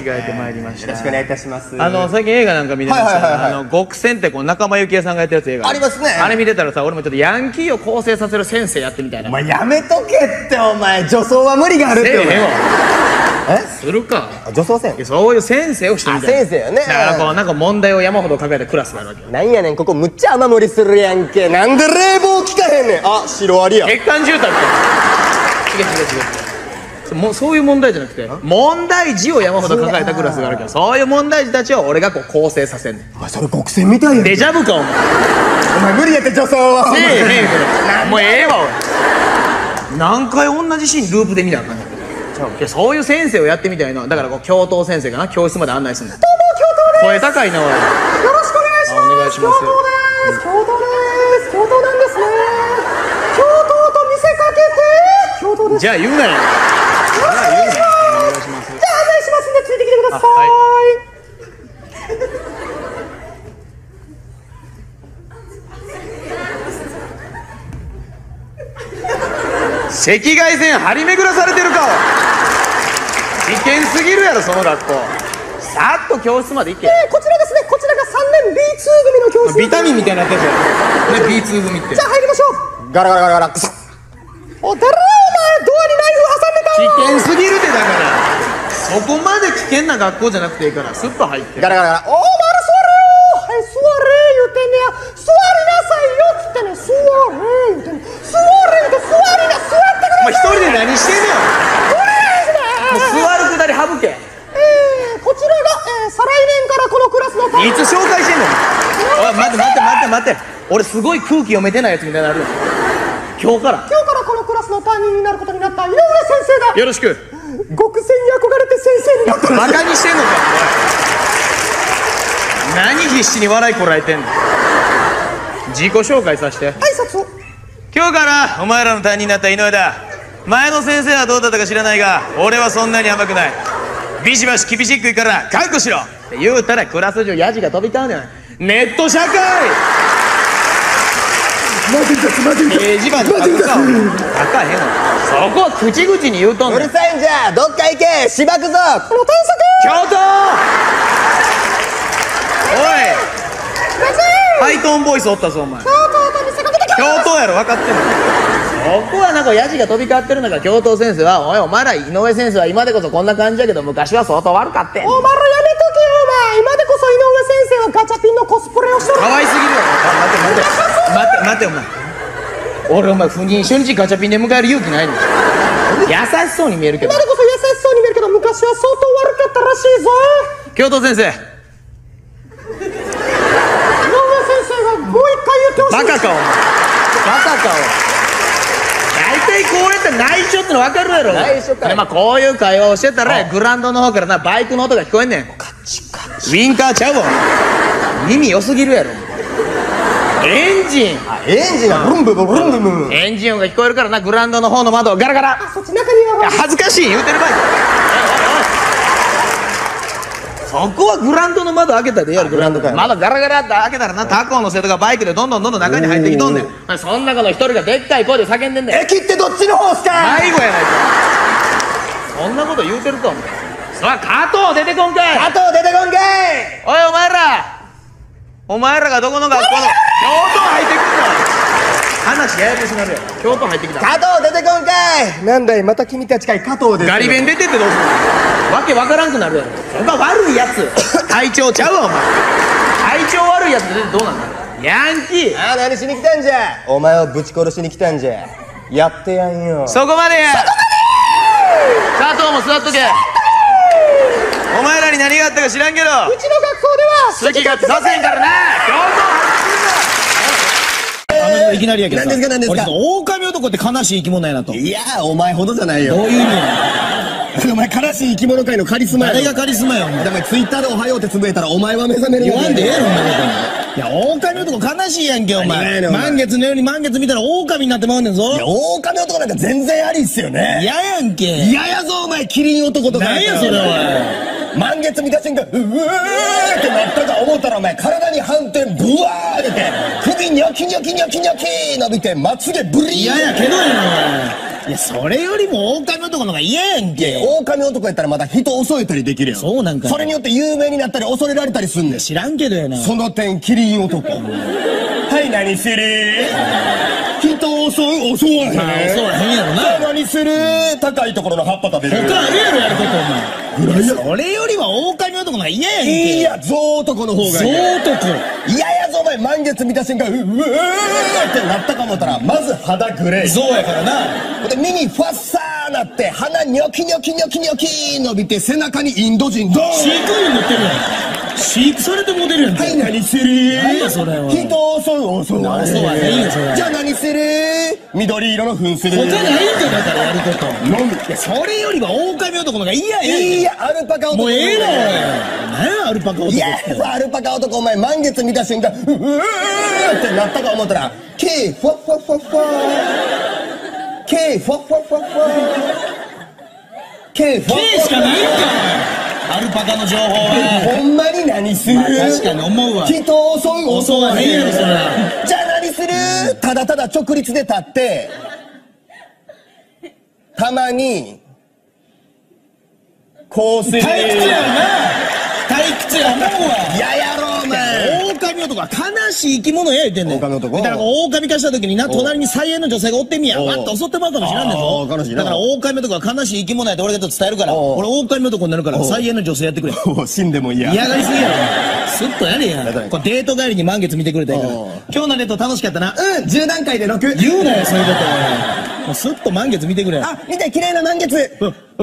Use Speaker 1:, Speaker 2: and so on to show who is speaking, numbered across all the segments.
Speaker 1: 着替えてまいりました。
Speaker 2: よろしくお願いいたします。
Speaker 1: 最近映画なんか見てましたよ。極戦って仲間由紀恵さんがやってるやつ映画
Speaker 2: ありますね。
Speaker 1: あれ見てたらさ、俺もちょっとヤンキーを構成させる先生やってみたいな。
Speaker 2: お前やめとけってお前、女装は無理があるって。
Speaker 1: するか。
Speaker 2: 女装せん。
Speaker 1: そういう先生をしてみたい。
Speaker 2: 先生よね。
Speaker 1: だからこうなんか問題を山ほど抱えたクラスがあるわけよ。
Speaker 2: なんやねん、ここむっちゃ雨漏りするやんけ。なんで冷房効かへんねん。あ、シロアリや。
Speaker 1: 血管住宅。違う。もうそういう問題じゃなくて、問題児を山ほど抱えたクラスがあるけど、そういう問題児たちを俺がこう構成させんねん。
Speaker 2: お前それ極戦みたいやん。
Speaker 1: デジャブかお前。
Speaker 2: お前無理やって女装は。
Speaker 1: ねえもうええわ俺。何回同じシーンループで見なあかんねん。そういう先生をやってみたいな。だからこう教頭先生がな、教室まで案内するんだ。どうも教頭です。声高いなおい。よ
Speaker 2: ろしくお願いします。
Speaker 1: お願いします。
Speaker 2: 教頭です。教頭です。教頭なんですね。教頭と見せかけて教頭です。
Speaker 1: じゃあ言うなよ。
Speaker 2: よろしくお願いします。じゃあ案内しますんでついてきてくださ
Speaker 1: い。赤外線張り巡らされてるか。危険すぎるやろその学校。さっと教室まで行け。
Speaker 2: こちらですね。こちらが3年 B2 組の教室。
Speaker 1: ビタミンみたいになってるじゃん。ね B2 組って。
Speaker 2: じゃあ入りましょう。ガラガラガラガラ。お誰お前ドアにナイフ挟んでた。
Speaker 1: 危険すぎるって。だからそこまで危険な学校じゃなくていいからスッと入って。
Speaker 2: ガラガラガラ。お前座れよ。はい座れ言うてんねや。座りなさいよっつってね。座れ言うてんね。座れ言うて座りな。座ってください。
Speaker 1: お前一人で何してんねん。もう座るくだり省け。
Speaker 2: こちらが、再来年からこのクラスの
Speaker 1: いつ紹介してんの。おい待って俺すごい空気読めてないやつみたいになる。今日から
Speaker 2: このクラスの担任になることになった井上先生だ。
Speaker 1: よろしく。
Speaker 2: 極戦に憧れて先生になった
Speaker 1: バカにしてんのかお前。何必死に笑いこらえてんの。自己紹介させて。
Speaker 2: 挨拶を。
Speaker 1: 今日からお前らの担任になった井上だ。前の先生はどうだったか知らないが俺はそんなに甘くない。ビシバシ厳しくいくから覚悟しろって言うたらクラス中ヤジが飛び交うねん。ネット社会。ジバに書くか。書かへんわ。そこは口々に言うとんねん。
Speaker 2: うるさいんじゃ。どっか行け。しばくぞ。この探索。
Speaker 1: 教頭。おいハイトーンボイスおったぞお前。教頭やろ分かってんの。そこはなんかヤジが飛び交ってる中、教頭先生は「おいお前ら井上先生は今でこそこんな感じやけど昔は相当悪かってん」。
Speaker 2: お前らやめとけよお前。今でこそ井上先生はガチャピンのコスプレをしてる。
Speaker 1: かわいすぎるよ。待てお前。俺お前不妊初日ガチャピンで迎える勇気ないの。優しそうに見えるけど。
Speaker 2: 今でこそ優しそうに見えるけど昔は相当悪かったらしいぞ。
Speaker 1: 教頭先生。
Speaker 2: 井上先生がもう一回言ってほしい。
Speaker 1: バカかお前。大体こうやって内緒っての分かるやろ。
Speaker 2: 内緒かい。
Speaker 1: でこういう会話をしてたらグラウンドの方からなバイクの音が聞こえんねん。カチカチ。ウィンカーちゃうわ。耳良すぎるやろ。エンジンがブンブンブンブンブン。エンジン音が聞こえるからなグラウンドの方の窓をガラガラ。
Speaker 2: そっち中には
Speaker 1: 恥ずかしい言うてる場合。そこはグラウンドの窓開けたでやる。グラウンドか。窓ガラガラって開けたらな他校の生徒がバイクでどんどん中に入ってきとんねん。そん中の一人がでっかい声で叫んでんねん。
Speaker 2: 駅ってどっちの方っすか。
Speaker 1: 迷子やないか。そんなこと言うてるかお前。そら加藤出てこんかい。
Speaker 2: 加藤出てこんかい。
Speaker 1: おいお前らがどこの学校の教頭入ってくんの。話ややこしなるやろ。教頭入ってきた。
Speaker 2: 加藤出てこんかい。なんだいまた君たちかい。加藤です。
Speaker 1: ガリ弁出てってどうするの。わけわからんくなるやろ。そこは悪いやつ。体調ちゃうわお前。体調悪いやつ出てどうなんだ。ヤンキー。
Speaker 2: ああ何しに来たんじゃ。お前をぶち殺しに来たんじゃ。やってやんよ。
Speaker 1: そこまでや。加藤も座っとけ。お前らに何があったか知らんけど
Speaker 2: うちの学校では
Speaker 1: 好き勝手させんからな。教頭いきなりやけどさ。
Speaker 2: 何ですか。
Speaker 1: 狼男って悲しい生き物やなと。
Speaker 2: いやお前ほどじゃないよ。
Speaker 1: どういう意味や。
Speaker 2: お前悲しい生き物界のカリスマや。
Speaker 1: 誰がカリスマやお前。
Speaker 2: お前ツイッターでおはようってつぶえたらお前は目覚める。
Speaker 1: 言わんでええろお前。いや狼男悲しいやんけお前。満月のように満月見たら狼になってまうねんぞ。
Speaker 2: いや狼男なんか全然ありっすよね。
Speaker 1: 嫌やんけ。
Speaker 2: 嫌やぞお前キリン男とか。
Speaker 1: 何やそれおい。
Speaker 2: 満月見た瞬間、うわーってなったか思ったらお前、体に反転ブワーって、首ニョキニョキニョキニョキ伸びて、まつげブリーン。
Speaker 1: 嫌やけどやな。いや、それよりも狼男の方が嫌やんけ。
Speaker 2: 狼男やったらまだ人襲えたりできるやん。
Speaker 1: そうなんか。
Speaker 2: それによって有名になったり恐れられたりすんねん。
Speaker 1: 知らんけどやな。
Speaker 2: その点、キリン男。はい、何する？人を襲わへん。
Speaker 1: 襲わへんやろな。
Speaker 2: 何する？高いところの葉っぱ食べる。
Speaker 1: 他あるやろ、やることお前。それよりは狼男の方が嫌やんけ。
Speaker 2: いや、象男の方がいい。
Speaker 1: 象男。
Speaker 2: いややぞ、お前、満月見た瞬間、うわーってなったか思ったら、まず肌グレー。
Speaker 1: 象やからな。
Speaker 2: で、耳ファッサーなって、鼻ニョキニョキニョキニョキ伸びて、背中にインド人ドーン。
Speaker 1: 飼育員乗ってるやん。飼育されてモデルやんけ。
Speaker 2: はい、何する？
Speaker 1: 何やそれは。
Speaker 2: 人を襲わへんよ、それ。じゃあ何する？緑色の糞する。
Speaker 1: 他ないんかだからやること。
Speaker 2: のみ。
Speaker 1: いや、それよりは狼男の方が嫌やん。
Speaker 2: いや、アルパカ男。
Speaker 1: もうええわ、おい。何や、アルパカ男。
Speaker 2: いや、アルパカ男、お前、満月見た瞬間、うわーってなったか思ったら、ケー、フォッフォッフォッフォー。ケー、フォッフォッフォッフォー。ケー、フォッフォッフォッフォー。
Speaker 1: K しかないんかアルパカの情報は。
Speaker 2: ほんまに何する？
Speaker 1: 確かに思うわ。
Speaker 2: 人を襲
Speaker 1: わへんやろ、それ。
Speaker 2: じゃあ何する？ただただ直立で立って、たまに、こうする。
Speaker 1: 退屈やな。退屈や思うわ。
Speaker 2: ややろ、お前。
Speaker 1: 狼男は悲しい生き物や言ってんねん。
Speaker 2: 狼男。
Speaker 1: だから狼化した時にな、隣に菜園の女性がおってみや。わっと襲ってまうかもしらんねんぞ。だから狼男は悲しい生き物やって俺が伝えるから、俺狼男になるから菜園の女性やってくれ。
Speaker 2: 死んでも嫌。
Speaker 1: 嫌がりすぎやろ。スッとやれや。これデート帰りに満月見てくれたやから。今日のデート楽しかったな。
Speaker 2: うん、10段階で6。
Speaker 1: 言うなよ、そういうこと。もうスッと満月見てくれ。
Speaker 2: あ、見て、綺麗な満月。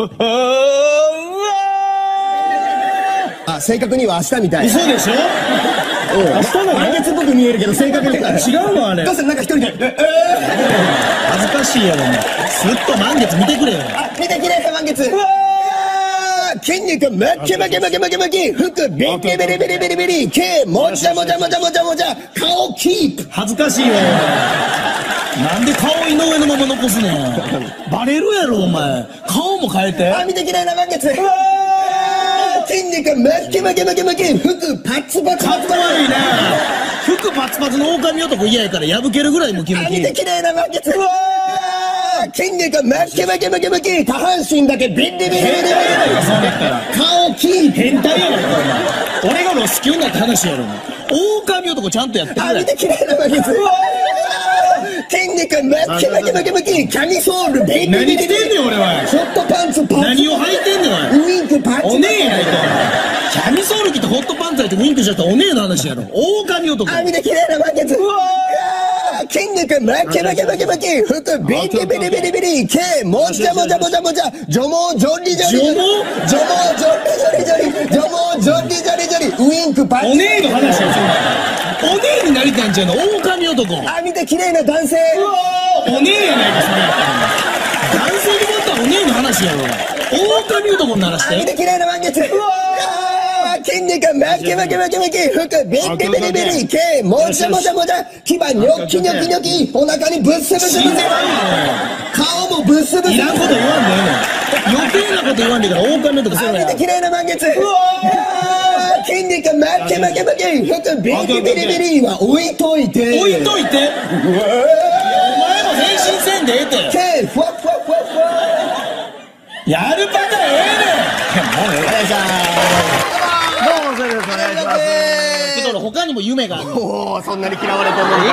Speaker 2: あ、正確には明日みたい。
Speaker 1: 嘘でしょ？
Speaker 2: 明日の満月っぽく見えるけど正確には
Speaker 1: 違うのあれ。
Speaker 2: どうせなんか一人で
Speaker 1: 恥ずかしいやろ。スッと満月見てくれよ。
Speaker 2: あ、見て綺麗な満月。うわー、筋肉ムッキムキムキムキムキ、服ビリビリビリビリビリビリ、毛もじゃもじゃもじゃもじゃもじゃ、顔キープ。
Speaker 1: 恥ずかしいわ。なんで顔井上のまま残すねん。バレるやろお前。顔も変えて。
Speaker 2: あ、見て綺麗な満月。うわー、筋肉ムッキムキムキムキ、服パツパツ。
Speaker 1: かっこ悪いな。服パツパツの狼男嫌やから破けるぐらいムキムキ。
Speaker 2: 見て綺麗な満月。うわー、筋肉ムッキムキムキムキ、下半身だけビリビリビリビリ。顔キープ。
Speaker 1: 変態やろお前。俺がロス級になって話やろ。狼男ちゃんとやってくれ。
Speaker 2: あ、見て綺麗な満月。うわー、筋肉ムッキムキムキムキ、キャミソールベイビー。
Speaker 1: 何着てんねん俺は。
Speaker 2: ホットパンツパンツ。
Speaker 1: 何を履いてんねんお
Speaker 2: ウインクパンツ。
Speaker 1: おねえやないか。キャミソール着てホットパンツ履いてウインクしちゃったらおねえの話やろ。狼男。
Speaker 2: あ、見て綺麗な満月。うわー、筋肉ムッキムキムキムキ、服ビリビリビリビリ、毛もじゃもじゃもじゃもじゃ、ジョモジョリジョリ。ジョモジョリジョリジョリ、ジョモジョリジョリジョリ、ウインクパンツ。
Speaker 1: おねえの話やそんな。おねえになりたいんちゃうの狼男。
Speaker 2: あ、見て綺麗な男性。
Speaker 1: おねえやないかそれ。男性になったらおねえの話やろ。狼男にならして。
Speaker 2: 見て綺麗な満月。うわー、筋肉ムキムキムキムキ、服ビリビリビリ、毛もじゃもじゃもじゃ、牙ニョキニョキニョキ、お腹にブスブスブス。顔もブスブス。
Speaker 1: いらんこと言わんでええの。余計なこと言わんでから狼男するや。
Speaker 2: 見て綺麗な満月。うわー、筋肉ムキムキムキ、服ビリビリビリは置いといて。
Speaker 1: 置いといて。お前も変身せんでええて。
Speaker 2: 毛ふわふわふわふわ。
Speaker 1: やるパターンええねん。もうええ。
Speaker 2: どうもそれです。お願いします。
Speaker 1: けど俺他にも夢があるの。
Speaker 2: おお、そんなに嫌われてるのか。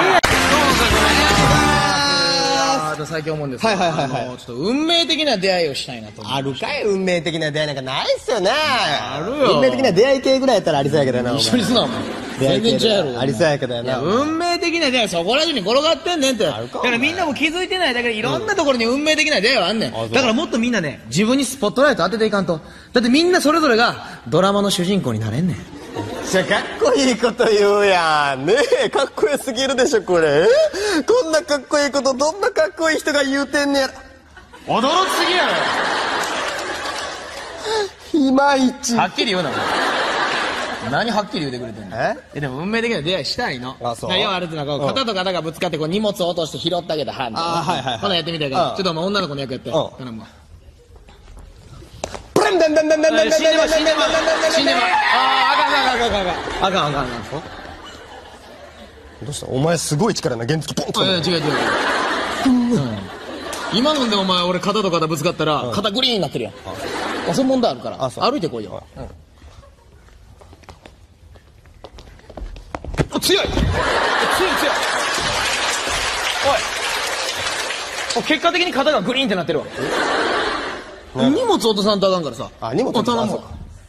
Speaker 1: 最近思うんですけど、
Speaker 2: はいはいはいはい、
Speaker 1: ちょっと運命的な出会いをしたいなと思って。
Speaker 2: あるかい、運命的な出会いなんかないっすよね。
Speaker 1: あるよ。
Speaker 2: 運命的な出会い系ぐらいやったらありそうやけどな。
Speaker 1: 一緒にすなお前。全然違うやろ。
Speaker 2: ありそうやけどな。
Speaker 1: 運命的な出会いそこら中に転がってんねんって。だからみんなも気づいてないだけでいろんなところに運命的な出会いはあんねん。だからもっとみんなね、自分にスポットライト当てていかんと。だってみんなそれぞれがドラマの主人公になれんねん。
Speaker 2: じゃかっこいいこと言うやんねえ、かっこよすぎるでしょこれ。こんなかっこいいことどんなかっこいい人が言うてんねや。
Speaker 1: 驚きすぎやろ。
Speaker 2: いまいち。
Speaker 1: はっきり言うな。何はっきり言うてくれてんの。でも運命的な出会いしたいの。
Speaker 2: あ、そう。
Speaker 1: 要はあれってなんか肩と肩がぶつかってこう荷物を落として拾ってあげたはんねん。
Speaker 2: はいはいはい。
Speaker 1: ほなやってみたいから、ちょっと女の子の役やって。頼むわ。
Speaker 2: ブレンダどうしたお前すごい力な原付ポンと。
Speaker 1: 違う。今のんでお前俺肩と肩ぶつかったら肩グリーンになってるやん。その問題あるから歩いてこいよ。強い。おい結果的に肩がグリーンってなってるわ。荷物落とさんとあかんからさ。
Speaker 2: 荷物
Speaker 1: 頼むわ。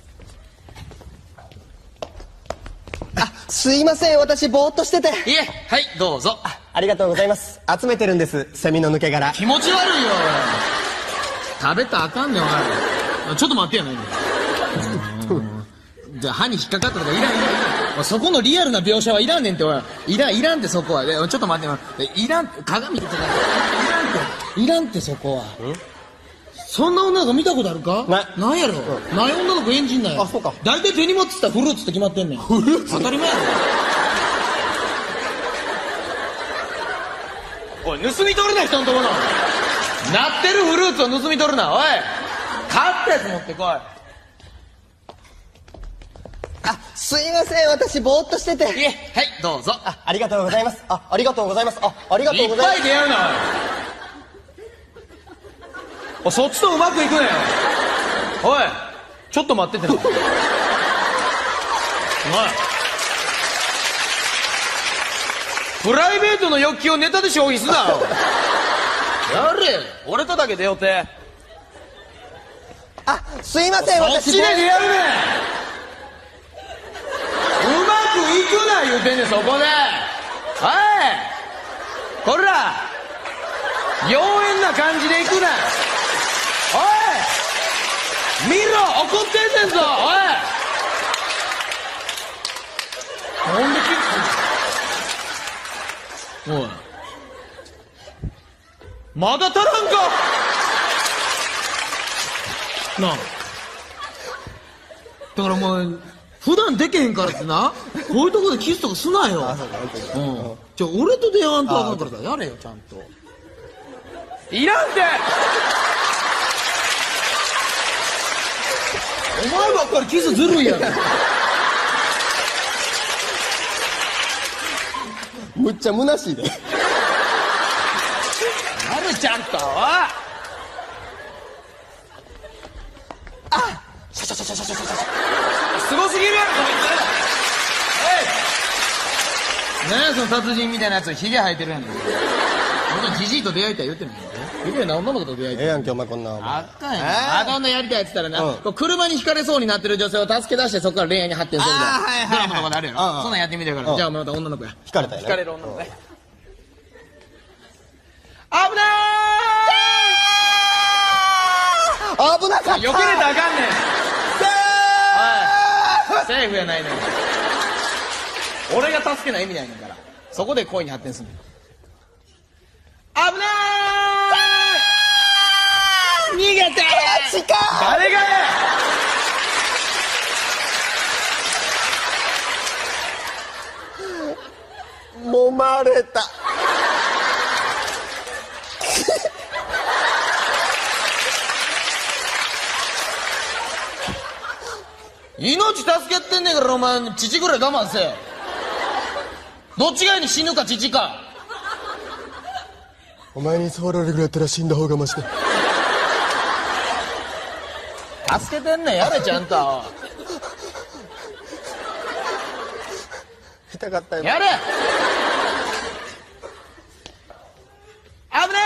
Speaker 2: すいません、私ぼーっとしてて。
Speaker 1: いえ、はいどうぞ。
Speaker 2: ありがとうございます。集めてるんです、セミの抜け殻。
Speaker 1: 気持ち悪いよ。食べたらあかんねんお前。ちょっと待ってやないねん。じゃあ歯に引っかかったとかいらん。そこのリアルな描写はいらんねんって。おいいらんってそこは。ちょっと待っていらん。鏡っていらんってそこは。そんな女の子見たことあるか？なんやろ。ない女の子エンジンなんや。
Speaker 2: そうか。
Speaker 1: 大体手に持ってたらフルーツって決まってんねん。フルーツ当たり前やろ。おい盗み取るな人のところ。なってるフルーツを盗み取るな。おい買ったやつ持ってこい。
Speaker 2: すいません、私ぼーっとしてて。
Speaker 1: いえ、はいどうぞ。
Speaker 2: ありがとうございます。ありがとうございます。ありがとうございます。
Speaker 1: いっぱい出会うな。おいそっちとうまくいくねん。おいちょっと待っててな。おいプライベートの欲求をネタで消費すな。やれ俺とだけ出ようて。
Speaker 2: すいません、
Speaker 1: そっちで出会うねん。うまくいくな言うてんねんそこで。おいこら妖艶な感じでいくな。おい見ろ怒ってんねんぞ。おいなんでおいまだ足らんかなあ。だからお前普段でけへんからってなこういうとこでキスとかすなよ。俺と出会わんとあかんからさやれよちゃんと。いらんてお前ばっかりキスずるいやろ。
Speaker 2: むっちゃ虚しいで。
Speaker 1: やるちゃんと。すごすぎるやろこいつ。何やその達人みたいなやつヒゲ生えてるやん。俺ジジイと出会いたい言ってない。綺麗な女の子と出会いたい。
Speaker 2: やんけお前こんな。
Speaker 1: あかんやん。あかんのやりたいっつったらな、車にひかれそうになってる女性を助け出してそこから恋愛に発展するみたいなドラマとかであるやろ。そんなんやってみてるから。じゃあまた女の子や。
Speaker 2: 引かれたよね。
Speaker 1: 引かれる女の子ね。危な
Speaker 2: ー危なかった。
Speaker 1: 避けれたらあかんねん。セーフやないねん。俺が助けない意味ないねんから。そこで恋に発展するねん。危なー逃げて
Speaker 2: マジか
Speaker 1: 誰がや。
Speaker 2: 揉まれた。
Speaker 1: 命助けてんねんからお前父ぐらい我慢せえ。どっちがいいに死ぬか父か。
Speaker 2: お前に触られるぐらいやったら死んだ方がマシだ。
Speaker 1: 助けてんねんやれちゃんと。
Speaker 2: 痛かったよ。
Speaker 1: やれ危ない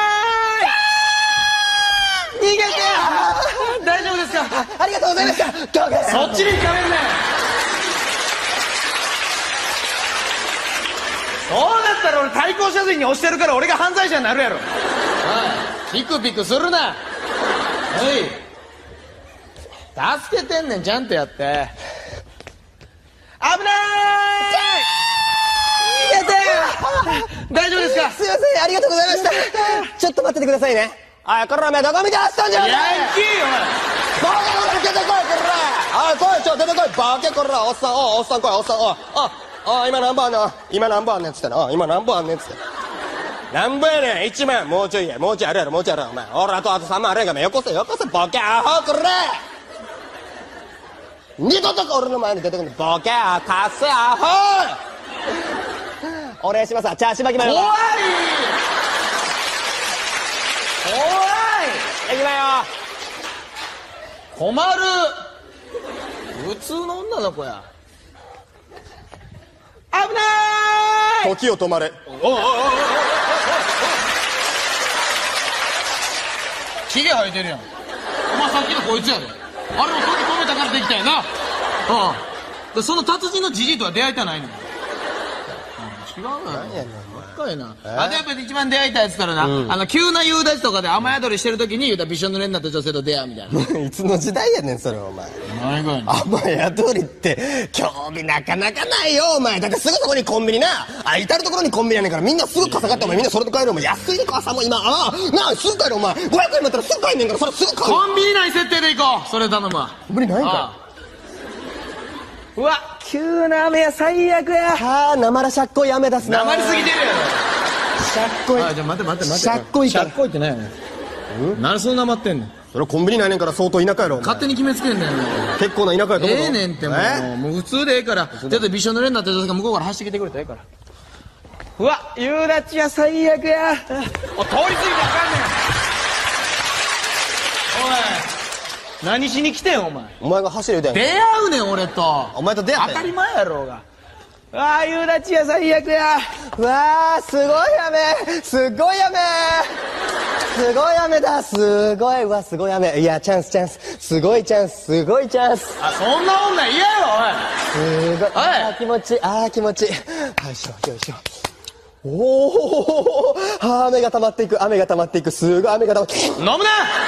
Speaker 1: 逃げて大丈夫ですか。
Speaker 2: ありがとうございました。
Speaker 1: そっちに行かれるね。そうだったら俺対向車線に押してるから俺が犯罪者になるやろ。ピクピクするな。助けてんねんちゃんとやって。危ない逃げて大丈夫ですか。
Speaker 2: すいません、ありがとうございました。ちょっと待っててくださいね。おいこらお前どこ見て走ったんじゃん。
Speaker 1: ヤンキー
Speaker 2: バカ出てこいこら。おい来い出てこいバケこら。おっさんおっさん来いおっさん今何本あんねん。今何本あんねんっつってな。今何本あんねんっつって。何本やねん。1万もうちょいやもうちょいあるやろもうちょいあるやろお前。俺あと3万あるやんか。よこせボケアホこら。 二度と俺の前に出てくるボケーカスアホお願いします。じゃあ足巻きまで
Speaker 1: 怖い
Speaker 2: 行きまよ。
Speaker 1: 困る。普通の女の子や。危ない
Speaker 2: 時を止まれ。
Speaker 1: ヒゲ生えてるやん。お前さっきのこいつやで。あれも時止めたからできたよな。でその達人のじじいとは出会いたないねん。違うな。
Speaker 2: 何やねん
Speaker 1: 若いな。あとやっぱり一番出会いたいやつからな、急な夕立とかで雨宿りしてる時に言うたらびしょ濡れになった女性と出会うみたいな。
Speaker 2: いつの時代やねんそれお前。
Speaker 1: 何がやねん。
Speaker 2: 雨宿りって興味なかなかないよお前。だってすぐそこにコンビニな至る所にコンビニやねんから、みんなすぐ傘買ってお前みんなそれで帰る。お前安いで傘も今なあすぐ帰るお前。500円だったらすぐ帰んねんからそれすぐ買う。
Speaker 1: コンビニ内設定で行こう。それ頼むわ。
Speaker 2: コンビニないんか
Speaker 1: うわ急な雨や最悪や。
Speaker 2: はあなまらしゃっこい雨出すな。
Speaker 1: なまりすぎてるやろ。
Speaker 2: しゃっこい。
Speaker 1: じゃあ待て
Speaker 2: しゃっこいから
Speaker 1: しゃっこいって何やねん。何そんな待ってんねん。
Speaker 2: それコンビニないねんから相当田舎やろお前。
Speaker 1: 勝手に決めつけんねん。
Speaker 2: 結構な田舎やと思うぞ。
Speaker 1: ええねんってもう普通でええから。ちょっとびしょ濡れになってる時向こうから走ってきてくれたらええから。うわ夕立や最悪や。お通り過ぎてあかんねん。おい何しに来てんお前。
Speaker 2: お前が走る言うてん
Speaker 1: 出会うねん俺と。
Speaker 2: お前と出会った
Speaker 1: 当たり前やろうが。うわ夕立や最悪や。
Speaker 2: うわーすごい雨すごい雨すごい雨だすごいうわすごい雨。いやチャンスすごいチャンスすごいチャンス。
Speaker 1: あそんな女嫌よ
Speaker 2: すごい気持ちいい気持ちいい。よいしょよいしょ。おお雨が溜まっていくすごい雨が溜まっていく。
Speaker 1: 飲むな。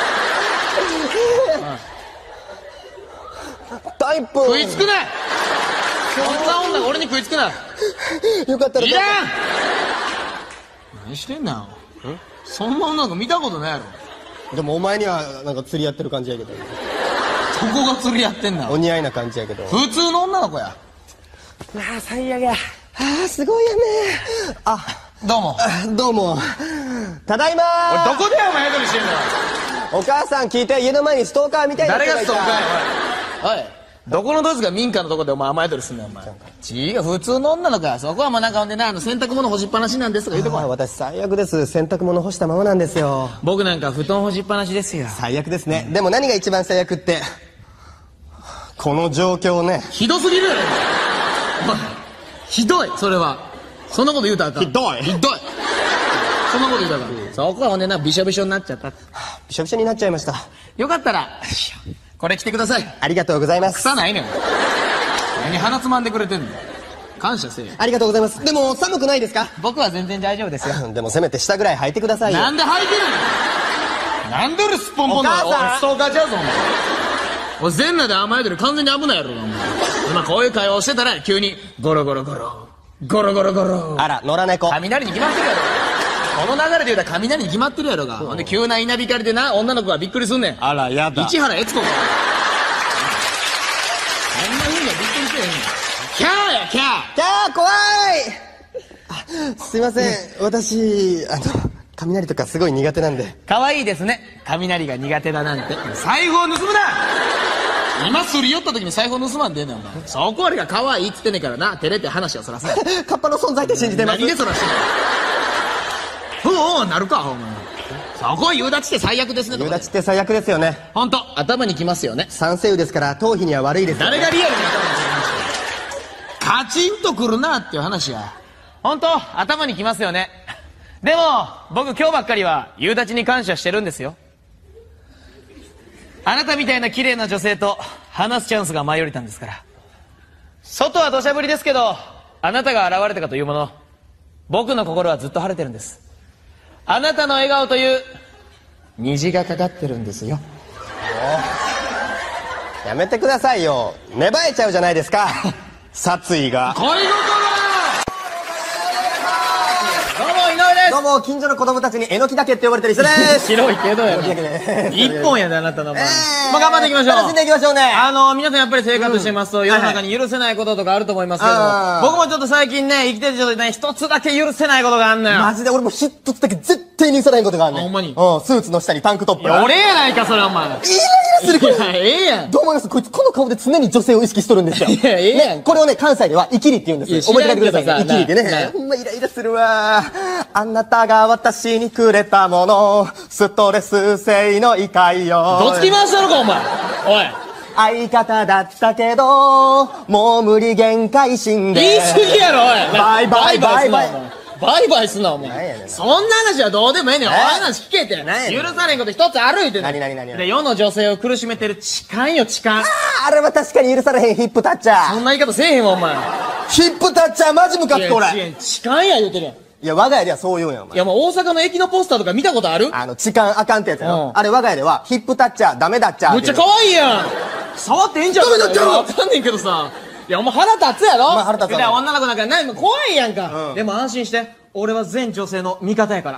Speaker 2: タイプ
Speaker 1: 食いつくな。そんな女が俺に食いつくな。
Speaker 2: よかったら
Speaker 1: いらん。何してんだよ。そんな女の子見たことないやろ。
Speaker 2: でもお前にはなんか釣りやってる感じやけど。
Speaker 1: どこが釣りやってんだ。
Speaker 2: お似合いな感じやけど。
Speaker 1: 普通の女の子や。
Speaker 2: 最悪や。すごい雨。
Speaker 1: どうも。
Speaker 2: どうも。ただいま
Speaker 1: 俺どこでお前宿りしてんだよ。
Speaker 2: お母さん聞いて、家の前にストーカーみたいな人がいた。
Speaker 1: 誰がストーカーやおい。おいどこのどいつが民家のとこでお前雨宿りすんだよお前。違う普通の女の子や。そこはもうなんかほんでな洗濯物干しっぱなしなんですとか言うてこい。
Speaker 2: 私最悪です。洗濯物干したままなんですよ。
Speaker 1: 僕なんか布団干しっぱなしですよ。
Speaker 2: 最悪ですね。でも何が一番最悪ってこの状況ね。
Speaker 1: ひどすぎるやろお前。ひどいそれは。そんなこと言うたらあかん。
Speaker 2: ひどい
Speaker 1: そんなこと言うたらあかん。そこはほんでなびしょびしょになっちゃった。
Speaker 2: びしょびしょになっちゃいました。
Speaker 1: よかったらこれ着てください。
Speaker 2: ありがとうございます。
Speaker 1: 臭ないねん。何鼻つまんでくれてんの。感謝せえよ。
Speaker 2: ありがとうございます。でも寒くないですか？
Speaker 1: 僕は全然大丈夫ですよ。
Speaker 2: でもせめて下ぐらい履いてくださいよ。
Speaker 1: なんで履いてるの。なんで俺すっぽんぽんの
Speaker 2: お母さん
Speaker 1: ストーカーちゃうぞお前。俺全裸で甘えてる完全に危ないやろお前。今こういう会話をしてたら急にゴロゴロゴロゴロゴロゴロ。
Speaker 2: あら野良猫。
Speaker 1: 雷に決まってるやろ。この流れで言うたら雷に決まってるやろが。ほんで急な稲光でな女の子がびっくりすんねん。
Speaker 2: あらやだ。
Speaker 1: 市原悦子か。そんな風にはびっくりしてへんねん。キャーやキャー。
Speaker 2: 怖い。すいません。私雷とかすごい苦手なんで。
Speaker 1: 可愛いですね。雷が苦手だなんて。財布を盗むな。今すり寄った時に財布を盗まんでんねんお前。そこ俺が可愛いっつってんねんからな。照れて話をそらすな。
Speaker 2: カッパの存在って信じてます。
Speaker 1: 何でそらしてんの。なるかお前。そこは夕立って最悪ですね。
Speaker 2: 夕立って最悪ですよね。
Speaker 1: ほんと頭にきますよね。
Speaker 2: 酸性雨ですから頭皮には悪いですよね。
Speaker 1: 誰がリアルに頭にきます。カチンとくるなっていう話や。ほんと頭にきますよね。でも僕今日ばっかりは夕立に感謝してるんですよ。あなたみたいな綺麗な女性と話すチャンスが舞い降りたんですから。外は土砂降りですけどあなたが現れたかというもの、僕の心はずっと晴れてるんです。あなたの笑顔という虹がかかってるんですよ。
Speaker 2: やめてくださいよ。芽生えちゃうじゃないですか。殺意が。
Speaker 1: 恋心。どうも井上です。
Speaker 2: どうも近所の子供たちにえのきだけって呼ばれてる人です。
Speaker 1: 白いけどやな。一本やであなたの前。まあ頑張っていきましょう。
Speaker 2: 楽しんでいきましょうね。
Speaker 1: 皆さんやっぱり生活してますと世の中に許せないこととかあると思いますけども、僕もちょっと最近ね生きててちょっとね一つだけ許せないことがあんのよ。
Speaker 2: マジで俺も一つだけ絶対に許せないことがあるね。
Speaker 1: ほんまに。
Speaker 2: スーツの下にタンクトップ。
Speaker 1: 俺やないかそれお前。
Speaker 2: イライラするこれ。
Speaker 1: いや、ええやん。
Speaker 2: どう思います？こいつこの顔で常に女性を意識しとるんですよ。
Speaker 1: いや、ええやん。
Speaker 2: ね、これをね、関西ではイキリって言うんですよ。
Speaker 1: いや
Speaker 2: 覚えて帰ってください。イ
Speaker 1: 知らんけどさ
Speaker 2: キリってね。ほんまイライラするわ。あなたが私にくれたもの、ストレス性の異界よ。
Speaker 1: どつき回したのか、お前。おい。
Speaker 2: 相方だったけど、もう無理限界死んで。
Speaker 1: 言い過ぎやろ、おい。
Speaker 2: バイバイバイバイ。
Speaker 1: バイバイすんな、お前。
Speaker 2: 何やねん。
Speaker 1: そんな話はどうでもええねん。お前の話聞けて。
Speaker 2: 何やねん
Speaker 1: 許されんこと一つある言うてんねん。
Speaker 2: 何
Speaker 1: で、世の女性を苦しめてる痴漢よ、痴漢。
Speaker 2: あれは確かに許されへん、ヒップタッチャー。
Speaker 1: そんな言い方せえへんわ、お前。
Speaker 2: ヒップタッチャーマジムカつく俺。
Speaker 1: いや、痴漢や言うてるやん。
Speaker 2: いや、我が家ではそう言うんや、お前。
Speaker 1: いや、もう大阪の駅のポスターとか見たことある？
Speaker 2: 痴漢あかんってやつやろ。
Speaker 1: うん
Speaker 2: あれ我が家では、ヒップタッチャーダメだっちゃー。
Speaker 1: むっちゃ可愛いやん。触ってええんじゃん。
Speaker 2: ダメだっちゃ
Speaker 1: わかんねんけどさ。いや、お前腹立つやろ？
Speaker 2: まあ腹立つわ
Speaker 1: いや、女の子なんかないもん怖いやんか。でも安心して。俺は全女性の味方やから。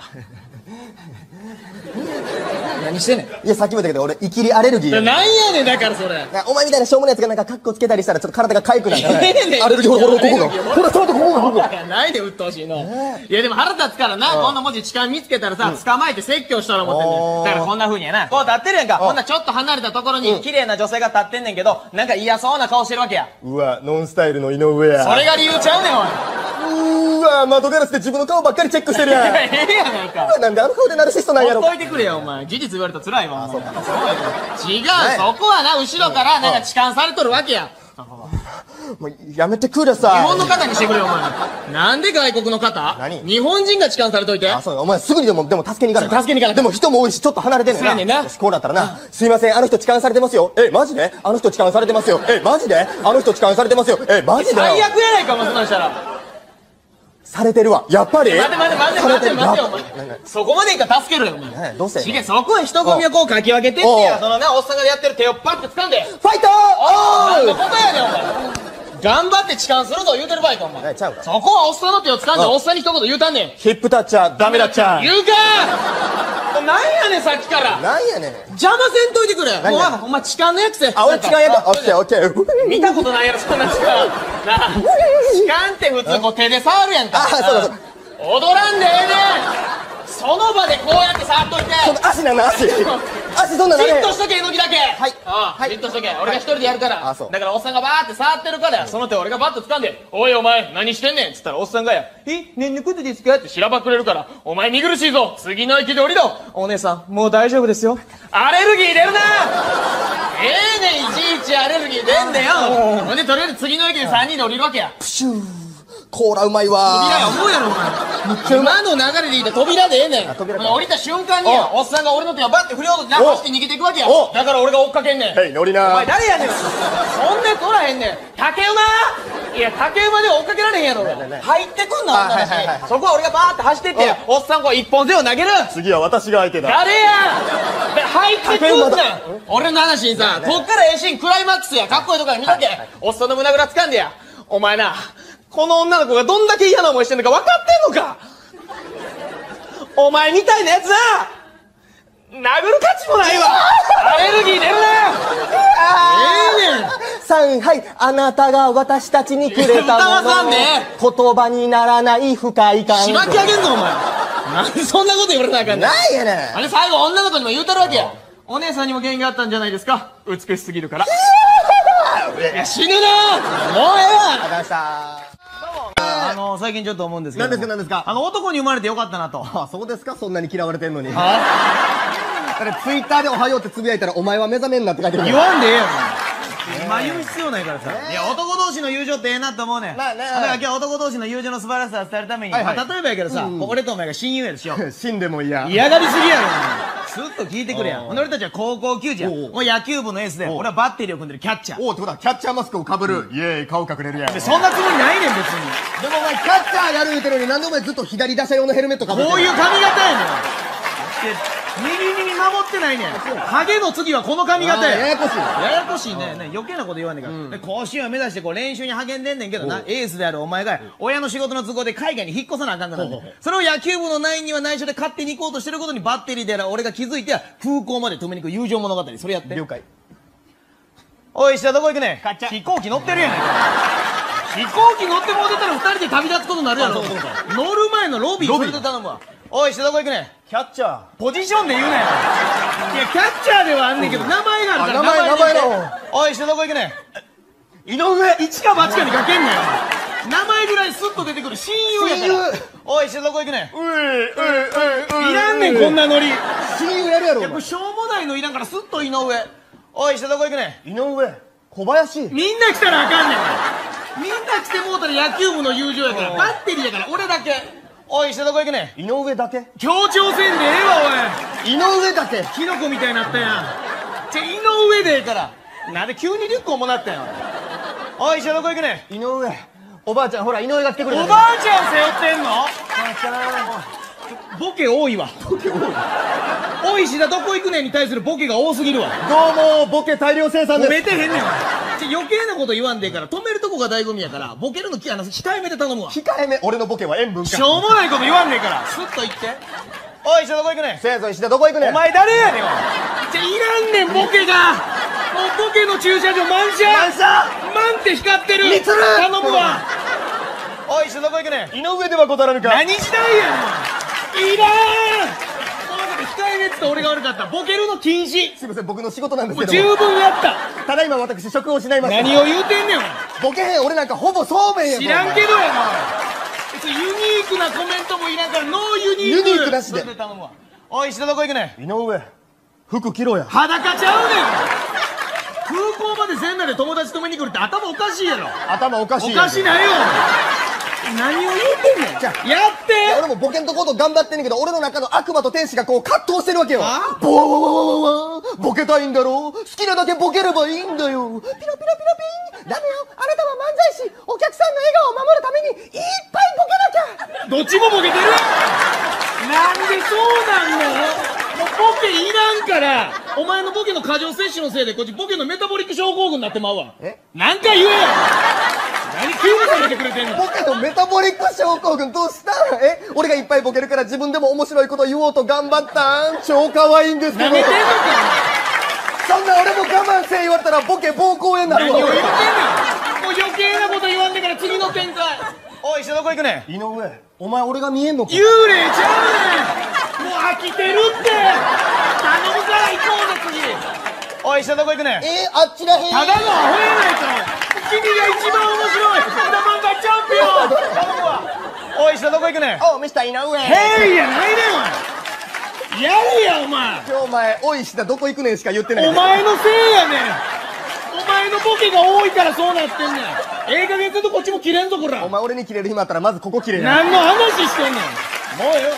Speaker 1: 何してんねん。
Speaker 2: いや、さっきも言ったけど、俺、イキリアレルギーやねん。
Speaker 1: なんやねん、だからそれ。
Speaker 2: お前みたいなしょうもないやつがなんかカッコつけたりしたらちょっと体が痒くなるからね。
Speaker 1: ええねん
Speaker 2: アレルギー、ほら、ここが。ほら、ちょっとここが、ここが。
Speaker 1: いや、ないで鬱陶しいの。いや、でも腹立つからな、こんな文字痴漢見つけたらさ、捕まえて説教したら思ってんねん。だからこんな風にやな。こう立ってるやんか。こんなちょっと離れたところに綺麗な女性が立ってんねんけど、なんか嫌そうな顔してるわけや。
Speaker 2: うわ、ノンスタイルの井上や。
Speaker 1: それが理由ちゃうねん、おい。
Speaker 2: うわ、窓ガラスで自分の顔ばっかりチェックしてるやん。
Speaker 1: ええやないか。
Speaker 2: なんであの顔でナルシストなんやろ。
Speaker 1: ほっといてくれよ、お前。事実言われたら辛いわ、お前。違う、そこはな、後ろからなんか痴漢されとるわけや。
Speaker 2: もうやめてくれさ。
Speaker 1: 日本の方にしてくれよ、お前。なんで外国の方？
Speaker 2: 何？
Speaker 1: 日本人が痴漢されといて。
Speaker 2: あ、そうよ。お前すぐにでも助けに行かない。
Speaker 1: 助けに行かない。
Speaker 2: でも人も多いし、ちょっと離れてんねんな。
Speaker 1: そうやねんな。
Speaker 2: よし、こうなったらな。すいません、あの人痴漢されてますよ。え、マジで？あの人痴漢されてますよ。え、マジで？あの人痴漢されてますよ。え、マジで？
Speaker 1: 最悪やないか、お前、そんなんしたら。
Speaker 2: されてるわ。やっぱり？
Speaker 1: 待て、お前。そこまでいいから助けろよ、お前。
Speaker 2: どうして？
Speaker 1: 違う、そこは人混みをこうかき分けてってや。そのな、おっさんがやってる手をパッて掴んで。
Speaker 2: ファイトー！
Speaker 1: 何のことやねん、お前。頑張って痴漢するぞ言うてる場合か、お前。
Speaker 2: ちゃうか。
Speaker 1: そこはおっさんの手を掴んで、おっさんに一言言うたんねん。
Speaker 2: ヒップタッチャー、ダメだっちゃー。
Speaker 1: 言うかなんやねん、さっきから。
Speaker 2: なんやねん。
Speaker 1: 邪魔せんといてくれ。お前痴漢のやつで。
Speaker 2: あ、俺痴漢やった。オッケー、オッケー。
Speaker 1: 見たことないやろ、そんな痴漢。なあ、痴漢って普通こう手で触るやんか。
Speaker 2: あ、そうだそう。
Speaker 1: 踊らんでええねん。その場でこうやって触っといて。
Speaker 2: 足なんだ、足。足そんな
Speaker 1: じ
Speaker 2: なれ。
Speaker 1: っとしとけ、猪木だけ。
Speaker 2: はい。
Speaker 1: はい。じっとしとけ。俺が一人でやるから。
Speaker 2: あ、そう。
Speaker 1: だからおっさんがバーって触ってるから、その手俺がバッと掴んで、おいお前、何してんねんっつったらおっさんがや、何のことですかってしらばくれるから、お前見苦しいぞ。次の駅で降りろ。お姉さん、もう大丈夫ですよ。アレルギー出るなええねん、いちいちアレルギー出んねよ。ほんで、とりあえず次の駅で3人で降りるわけや。
Speaker 2: プシュー。コーラうまいわ
Speaker 1: 扉や思うやろ、お前。今の流れでいいと扉でええねん。
Speaker 2: 扉か
Speaker 1: 降りた瞬間にや、おっさんが俺の手をバッて振り落として走って逃げていくわけや。だから俺が追っかけんねん。
Speaker 2: はい、乗りな。
Speaker 1: お前誰やねん。そんな取らへんねん。竹馬いや、竹馬では追っかけられへんやろ。入ってくんな、あんな話。そこは俺がバーって走ってって、おっさんこう一本背を投げる。
Speaker 2: 次は私が相手だ。
Speaker 1: 誰や入ってくんな。俺の話にさ、こっからええシーンクライマックスや。かっこいいとこや見とけ。おっさんの胸ぐら掴んでや。お前な、この女の子がどんだけ嫌な思いしてんのか分かってんのか。お前みたいなやつは殴る価値もないわ。アレルギー出るな。ええねん。
Speaker 2: はい、あなたが私たちにくれたもの、言葉にならない不快感。
Speaker 1: しばき上げんのお前。なんでそんなこと言われなあかんねん。
Speaker 2: なんやねん。
Speaker 1: あれ最後女の子にも言うたるわけや。お姉さんにも原因があったんじゃないですか。美しすぎるから。いや死ぬな。もうええわ。最近ちょっと思うんですけど。
Speaker 2: 何ですか
Speaker 1: 男に生まれてよかったなと。
Speaker 2: あ、そうですか、そんなに嫌われてんのに。だからツイッターでおはようってつぶやいたら、お前は目覚めんなって書いてる。
Speaker 1: 言わんでええやん。今言う必要ないからさ。いや、男同士の友情ってええなって思うねん。だから今日は男同士の友情の素晴らしさを伝えるために、例えばやけどさ、俺とお前が親友やでしよ。
Speaker 2: 死んでも嫌。
Speaker 1: 嫌がりすぎやろ。ずっと聞いてくれや。俺たちは高校球児や。もう野球部のエースで、俺はバッテリーを組んでるキャッチャー。
Speaker 2: おうってことはキャッチャーマスクをかぶる。イエーイ、顔隠れるやん。
Speaker 1: そんなつもりないねん、別に。
Speaker 2: でもお前キャッチャーやる言うてるのに、なんでお前ずっと左打者用のヘルメットかぶってる。
Speaker 1: こういう髪型やねん。右耳守ってないねん。影の次はこの髪型や。
Speaker 2: ややこしい。
Speaker 1: ややこしいね。余計なこと言わんねんから。甲子園を目指してこう練習に励んでんねんけどな、エースであるお前が親の仕事の都合で海外に引っ越さなあかんからね。それを野球部のナインには内緒で勝手に行こうとしてることにバッテリーである俺が気づいて空港まで止めに行く友情物語。それやって。
Speaker 2: 了解。
Speaker 1: おい、石田どこ行くねん。飛行機乗ってるやん。飛行機乗ってもうてたら二人で旅立つことになるやろ。乗る前のロビーそれで頼むわ。おい、石田どこ行くねん。
Speaker 2: キャッチャー。
Speaker 1: ポジションで言うなよ。いや、キャッチャー中ではあんねんけど、名前があるから
Speaker 2: 名前
Speaker 1: に入れて
Speaker 2: の
Speaker 1: おい、一緒どこ行くねん。
Speaker 2: 井上
Speaker 1: 一か八かにかけんなよ。名前ぐらいスッと出てくる親友やから。おい、一緒どこ行くねん。いらんねん、こんなノリ。
Speaker 2: 親友やるやろ
Speaker 1: いや、これしょうもないのいらんから、スッと井上。おい、一緒どこ行くねん。
Speaker 2: 井上小林
Speaker 1: みんな来たらあかんねん。みんな来てもうたら野球部の友情やから、バッテリーやから、俺だけ。おい、一緒どこ行くねん。
Speaker 2: 井上だけ
Speaker 1: 強調せんでええわ、
Speaker 2: 井上だけ
Speaker 1: おい。キノコみたいになったやん。井上でええから。なんで急にリュックをもらったやん。おい、一緒どこ行くねん。
Speaker 2: 井上おばあちゃんほら井上が来てくれた
Speaker 1: おばあちゃん背負ってんの。ボケ多いわ。おい、石田どこ行くねんに対するボケが多すぎるわ。
Speaker 2: どうもボケ大量生産です
Speaker 1: 褒めてへんねんわ。余計なこと言わんでええから、止めるとこが醍醐味やから、ボケるの控えめで頼むわ。
Speaker 2: 控えめ俺のボケは塩分か
Speaker 1: しょうもないこと言わんねえから、スッと言って。おい、石田どこ行くねん。
Speaker 2: せやぞ石田どこ行くねん
Speaker 1: お前誰やねん。いらんねん、ボケが。もうボケの駐車場満車。満って光ってる。
Speaker 2: みつる
Speaker 1: 頼むわ。おい、石田どこ行くねん。
Speaker 2: 井上ではござらぬか
Speaker 1: 何時代やねん。いらん。このこと控えめっつって俺が悪かった。ボケるの禁止。
Speaker 2: すいません僕の仕事なんです
Speaker 1: もう十
Speaker 2: けども
Speaker 1: 分やった。
Speaker 2: ただいま私職を失いました
Speaker 1: 何を言うてんねん。
Speaker 2: ボケへん俺なんかほぼそうめんやぞ
Speaker 1: 知らんけどやな。ユニークなコメントもいらんから、ノーユニーク。
Speaker 2: ユニークなしで
Speaker 1: それで頼むわ。おい、石田どこ行くねん。
Speaker 2: 井上服着ろや
Speaker 1: 裸ちゃうねん。空港まで全裸で友達止めに来るって頭おかしいやろ。
Speaker 2: 頭おかしい
Speaker 1: おかしないよ。何を言うてんねん。
Speaker 2: じゃあ
Speaker 1: やって。
Speaker 2: 俺もボケんとこと頑張ってんねんけど俺の中の悪魔と天使がこう葛藤してるわけよ
Speaker 1: あ
Speaker 2: ボワワワワワワボケたいんだろ好きなだけボケればいいんだよピロピロピロピンダメよあなたは漫才師お客さんの笑顔を守るためにいっぱいボケなきゃ
Speaker 1: どっちもボケてる。なんでそうなんの。もうボケいらんから。お前のボケの過剰摂取のせいでこっちボケのメタボリック症候群になってまうわ。なんか言えよ。何急に止めてくれてんの。
Speaker 2: ボケのメタボリック症候群どうした俺がいっぱいボケるから自分でも面白いこと言おうと頑張ったん超可愛いんですけど
Speaker 1: なめてんのか。
Speaker 2: そんな俺も我慢せ言われたらボケ暴行へなるわ
Speaker 1: 何を言ってんの。もう余計なこと言わんでから次の展開。おい、石田どこ行くねん。
Speaker 2: 井上お前俺が見えんのか
Speaker 1: 幽霊ちゃうねん。もう飽きてるって。頼むから行こうぜ次。おい、石田どこ行くねん。
Speaker 2: あっちらへん
Speaker 1: ただのアホやないか。君が一番面白い歌漫画チャンピオン。頼むわ。おい、石田どこ行くねん。
Speaker 2: おうミスター井上
Speaker 1: ヘイやないねんお前。やれやお前。
Speaker 2: 今日お前おい石田どこ行くねんしか言ってない
Speaker 1: お前のせいやねん。お前のボケが多いからそうなってんねん。ええ加減するとこっちも切れんぞこら。
Speaker 2: お前俺に切れる暇あったらまずここ切れや
Speaker 1: 何の話してんねん。もうええわ。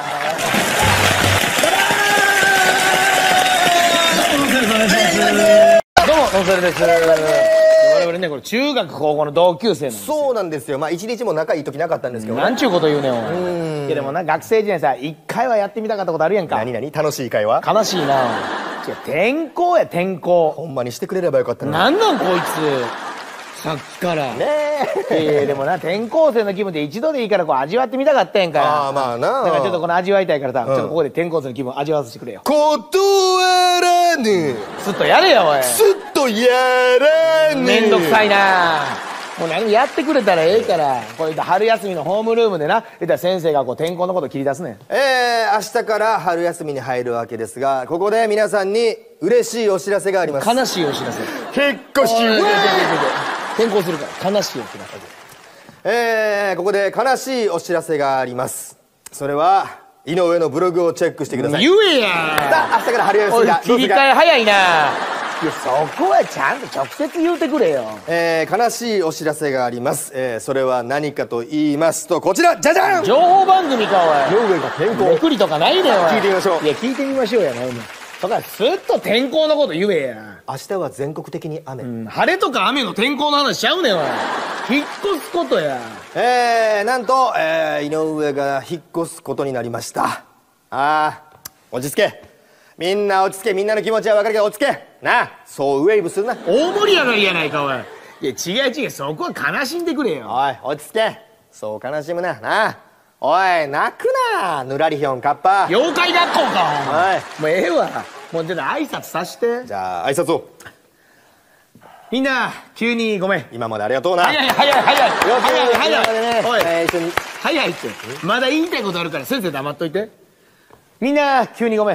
Speaker 1: どうも、ノンソレです。我々ね、これ中学高校の同級生なんですよ。
Speaker 2: そうなんですよまあ一日も仲いい時なかったんですけど
Speaker 1: なんちゅうこと言うねんお前。いやでもな、学生時代さ、一回はやってみたかったことあるやんか。
Speaker 2: 何楽しい会話
Speaker 1: 悲しいな。違う、転校や転校。
Speaker 2: ほんまにしてくれればよかったな
Speaker 1: なんなんこいつ。さっきから。
Speaker 2: ね
Speaker 1: でもな、転校生の気分で一度でいいからこう味わってみたかったやんか。
Speaker 2: あまあな
Speaker 1: だからちょっとこの味わいたいからさ、ちょっとここで転校生の気分味わわせてくれよ。
Speaker 2: 断らぬ
Speaker 1: すっとやれよおい。
Speaker 2: すっとやらぬ
Speaker 1: めんどくさいな。もう何もやってくれたらええから。こういった春休みのホームルームでな、言ったら先生がこう転校のこと切り出すねん。
Speaker 2: 明日から春休みに入るわけですがここで皆さんに嬉しいお知らせがあります
Speaker 1: 悲しいお知らせ。
Speaker 2: 引っ越し
Speaker 1: 転校するから悲しいお知らせ。
Speaker 2: ここで悲しいお知らせがありますそれは井上のブログをチェックしてください
Speaker 1: 言えや。
Speaker 2: さあ明日から春休
Speaker 1: おい
Speaker 2: みだ
Speaker 1: 切り替え早いな。いやそこはちゃんと直接言うてくれよ。
Speaker 2: 悲しいお知らせがあります、それは何かと言いますとこちらじゃじゃん
Speaker 1: 情報番組かおい。
Speaker 2: 井上が転校
Speaker 1: めくりとかないでおい。
Speaker 2: 聞いてみましょう
Speaker 1: いや聞いてみましょうやないねん。だからスッと天候のこと言えや。
Speaker 2: 明日は全国的に雨、
Speaker 1: 晴れとか雨の天候の話しちゃうねんおい。引っ越すことや。
Speaker 2: なんと、井上が引っ越すことになりました落ち着けみんな落ち着けみんなの気持ちは分かるけど落ち着けなあそうウェーブするな
Speaker 1: 大盛り上がりやないかおい。いや違う違う、そこは悲しんでくれよ。
Speaker 2: おい落ち着けそう悲しむななあおい泣くなぬらりひょんカッパ
Speaker 1: 妖怪学校か
Speaker 2: はい
Speaker 1: もうええわ。もうちょっと挨拶さして。
Speaker 2: じゃあ挨拶を
Speaker 1: みんな急にごめん。
Speaker 2: 今までありがとうな
Speaker 1: 早い早い早い
Speaker 2: よく
Speaker 1: 早い早い
Speaker 2: 今までね
Speaker 1: おい
Speaker 2: 一緒に
Speaker 1: 早いってまだ言いたいことあるから先生黙っといて。みんな急にごめん。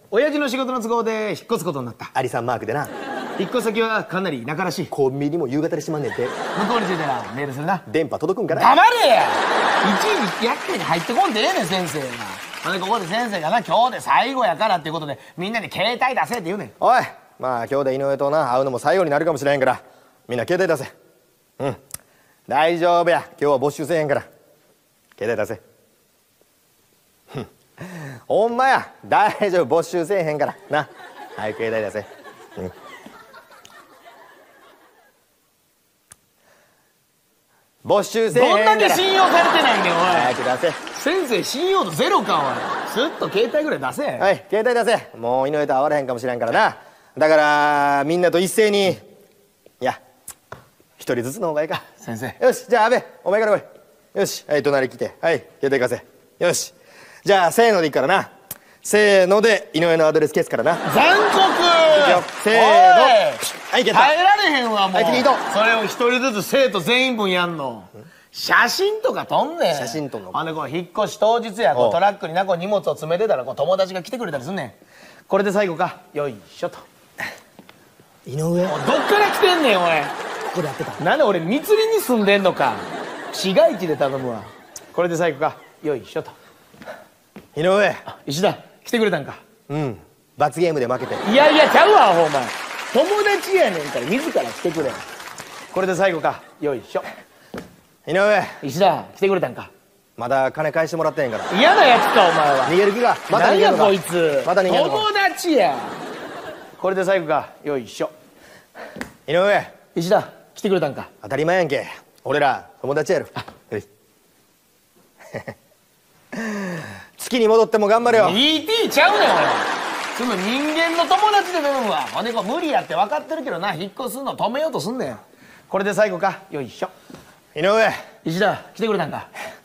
Speaker 1: 親父の仕事の都合で引っ越すことになった。
Speaker 2: アリさんマークでな。
Speaker 1: 引っ越し先はかなり田舎らしい。
Speaker 2: コンビニも夕方で閉まんねんて。
Speaker 1: 向こうに着いたらメールするな。
Speaker 2: 電波届くんかな。
Speaker 1: 黙れや。いちいち厄介に入ってこんでええねん先生が。ほんでここで先生がな、今日で最後やからっていうことでみんなに携帯出せって言うねん。
Speaker 2: おい、まあ今日で井上とな会うのも最後になるかもしれへんから、みんな携帯出せ。うん、大丈夫や、今日は没収せえへんから携帯出せ。ほんまや、大丈夫、没収せえへんからな。はい、携帯出せ。うん、没収せえへんから。
Speaker 1: どんだけ信用されてないねんおい。
Speaker 2: 早く出せ。
Speaker 1: 先生信用度ゼロかおい。ずっと携帯ぐらい出せ。
Speaker 2: はい、携帯出せ。もう井上と会われへんかもしれんからな。だからみんなと一斉に、いや一人ずつの方がいいか。
Speaker 1: 先生。
Speaker 2: よし、じゃあ阿部お前から来い。よし、はい、隣来て、はい、携帯貸せ。よし、じゃあせーのでいいからな。せーので井上のアドレス消すからな。
Speaker 1: 残酷。
Speaker 2: せーの。はい、消った。
Speaker 1: 耐えられへんわもう。
Speaker 2: はい、君と
Speaker 1: それを一人ずつ生徒全員分やんの。写真とか撮んねん。
Speaker 2: 写真撮んの。
Speaker 1: あのこう引っ越し当日や、こうトラックになこう荷物を詰めてたらこう友達が来てくれたりすんねん。これで最後か。よいしょと。
Speaker 2: 井上、
Speaker 1: どっから来てんねんおい。
Speaker 2: ここでやってた。
Speaker 1: なんで俺密林に住んでんのか。市街地で頼むわ。これで最後か。よいしょと。
Speaker 2: 井上、
Speaker 1: 石田来てくれたんか。
Speaker 2: うん、罰ゲームで負けて。
Speaker 1: いやいやちゃうわお前。友達やねんから自ら来てくれ。これで最後か。よいしょ。
Speaker 2: 井上、
Speaker 1: 石田来てくれたんか。
Speaker 2: まだ金返してもらってへんから。
Speaker 1: 嫌なやつかお前は。
Speaker 2: 逃げる気が。また逃
Speaker 1: 何や
Speaker 2: げるのか。
Speaker 1: こいつ。
Speaker 2: また逃げるのか。
Speaker 1: 友達や。これで最後か。よいしょ。
Speaker 2: 井上、
Speaker 1: 石田来てくれたんか。
Speaker 2: 当たり前やんけ。俺ら友達やる。月に戻っても頑張れよ。
Speaker 1: ET ちゃうねん俺。その人間の友達で頼むわ。ほんでこう無理やって分かってるけどな、引っ越しすんの止めようとすんねん。これで最後か。よいしょ。
Speaker 2: 井上、
Speaker 1: 石田来てくれたんか。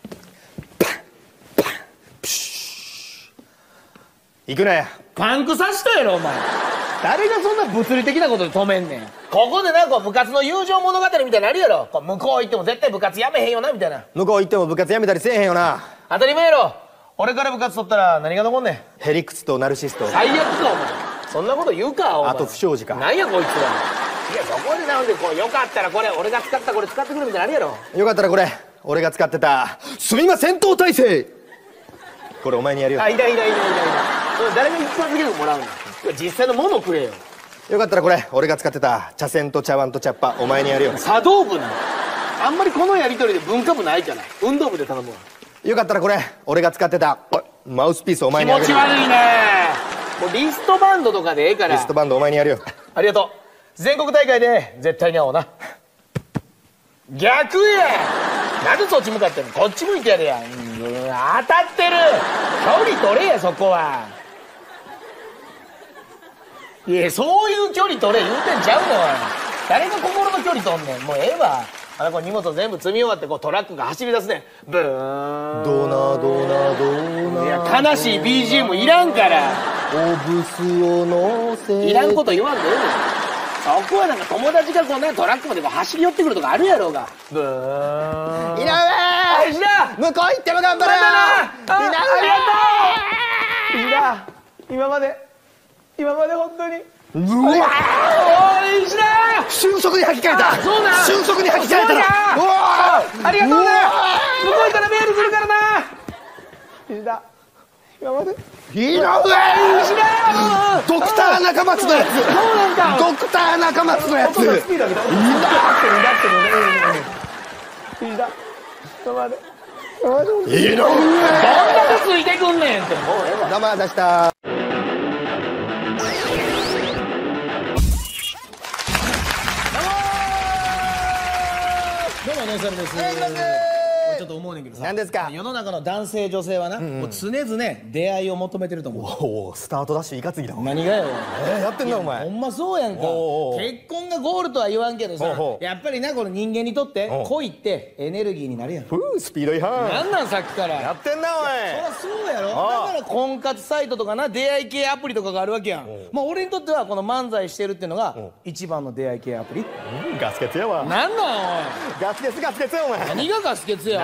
Speaker 2: 行くなや。
Speaker 1: パンクさしたやろお前。誰がそんな物理的なことで止めんねん。ここでなんか部活の友情物語みたいになるやろ。こう向こう行っても絶対部活やめへんよなみたいな。
Speaker 2: 向こう行っても部活やめたりせえへんよな。
Speaker 1: 当たり前やろ。俺から部活取ったら何が残んねん。
Speaker 2: ヘリクツとナルシスト。
Speaker 1: 最悪かお前。そんなこと言うかお前。
Speaker 2: あと不祥事か。
Speaker 1: なんやこいつは。いやそこでなんでこうよかったらこれ俺が使ったこれ使ってくるみたいなのあるやろ。
Speaker 2: よかったらこれ俺が使ってたすみま戦闘態勢、これお前にやるよ。
Speaker 1: あ、いらいらいらいらいら。それ誰が一発ギャグもらうの。実際のものくれよ。
Speaker 2: よかったらこれ俺が使ってた茶筅と茶碗と茶っ葉お前にやるよ。
Speaker 1: 茶道部な。あんまりこのやり取りで文化部ないから運動部で頼むわ。
Speaker 2: よかったらこれ俺が使ってたマウスピースお前にあげるよ。
Speaker 1: 気持ち悪いね。もうリストバンドとかでええから。
Speaker 2: リストバンドお前にやるよ。
Speaker 1: ありがとう。全国大会で絶対に会おうな。逆や。なんでそっち向かってんの。こっち向いてやれや。当たってる。距離取れやそこは。いやそういう距離取れ言うてんちゃうの。誰が心の距離取んねん。もうええわ。あの子荷物全部積み終わってこうトラックが走り出すねん。ブーン。
Speaker 2: ドナドナドナ。
Speaker 1: いや悲しい BGM いらんから。
Speaker 2: おブスを乗せ。
Speaker 1: いらんこと言わんでええねん。そこはなんか友達がこうねトラックまでこう走り寄ってくるとかあるやろうが。ブーン。
Speaker 2: 井上、
Speaker 1: 石田
Speaker 2: 向こう行っても頑張れよ。
Speaker 1: ありがとう。石田今まで本当に
Speaker 2: うわ
Speaker 1: おい石田
Speaker 2: 瞬足に履き替えた。
Speaker 1: そうだ
Speaker 2: 瞬足に履き替えたら。
Speaker 1: うわありがとうな。向こう行ったらメールするからな。石田今まで
Speaker 2: 井上、
Speaker 1: 石田
Speaker 2: ドクター中松のやつ。
Speaker 1: そうなんか
Speaker 2: ドクター中松のやつ。
Speaker 1: 音のスピード上げた。だってる石田今まで
Speaker 2: 井上、
Speaker 1: どんだけついてくんねんって。もうええわ。
Speaker 2: 名前出した。
Speaker 1: どうもね、それです。ちょっと思うねんけどさ。
Speaker 2: 何ですか。
Speaker 1: 世の中の男性女性はな、もう常々出会いを求めてると思う。
Speaker 2: おお、スタートダッシュいかつぎだ。
Speaker 1: 何がよ。
Speaker 2: やってんなお前。
Speaker 1: ほんまそうやんか。結婚がゴールとは言わんけどさ、やっぱりなこの人間にとって恋ってエネルギーになるやん。
Speaker 2: スピード違反。
Speaker 1: なんなんさっきから。
Speaker 2: やってんなおい。
Speaker 1: そりゃそうやろ。だから婚活サイトとかな出会い系アプリとかがあるわけやん。まあ俺にとってはこの漫才してるっていうのが一番の出会い系アプリ。
Speaker 2: ガスケツやわ。
Speaker 1: なんなんおい。
Speaker 2: ガスケツやお前。
Speaker 1: 何がガスケツや。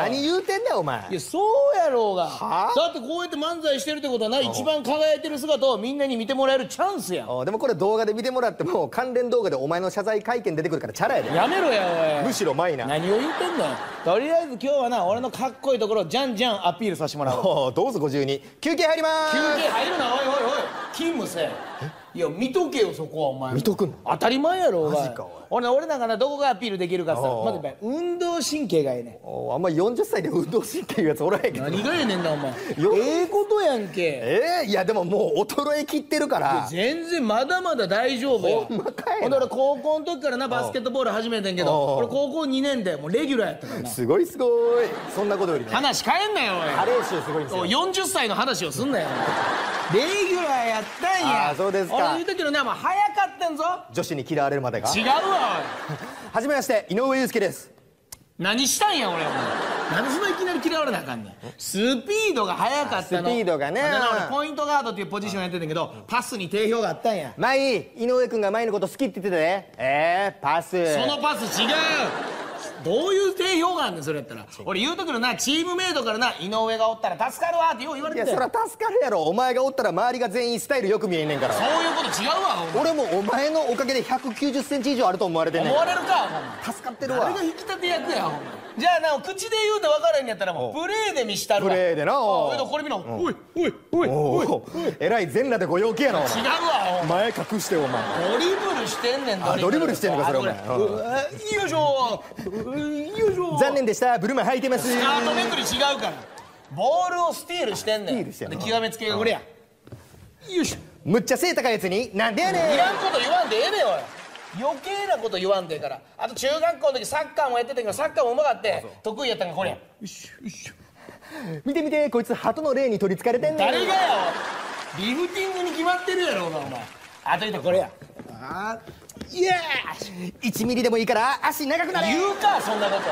Speaker 2: 何言うてんねんお前。
Speaker 1: いやそうやろうが。
Speaker 2: はあ
Speaker 1: だってこうやって漫才してるってことはな、一番輝いてる姿をみんなに見てもらえるチャンスやん。
Speaker 2: でもこれ動画で見てもらっても関連動画でお前の謝罪会見出てくるからチャラやで。
Speaker 1: やめろやおい。
Speaker 2: むしろマイナー。
Speaker 1: 何を言ってんねん。とりあえず今日はな、俺のかっこいいところをじゃんじゃんアピールさせてもらおう。
Speaker 2: どうぞ52。休憩入りまーす。
Speaker 1: 休憩入るな、おいおいおい。勤務せえ。いや見とけよそこはお前。
Speaker 2: 見とくんの？
Speaker 1: 当たり前やろお前。
Speaker 2: マジかおい。
Speaker 1: 俺なんかな、どこがアピールできるかさ、
Speaker 2: おう
Speaker 1: まずやっぱり運動神経がええねん。
Speaker 2: あんま40歳で運動神経いうやつおらへんけど。
Speaker 1: 何がええねんなお前。
Speaker 2: よ
Speaker 1: ええことやんけ。
Speaker 2: いやでももう衰え切ってるから
Speaker 1: 全然まだまだ大丈夫や。
Speaker 2: ほんまかいな。
Speaker 1: ほんで俺高校の時からなバスケットボール始めてんけど、
Speaker 2: おう
Speaker 1: 俺高校2年でもうレギュラーやったからな。
Speaker 2: すごいすごい。そんなことよりね、
Speaker 1: 話変えんなよ
Speaker 2: 加齢臭すごいんですよ。
Speaker 1: おい。40歳の話をすんなよ。レギュラーやったんや。
Speaker 2: そうですか。
Speaker 1: 俺言うときのね、もう早かったんぞ。
Speaker 2: 女子に嫌われるまでが。
Speaker 1: 違うわ
Speaker 2: はじめまして井上裕介です。
Speaker 1: 何したんや俺お前。なんでそんないきなり嫌われなあかんねん。スピードが速かったの。
Speaker 2: スピードがね。
Speaker 1: だから俺ポイントガードっていうポジションやってたんけど、パスに定評があったんや。
Speaker 2: 前井上君が前のこと好きって言ってたで。パス。
Speaker 1: そのパス違う。どういう定評があんねんそれやったら。俺言うときのな、チームメイトからな、井上がおったら助かるわってよう言われ
Speaker 2: いや
Speaker 1: てたよ。
Speaker 2: そら助かるやろ。お前がおったら周りが全員スタイルよく見えんねんから。
Speaker 1: そういうこと違うわお前。
Speaker 2: 俺もお前のおかげで190センチ以上あると思われてんねん。
Speaker 1: 思われるかお前。
Speaker 2: 助かってるわ。
Speaker 1: 誰が引き立て役やお前。じゃあな、口で言うて分からへんやったらもうプレーで見したるわ。
Speaker 2: プレーでな。
Speaker 1: おいこれ見ろ。おいおいおいおいおい。
Speaker 2: えらい全裸でご陽気やなお前。
Speaker 1: 違うわお前。
Speaker 2: 前隠してお前。
Speaker 1: ドリブルしてんねん。
Speaker 2: ドリブルしてんのかそれお前。
Speaker 1: よいしょよいしょ。
Speaker 2: 残念でした。ブルマ履いてます。
Speaker 1: スカートめくり違うから。ボールをスティールしてんねん。
Speaker 2: スティールしてんの
Speaker 1: で極めつけがこれや。よいしょ。
Speaker 2: むっちゃ背高いやつになんでやねん。
Speaker 1: いらんこと言わんでええねんおい。余計なこと言わんでええから。あと中学校の時サッカーもやってたけど、サッカーもうまかって得意やったんがこれや。よいしょよいしょ。
Speaker 2: 見て見て、こいつ鳩の霊に取りつかれてんねん。
Speaker 1: 誰がよ。リフティングに決まってるやろお前。あと言ったらこれや。イエーイ。
Speaker 2: 1ミリでもいいから足長くなれ。
Speaker 1: 言うかそんなこと。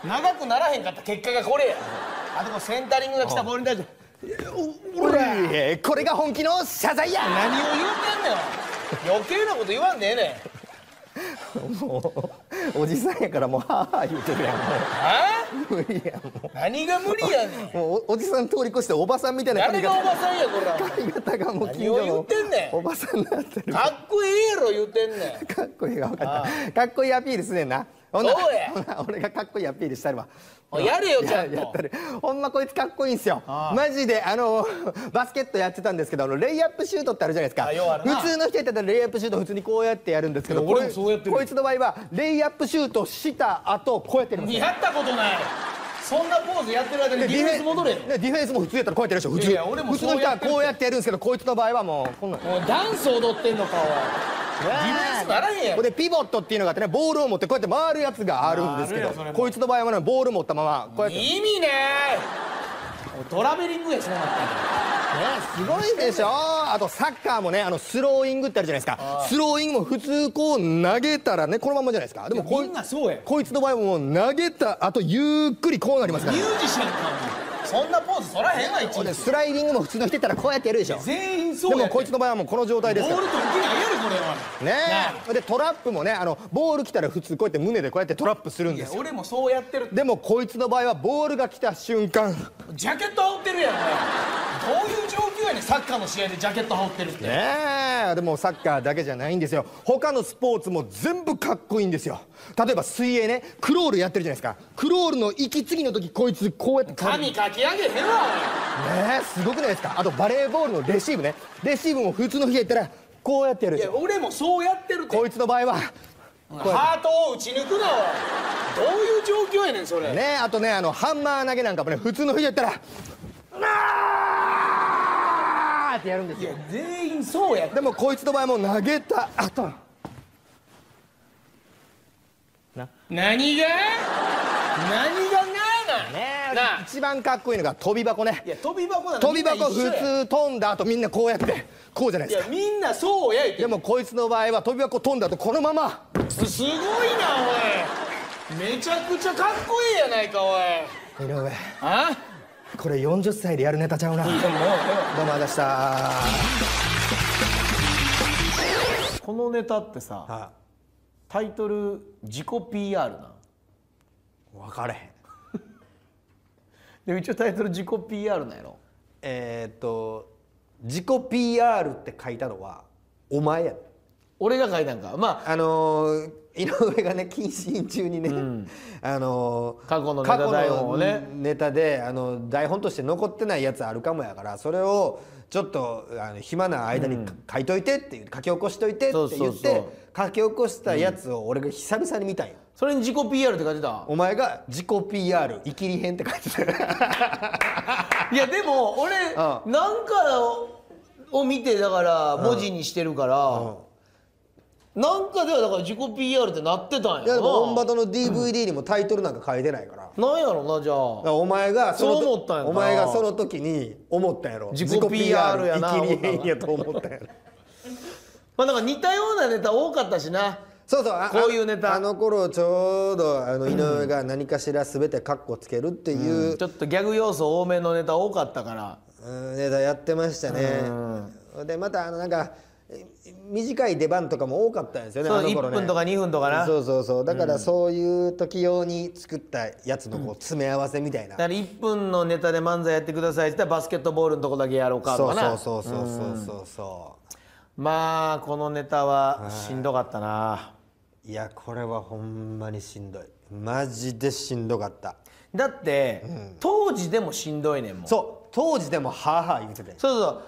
Speaker 1: 長くならへんかった結果がこれや。あとこうセンタリングが来たボールに対しておら
Speaker 2: これが本気の謝罪や。
Speaker 1: 何を言うてんねん。余計なこと言わんでええねん。
Speaker 2: もうおじさんやからもうはぁ言うてるやん。無理やも
Speaker 1: 何が無理やねん。
Speaker 2: う。もうおじさん通り越しておばさんみたいな
Speaker 1: 誰がおばさんやこれ。
Speaker 2: 髪型がもう近所
Speaker 1: 何を言
Speaker 2: の
Speaker 1: ってんねん。
Speaker 2: おばさんになってる。
Speaker 1: かっこええやろ言うてんねん。
Speaker 2: かっこいいが分かった。かっこいいアピールすねんな。ほんなら
Speaker 1: そうや
Speaker 2: ほんなら俺がかっこいいアピールしたるわ。
Speaker 1: やれよちゃんと。
Speaker 2: やったる。ほんまこいつかっこいいんすよ。マジでバスケットやってたんですけどレイアップシュートってあるじゃないですか。
Speaker 1: ようあるな。
Speaker 2: 普通の人やったらレイアップシュート普通にこうやってやるんですけど、
Speaker 1: 俺もそうやってる。
Speaker 2: こいつの場合はレイアップシュートした後こうやってやります。
Speaker 1: やったことない。そんなポーズやってる間にディフェンス戻れよ。
Speaker 2: ディフェンスも普通やったらこうやってやるでしょ。普通。
Speaker 1: いや俺も
Speaker 2: 普通の人はこうやってやるんですけど、こいつの場合はもうこんなん。
Speaker 1: もうダンス踊ってんのかおい。ディフェンスならへんやん。
Speaker 2: これでピボットっていうのがあってね、ボールを持ってこうやって回るやつがあるんですけど、こいつの場合はねボール持ったままこうやって
Speaker 1: 意味ねー。トラベリングやしなかったんだ。
Speaker 2: すごいでしょ。あとサッカーもねスローイングってあるじゃないですか。スローイングも普通こう投げたらねこのままじゃないですか。でも
Speaker 1: みんなそうや。
Speaker 2: こいつの場合はもう投げた後ゆっくりこうなりますから
Speaker 1: ミュージシャンかそんなポーズ取らへんわ一日。
Speaker 2: スライディングも普通の人やったらこうやってやるでしょ。
Speaker 1: 全員そうや。
Speaker 2: でもこいつの場合はもうこの状態ですから
Speaker 1: ボールと受けないやろこれは
Speaker 2: ね。でトラップもねボール来たら普通こうやって胸でこうやってトラップするんですよ。
Speaker 1: 俺もそうやってる。
Speaker 2: でもこいつの場合はボールが来た瞬間
Speaker 1: ジャケット羽織ってるやんお前。どういう状況やねんサッカーの試合でジャケット羽織ってるって。
Speaker 2: ねえ。でもサッカーだけじゃないんですよ。他のスポーツも全部かっこいいんですよ。例えば水泳ねクロールやってるじゃないですか。クロールの息継ぎの時こいつこうやって
Speaker 1: 髪かき上げへんわ
Speaker 2: ねえすごくないですか。あとバレーボールのレシーブね。レシーブも普通の人やったらこうやってやる
Speaker 1: いや俺もそうやってるって。
Speaker 2: こいつの場合は
Speaker 1: ハートを打ち抜くなおい。どういう状況やねんそれ。
Speaker 2: ね。あとねハンマー投げなんかもね普通の人やったらーってやるんですよ。
Speaker 1: いや全員そうや。
Speaker 2: でもこいつの場合も投げた後
Speaker 1: 何がな
Speaker 2: 一番かっこいいのが飛び箱ね。
Speaker 1: いや飛び箱なん
Speaker 2: 飛び箱普通飛んだ後みんなこうやってこうじゃないですか。
Speaker 1: いやみんなそうや言って。
Speaker 2: でもこいつの場合は飛び箱飛んだ後このまます
Speaker 1: ごいなおい。めちゃくちゃかっこいいやないかおい。
Speaker 2: 井上
Speaker 1: あ
Speaker 2: これ40歳でやるネタちゃうな。どうもあざした
Speaker 1: このネタってさタイトル自己 PR な。
Speaker 2: 分かれへん。
Speaker 1: でも一応タイトル自己 PR なんやろ。
Speaker 3: 自己 PR って書いたのはお前や。
Speaker 1: 俺が書いたんか。まあ
Speaker 3: 井上がね謹慎中にね、
Speaker 1: 過去のネタ台本をね
Speaker 3: ネタで台本として残ってないやつあるかもやから、それをちょっと暇な間に書いといてっていう、書き起こしといてって言って書き起こしたやつを俺が久々に見たんよ。
Speaker 1: それに自己 PR って書いてた。
Speaker 3: お前が自己 PR イキリ編って書いてた。
Speaker 1: いやでも俺なんかを見てだから文字にしてるから、なんかではだから自己 PR ってなってたんやな。
Speaker 3: いやでもオンバトの DVD にもタイトルなんか書いてないから。
Speaker 1: なんやろなじゃあ。
Speaker 3: お前が
Speaker 1: そう思ったんやな。
Speaker 3: お前がその時に思ったんやろ。
Speaker 1: 自己 PR やな。
Speaker 3: イキリ編やと思ったんやろ。
Speaker 1: まあなんか似たようなネタ多かったしな。
Speaker 3: そうそう、
Speaker 1: こういうネタ
Speaker 3: あの頃ちょうど井上が何かしら全てカッコつけるっていう、
Speaker 1: ちょっとギャグ要素多めのネタ多かったから
Speaker 3: ネタやってましたね。でまたなんか短い出番とかも多かったんですよね。
Speaker 1: そう1分とか2分とかな。
Speaker 3: そうそうそう、だからそういう時用に作ったやつのこう詰め合わせみたいな。
Speaker 1: だから1分のネタで漫才やってくださいって言ったらバスケットボールのとこだけやろうかとかな。
Speaker 3: そうそうそうそうそうそう。
Speaker 1: まあこのネタはしんどかったな。
Speaker 3: いやこれはほんまにしんどい、マジでしんどかった。
Speaker 1: だって、当時でもしんどいねんもん。
Speaker 3: そう当時でもはあはあ言うてて、
Speaker 1: そうそう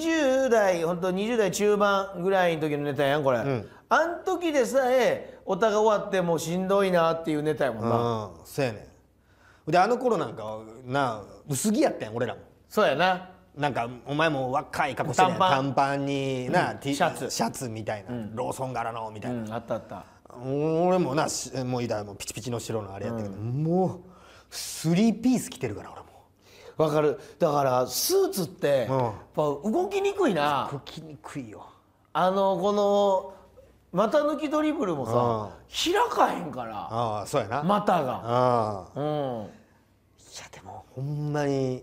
Speaker 1: 20代本当20代中盤ぐらいの時のネタやんこれ、あん時でさえお互い終わってもうしんどいなっていうネタやもんな。
Speaker 3: そうやねん。であの頃なんかな薄着やったやん俺らも。
Speaker 1: そうやな。
Speaker 3: なんかお前も若い格好してね、短パンにな、
Speaker 1: シャ
Speaker 3: ツみたいな、ローソン柄のみたいな、
Speaker 1: あったあった。
Speaker 3: 俺もなもういだもうピチピチの白のあれやったけど、もうスリーピース着てるから俺も。
Speaker 1: わかる。だからスーツってやっぱ動きにくいな。
Speaker 3: 動きにくいよ。
Speaker 1: この股抜きドリブルもさ開かへんから。
Speaker 3: ああそうやな。
Speaker 1: 股が。
Speaker 3: ああ。いやでもほんまに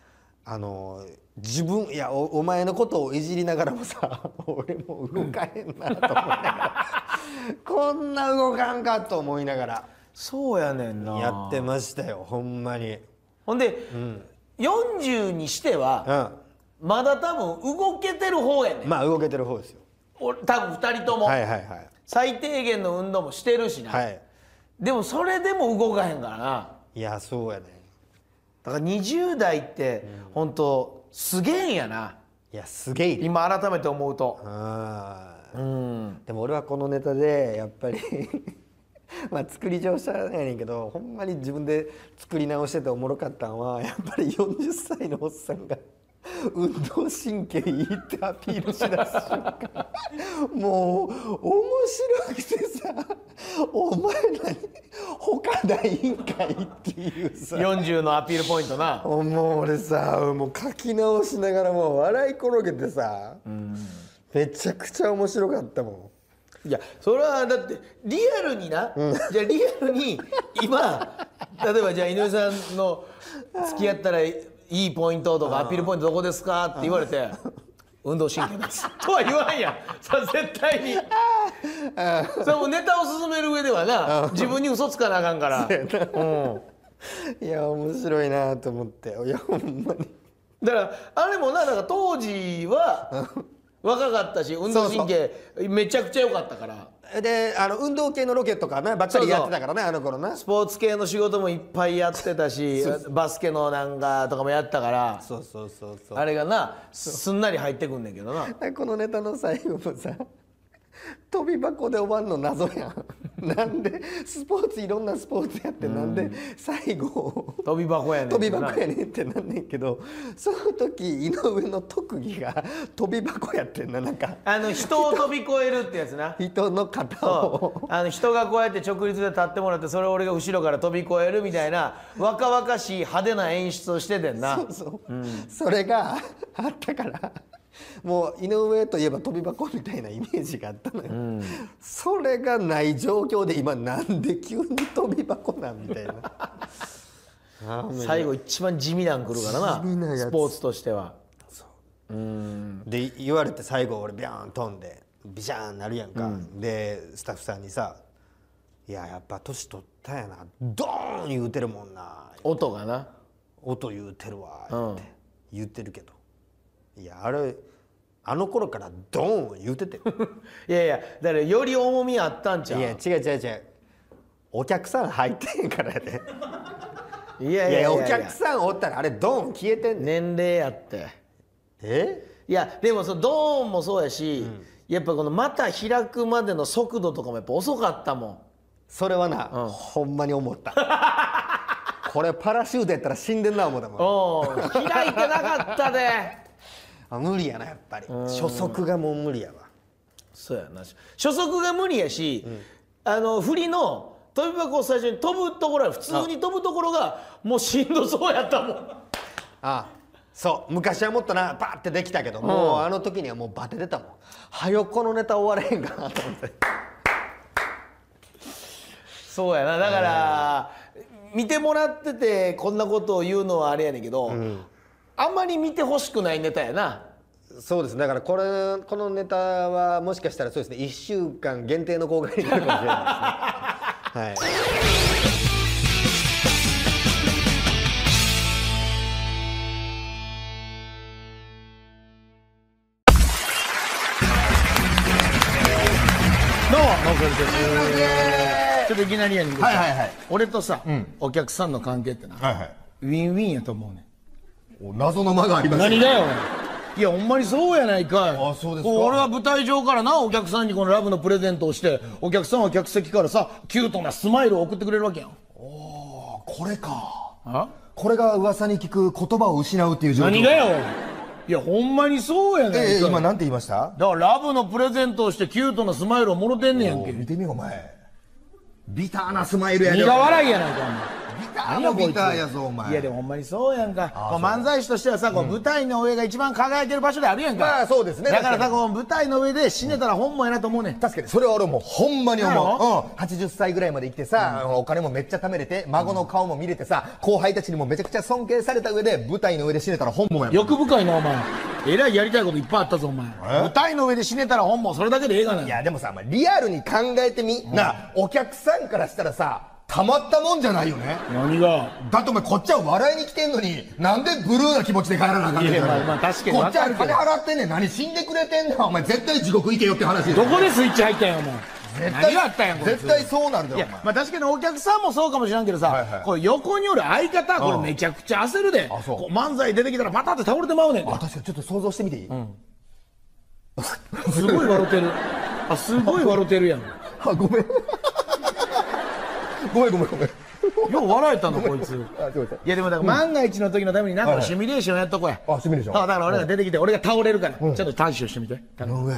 Speaker 3: 自分いや お前のことをいじりながらもさ俺も動かへんなと思いながらこんな動かんかと思いながら
Speaker 1: そうやねんな。
Speaker 3: やってましたよほんまに。
Speaker 1: ほんで、40にしては、まだ多分動けてる方やねん。
Speaker 3: まあ動けてる方ですよ
Speaker 1: 多分2人とも、
Speaker 3: はいはいはい、
Speaker 1: 最低限の運動もしてるしな、でもそれでも動かへんからな。
Speaker 3: いやそうやね。
Speaker 1: だから20代って本当すげえんやな。
Speaker 3: いやすげえ
Speaker 1: 今改めて思うと。
Speaker 3: でも俺はこのネタでやっぱりまあ作り上手やねんけどほんまに自分で作り直してておもろかったんはやっぱり40歳のおっさんが運動神経いいってアピールしだす瞬間もう面白くてさお前何他ないんかいっていうさ
Speaker 1: 40のアピールポイントな。
Speaker 3: もう俺さもう書き直しながらもう笑い転げてさ、めちゃくちゃ面白かったも
Speaker 1: ん。いやそれはだってリアルにな、じゃあリアルに今例えばじゃあ井上さんの付き合ったらいいポイントとかアピールポイントどこですかって言われて運動神経ですとは言わんやん。それ絶対にそれもネタを進める上ではな自分に嘘つかなあかんから。
Speaker 3: いや面白いなと思って。いやほんまに
Speaker 1: だからあれもな、なんか当時は若かったし運動神経めちゃくちゃ良かったから。
Speaker 3: で運動系のロケとかねばっかりやってたからねあの頃な。
Speaker 1: スポーツ系の仕事もいっぱいやってたしバスケのなんかとかもやったから、
Speaker 3: そうそうそうそう、
Speaker 1: あれがなすんなり入ってくんねんけどな。
Speaker 3: このネタの最後もさ飛び箱で終わんの謎やん。なんでスポーツいろんなスポーツやってなんで最後
Speaker 1: 飛び箱やねん
Speaker 3: 飛び箱やねんってなんねんけど、その時井上の特技が飛び箱やってんな。なんか
Speaker 1: 人を飛び越えるってやつな。
Speaker 3: 人の肩を
Speaker 1: 人がこうやって直立で立ってもらってそれを俺が後ろから飛び越えるみたいな若々しい派手な演出をしててんな。
Speaker 3: そうそう、それがあったからもう井上といえば飛び箱みたいなイメージがあったのよ、それがない状況で今なんで急に飛び箱なんみたいな
Speaker 1: 最後一番地味なんくるからな、
Speaker 3: 地味なやつ
Speaker 1: スポーツとしては。
Speaker 3: で言われて最後俺ビャーン飛んでビシャーンなるやんか、でスタッフさんにさ「いややっぱ年取ったやなドーン言うてるもんな」
Speaker 1: 音がな。
Speaker 3: 音言うてるわって言ってるけど、いやあれあの頃からドーン言うてて
Speaker 4: いやいやだからより重みあったんちゃう。
Speaker 3: いや違う違う違う、お客さん入ってんからやで
Speaker 4: いやいやいやいや
Speaker 3: お客さんおったらあれドーン消えてんねん。
Speaker 4: 年齢やって。
Speaker 3: え
Speaker 4: いやでもそのドーンもそうやし、やっぱこのまた開くまでの速度とかもやっぱ遅かったもん。
Speaker 3: それはな、ほんまに思ったこれパラシュートやったら死んでんな思ったもん。
Speaker 4: 開いてなかったで
Speaker 3: あ無理やなやっぱり、初速がもう無理やわ。
Speaker 4: そうやな、初速が無理やし、振りの飛び箱を最初に飛ぶところは普通に飛ぶところがもうしんどそうやったもん。
Speaker 3: ああそう昔はもっとなパーってできたけど、もうあの時にはもうバテてたもん。はよこのネタ終われへんかなと思って
Speaker 4: そうやな、だから、見てもらっててこんなことを言うのはあれやねんけど、あんまり見てほしくないネタやな。
Speaker 3: そうですだからこのネタはもしかしたらそうですね1週間限定の公開になるかもしれないですねはい
Speaker 4: どうもノーフェルです。ちょっといきなりやねんけど、
Speaker 2: はいはいはい。
Speaker 4: 俺とさ、お客さんの関係ってな、
Speaker 2: はいはい。
Speaker 4: ウィンウィンやと思うねん。
Speaker 2: お謎の間がありますね。
Speaker 4: 何だよいやほんまにそうやないかい。
Speaker 2: あそうですか。
Speaker 4: 俺は舞台上からなお客さんにこのラブのプレゼントをして、お客さんは客席からさキュートなスマイルを送ってくれるわけやん。
Speaker 2: これか。
Speaker 4: あ
Speaker 2: これが噂に聞く言葉を失うっていう状況。
Speaker 4: 何がよ。いやほんまにそうやねんか。
Speaker 2: 今なんて言いました？
Speaker 4: だからラブのプレゼントをしてキュートなスマイルをもろてんねやんけ。
Speaker 2: 見てみよお前。ビターなスマイルやで。
Speaker 4: 苦笑いやないかお前。
Speaker 2: ビターもビターやぞお前。
Speaker 4: いやでもほんまにそうやんか。こう漫才師としてはさ、こう舞台の上が一番輝いてる場所であるやんか。
Speaker 2: まあそうですね。
Speaker 4: だからさこう舞台の上で死ねたら本望やなと思うねん。
Speaker 2: 確かにそれは俺もほんまに思
Speaker 4: な
Speaker 2: う。80歳ぐらいまで生きてさ、お金もめっちゃ貯めれて、孫の顔も見れてさ、後輩たちにもめちゃくちゃ尊敬された上で舞台の上で死ねたら本望や。
Speaker 4: 欲深いなお前。えらいやりたいこといっぱいあったぞお前。舞台の上で死ねたら本望それだけでええがな。
Speaker 2: いやでもさ、リアルに考えてみ、なお客さんからしたらさたまったもんじゃないよね。
Speaker 4: 何が。
Speaker 2: だってお前こっちは笑いに来てんのになんでブルーな気持ちで帰らなあかんねん。
Speaker 4: いやまあ確かに
Speaker 2: こっちは
Speaker 4: 分かるけど
Speaker 2: 金払ってんねん。何死んでくれてんねん。お前絶対地獄行けよって話で。
Speaker 4: どこでスイッチ入ったんやお前。
Speaker 2: 絶
Speaker 4: 何があったんやこいつ。
Speaker 2: 絶対そうなんだ
Speaker 4: い
Speaker 2: よお前。
Speaker 4: やまあ確かにお客さんもそうかもしれんけどさ、
Speaker 2: はいはい
Speaker 4: これ横におる相方これめちゃくちゃ焦るで。
Speaker 2: あそう
Speaker 4: こう漫才出てきたらパタって倒れてまうねん。
Speaker 2: あ確かにちょっと想像してみていい？
Speaker 4: すごい笑ってる。あすごい笑ってるやん。
Speaker 2: あごめんごめんごめんごめん。
Speaker 4: よう笑えたのこいつ。
Speaker 2: あすいません。
Speaker 4: いやでもだから万が一の時のためになんかシミュレーションやっとこうや。
Speaker 2: あシミュレーション。
Speaker 4: だから俺が出てきて俺が倒れるからちょっと対処してみて。
Speaker 2: 井上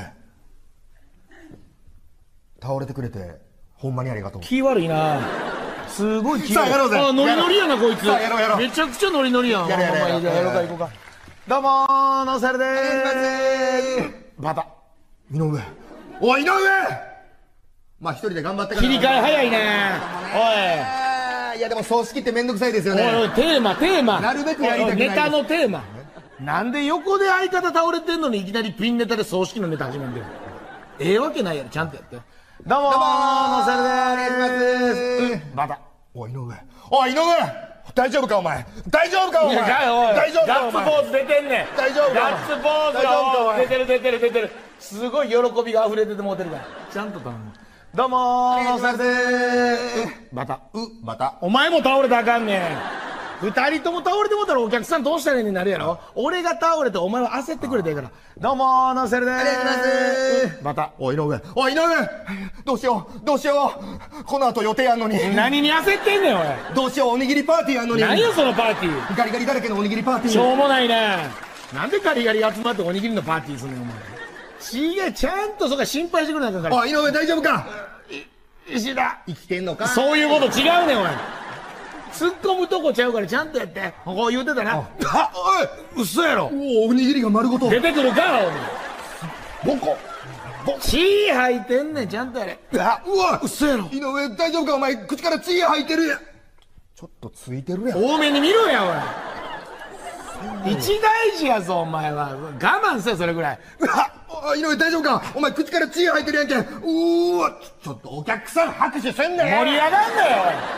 Speaker 2: 倒れてくれてほんまにありがとう。
Speaker 4: 気悪いな。すごい気悪い。
Speaker 2: さあやろうぜ
Speaker 4: あノリノリやなこいつ。
Speaker 2: さあやろうやろう
Speaker 4: めちゃくちゃノリノリやん。
Speaker 2: やろうやろう
Speaker 4: まあまあじゃあやろうか行こうか。どうもーのせるでーす。バタ。
Speaker 2: 井上おい井上まあ一人で頑張ってから。
Speaker 4: 切り替え早いね。
Speaker 2: いやでも葬式ってめんどくさいですよ
Speaker 4: おいおいおい
Speaker 2: ね。
Speaker 4: テーマ。
Speaker 2: なるべくやりたくないです
Speaker 4: ネタのテーマ。なんで横で相方倒れてんのにいきなりピンネタで葬式のネタ始めんだよ。ええわけないやろちゃんとやって。どうもーのせるでーす。バタ。
Speaker 2: おい井上おい井上大丈夫かお前大丈夫かお前
Speaker 4: いやかよおい
Speaker 2: 大丈夫かお前
Speaker 4: ガッツポーズ出てんねん。
Speaker 2: 大丈夫か
Speaker 4: ガッツポーズ
Speaker 2: 大丈夫かお
Speaker 4: が
Speaker 2: 前
Speaker 4: 出てるすごい喜びが溢れててもうてるからちゃんと頼む。どうもーされてーバタ。
Speaker 2: また
Speaker 4: お前も倒れたらあかんねん。二人とも倒れてもうたらお客さんどうしたらいいになるやろ。俺が倒れてお前は焦ってくれていいから。どうもーのせるでー
Speaker 2: ありがとうございます
Speaker 4: バタ。
Speaker 2: おい井上おい井上どうしようこの後予定あんのに
Speaker 4: 何に焦ってんねんおい。
Speaker 2: どうしようおにぎりパーティーあんのに
Speaker 4: 何よそのパーティー。
Speaker 2: ガリガリだらけのおにぎりパーティー
Speaker 4: しょうもないな。なんでガリガリ集まっておにぎりのパーティーすんねんお前。違うちゃんとそこは心配してくれなあかんから。
Speaker 2: おい井上大丈夫か
Speaker 4: 石田
Speaker 2: 生きてんのか
Speaker 4: そういうこと違うねんおい。突っ込むとこちゃうからちゃんとやってこう言うてたな。
Speaker 2: おい
Speaker 4: 嘘やろ。
Speaker 2: おにぎりが丸ごと
Speaker 4: 出てくるかお前。
Speaker 2: 5個
Speaker 4: 血吐いてんねんちゃんとやれ。
Speaker 2: うわ
Speaker 4: 嘘やろ。
Speaker 2: 井上大丈夫かお前口から血吐いてるやんちょっとついてるやん
Speaker 4: 多めに見ろやおい。一大事やぞお前は。我慢せよそれぐらい。
Speaker 2: 井上大丈夫かお前口から血吐いてるやんけちょっとお客さん拍手せんねん
Speaker 4: 盛り上がんなよおい。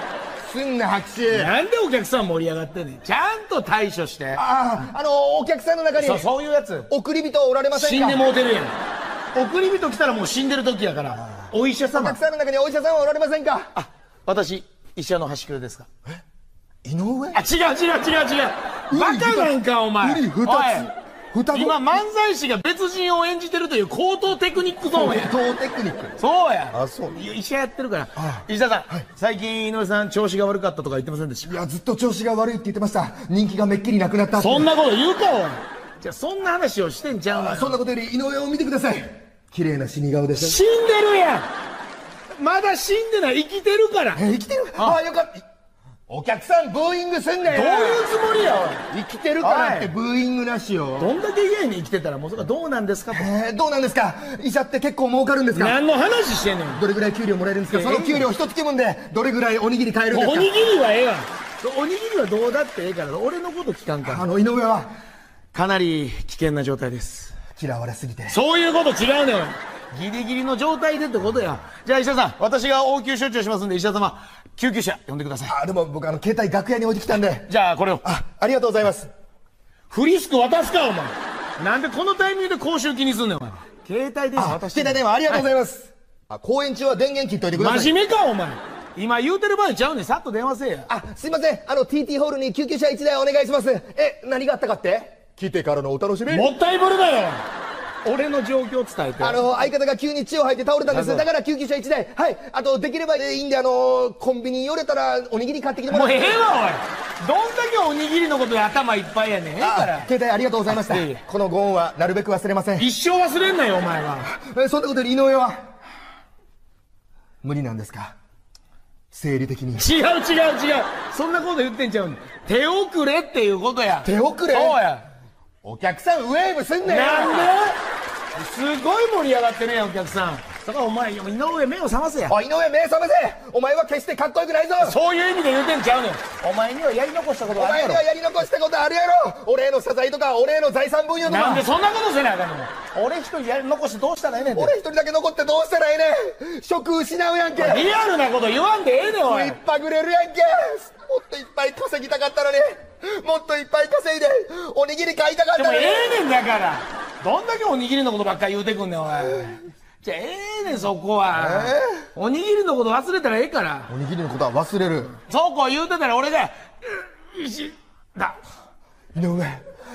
Speaker 2: すんな拍手。
Speaker 4: なんでお客さん盛り上がってんねん。ちゃんと対処して。
Speaker 2: お客さんの中に
Speaker 4: そういうやつ
Speaker 2: 送り人おられませんか？
Speaker 4: 死んでもうてるやん。送り人来たらもう死んでる時やから。お医者
Speaker 2: お
Speaker 4: 様。
Speaker 2: 客さんの中にお医者さんはおられませんか？
Speaker 4: 私医者の端くれですか？
Speaker 2: 井上？
Speaker 4: 違う。バカなんかお前。今漫才師が別人を演じてるという高等テクニックゾーンや。
Speaker 2: 高等テクニック。
Speaker 4: そうや。
Speaker 2: そう。
Speaker 4: 医者やってるから。石田さん、最近井上さん調子が悪かったとか言ってませんでした？
Speaker 2: いや、ずっと調子が悪いって言ってました。人気がめっきりなくなったって。
Speaker 4: そんなこと言うかおい。じゃあそんな話をしてんちゃうのよ。
Speaker 2: そんなことより井上を見てください。綺麗な死に顔でしょ。
Speaker 4: 死んでるやん。まだ死んでない。生きてるから。
Speaker 2: 生きてる？よかった。お客さんブーイングすんなよ。
Speaker 4: どういうつもりやおい。
Speaker 2: 生きてるからってブーイングなしよ。
Speaker 4: どんだけ嫌に生きてたらもうそれはどうなんですかと。
Speaker 2: どうなんですか？医者って結構儲かるんですか？
Speaker 4: 何の話してんねん。
Speaker 2: どれぐらい給料もらえるんですか？その給料一月分でどれぐらいおにぎり買えるんですか？
Speaker 4: おにぎりはええわ。おにぎりはどうだってええから俺のこと聞かんから。
Speaker 2: 井上は
Speaker 4: かなり危険な状態です。
Speaker 2: 嫌われすぎて。
Speaker 4: そういうこと違うねん。ギリギリの状態でってことや。じゃあ石田さん、私が応急処置をしますんで石田様救急車呼んでください。
Speaker 2: でも僕携帯楽屋に置いてきたんで。
Speaker 4: じゃあこれを。
Speaker 2: ありがとうございます。
Speaker 4: フリスク渡すかお前。なんでこのタイミングで公衆気にすんねんお前。携帯電話渡して。
Speaker 2: 携帯電話ありがとうございます。公演中は電源切っといてください。
Speaker 4: 真面目かお前。今言うてる場合ちゃうねん。さっと電話せえや。
Speaker 2: すいません。TT ホールに救急車1台お願いします。何があったかって？来てからのお楽しみ。
Speaker 4: もったいぶるなよ。俺の状況伝えて。
Speaker 2: 相方が急に血を吐いて倒れたんです。だから救急車1台。はい。あとできればいいんでコンビニ寄れたらおにぎり買ってきてもらって。
Speaker 4: もうええわおい。どんだけおにぎりのことで頭いっぱいやねん。ええから。
Speaker 2: 携帯ありがとうございました。このご恩はなるべく忘れません。
Speaker 4: 一生忘れんなよお前は。
Speaker 2: そんなことより井上は無理なんですか？生理的に。
Speaker 4: 違う。そんなこと言ってんちゃうねん。手遅れっていうことや。
Speaker 2: 手遅れ？
Speaker 4: そうや。
Speaker 2: お客さんウェーブすんねん。
Speaker 4: なんですごい盛り上がってるやんお客さん。だからお前井上目を覚ませや。
Speaker 2: 井上目覚ませ。お前は決してかっこよくないぞ。
Speaker 4: そういう意味で言うてんちゃうねん。お前にはやり残したことあるやろ。
Speaker 2: お前にはやり残したことあるやろ。俺への謝罪とか俺への財産分与とか。
Speaker 4: なんでそんなことせなあかんの。俺一人やり残してどうしたらええねん。
Speaker 2: 俺一人だけ残ってどうしたらええねん。職失うやんけ。
Speaker 4: リアルなこと言わんでええねんおい。
Speaker 2: いっぱぐれるやんけ。もっといっぱい稼ぎたかったのに。もっといっぱい稼いでおにぎり買いたかったのに。
Speaker 4: でもええねんだから。どんだけおにぎりのことばっかり言うてくんねんおい。じゃあええねんそこは。おにぎりのこと忘れたらええから。
Speaker 2: おにぎりのことは忘れる。
Speaker 4: そうこう言うてたら俺が石だ。
Speaker 2: 井上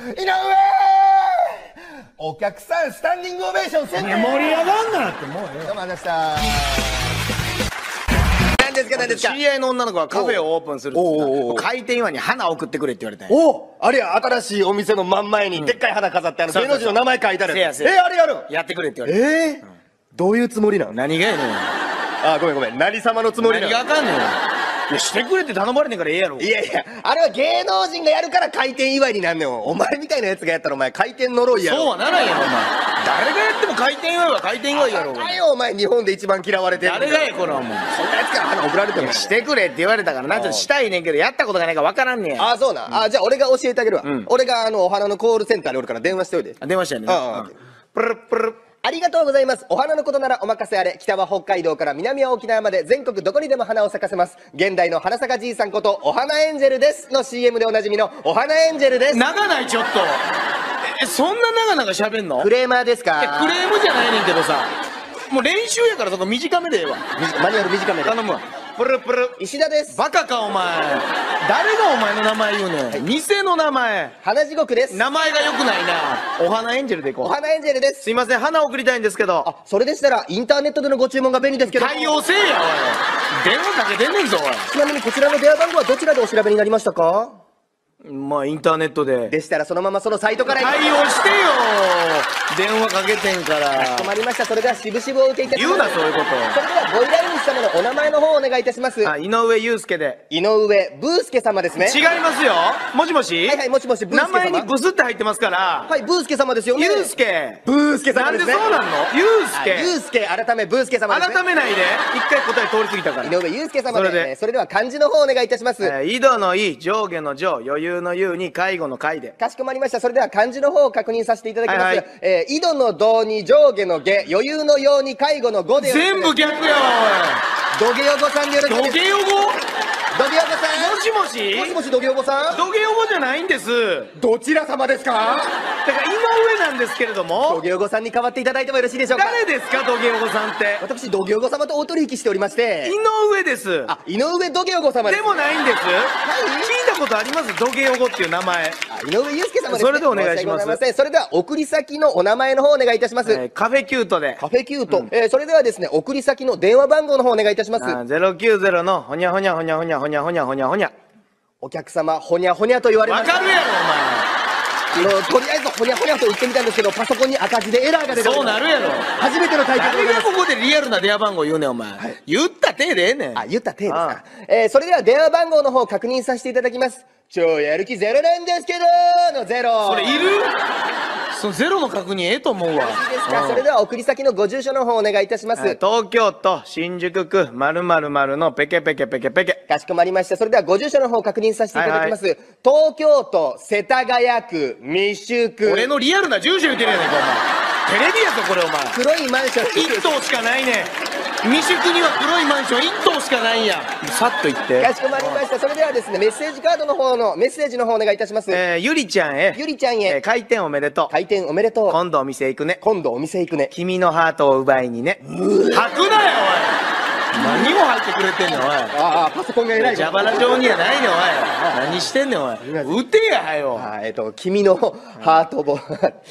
Speaker 2: お客さんスタンディングオベーションせんねん。
Speaker 4: 盛り上がんなってもうええ。
Speaker 2: どうもありがとうございました。何ですか？
Speaker 1: 知り合いの女の子がカフェをオープンするんですが、開店祝いに花送ってくれって言われて。
Speaker 2: あれや、新しいお店の真ん前にでっかい花飾って芸能人の名前書いてある。
Speaker 1: せや
Speaker 2: あれやる。
Speaker 1: やってくれって言われて。
Speaker 2: どういうつもりなん？
Speaker 1: 何がやねん。
Speaker 2: ごめん。何様のつもりな
Speaker 1: 何
Speaker 2: ん？
Speaker 1: があかんねん。いやしてくれって頼まれねんからええやろ。
Speaker 2: いや、あれは芸能人がやるから開店祝いになんねん。お前みたいなやつがやったらお前開店呪いやろ。
Speaker 1: そうはならんやろお前。誰がやっても開店祝いは開店祝いやろ。
Speaker 2: お前日本で一番嫌われてる。
Speaker 1: 誰がやこれはもう。
Speaker 2: そんなやつから花送られても。
Speaker 1: してくれって言われたからな。ちょっとしたいねんけどやったことがないからわからんねん。
Speaker 2: そうな。じゃあ俺が教えてあげるわ。俺がお花のコールセンターにおるから電話しておいて。
Speaker 1: 電話したよね。
Speaker 2: プルプル。ありがとうございます。お花のことならお任せあれ。北は北海道から南は沖縄まで全国どこにでも花を咲かせます。現代の花咲かじいさんことお花エンジェルですの CM でおなじみのお花エンジェルです。
Speaker 1: 長ないちょっと。そんな長々喋んの？
Speaker 2: クレーマーですか？
Speaker 1: クレームじゃないねんけどさ。もう練習やからそこ短めでええわ。
Speaker 2: マニュアル短めで。
Speaker 1: 頼むわ。プルプル。
Speaker 2: 石田です。
Speaker 1: バカかお前。誰がお前の名前言うねん。店の名前。
Speaker 2: 花地獄です。
Speaker 1: 名前が良くないな。お花エンジェルでいこう。
Speaker 2: お花エンジェルです。
Speaker 1: すいません、花送りたいんですけど。
Speaker 2: それでしたらインターネットでのご注文が便利ですけど。
Speaker 1: 対応せえやおい。電話かけてんねんぞおい。
Speaker 2: ちなみにこちらの電話番号はどちらでお調べになりましたか？
Speaker 1: まあインターネットで。
Speaker 2: でしたらそのままそのサイトから
Speaker 1: 対応してよ。電話かけてんから。
Speaker 2: かしこまりました。それでは渋々お受けいたします。
Speaker 1: 言うなそういうこと。
Speaker 2: それではご依頼主様のお名前の方をお願いいたします。
Speaker 1: 井上祐介で。
Speaker 2: 井上ブースケ様ですね。
Speaker 1: 違いますよ。もしもし。
Speaker 2: はい、もしもし、ブースケ様。
Speaker 1: 名前にブスって入ってますから。
Speaker 2: はい、ブースケ様ですよね。
Speaker 1: 祐介。
Speaker 2: ブースケ様ですね。
Speaker 1: なんでそうなんの？祐介。
Speaker 2: 祐介改めブースケ様ですね。
Speaker 1: 改めないで。一回答え通り過ぎたから。
Speaker 2: 井上祐介様で。それでは漢字の方お願いいたします。
Speaker 1: 井戸の井、上下の上、余裕の裕に介護の介で。
Speaker 2: かしこまりました。それでは漢字の方を確認させていただきます。井戸の道に上下の下、余裕のように介護の語で。
Speaker 1: 全部逆やわ、
Speaker 2: おい。土下予語さんでよろしいですか？
Speaker 1: 土下予語？
Speaker 2: 土下座さん。
Speaker 1: もしもし
Speaker 2: もしもし、土下座さん。
Speaker 1: 土下座じゃないんです。
Speaker 2: どちら様ですか？
Speaker 1: だから井上なんですけれど
Speaker 2: 土
Speaker 1: も。
Speaker 2: 下座さんに代わっていただいてもよろしいでしょうか？
Speaker 1: 誰ですか、土下座さんって。
Speaker 2: 私、土下座様とお取引しておりまして。
Speaker 1: 井上です。
Speaker 2: あ、井上土下座様で。
Speaker 1: ですもないんです。聞いたことあります、土下座っていう名前。
Speaker 2: 井上祐介様ですね。
Speaker 1: それでお願いします。
Speaker 2: 申訳ございません。それでは送り先のお名前の方お願いいたします。
Speaker 1: カフェキュートで。
Speaker 2: カフェキュート。それではですね、送り先の電話番号の方お願いいたします。
Speaker 1: 090のほにゃほにゃほにゃほにゃほにゃほにゃほにゃほにゃ。
Speaker 2: お客様、ほにゃほにゃと言われました。
Speaker 1: わかるやろ、
Speaker 2: とりあえずほにゃほにゃと言ってみたんですけど、パソコンに赤字でエラーが出て
Speaker 1: そうなるやろ。
Speaker 2: 初めての体験でございます。
Speaker 1: 誰がここでリアルな電話番号言うねん、お前。言った手でええねん。
Speaker 2: あ、言った手ですか。それでは電話番号の方確認させていただきます。超やる気ゼロなんですけどのゼロ。
Speaker 1: それいる？そのゼロの確認ええと思うわ。
Speaker 2: いいですか。それでは送り先のご住所の方お願いいたします。
Speaker 1: 東京都新宿区〇〇〇のペケペケペケペケ。
Speaker 2: かしこまりました。それではご住所の方確認させていただきます。東京都世田谷区三宿。
Speaker 1: 俺のリアルな住所言ってるやないか、お前。テレビやぞこれ、お前。
Speaker 2: 黒いマンション
Speaker 1: 1棟しかないねん。三宿には黒いマンション1棟しかないんや。さっと言って。
Speaker 2: かしこまりました。それではですね、メッセージカードの方のメッセージの方お願いいたします。
Speaker 1: ゆりちゃんへ。
Speaker 2: ゆりちゃんへ。
Speaker 1: 開店おめでとう。
Speaker 2: 開店おめでとう。
Speaker 1: 今度お店行くね。
Speaker 2: 今度お店行くね。
Speaker 1: 君のハートを奪いにね。吐くなよ、おい。何を吐いてくれてんねん、おい。
Speaker 2: ああ、パソコンが偉い。
Speaker 1: 蛇腹状にはないねん、おい。何してんねん、おい。撃てや、はよ。
Speaker 2: 君のハートを。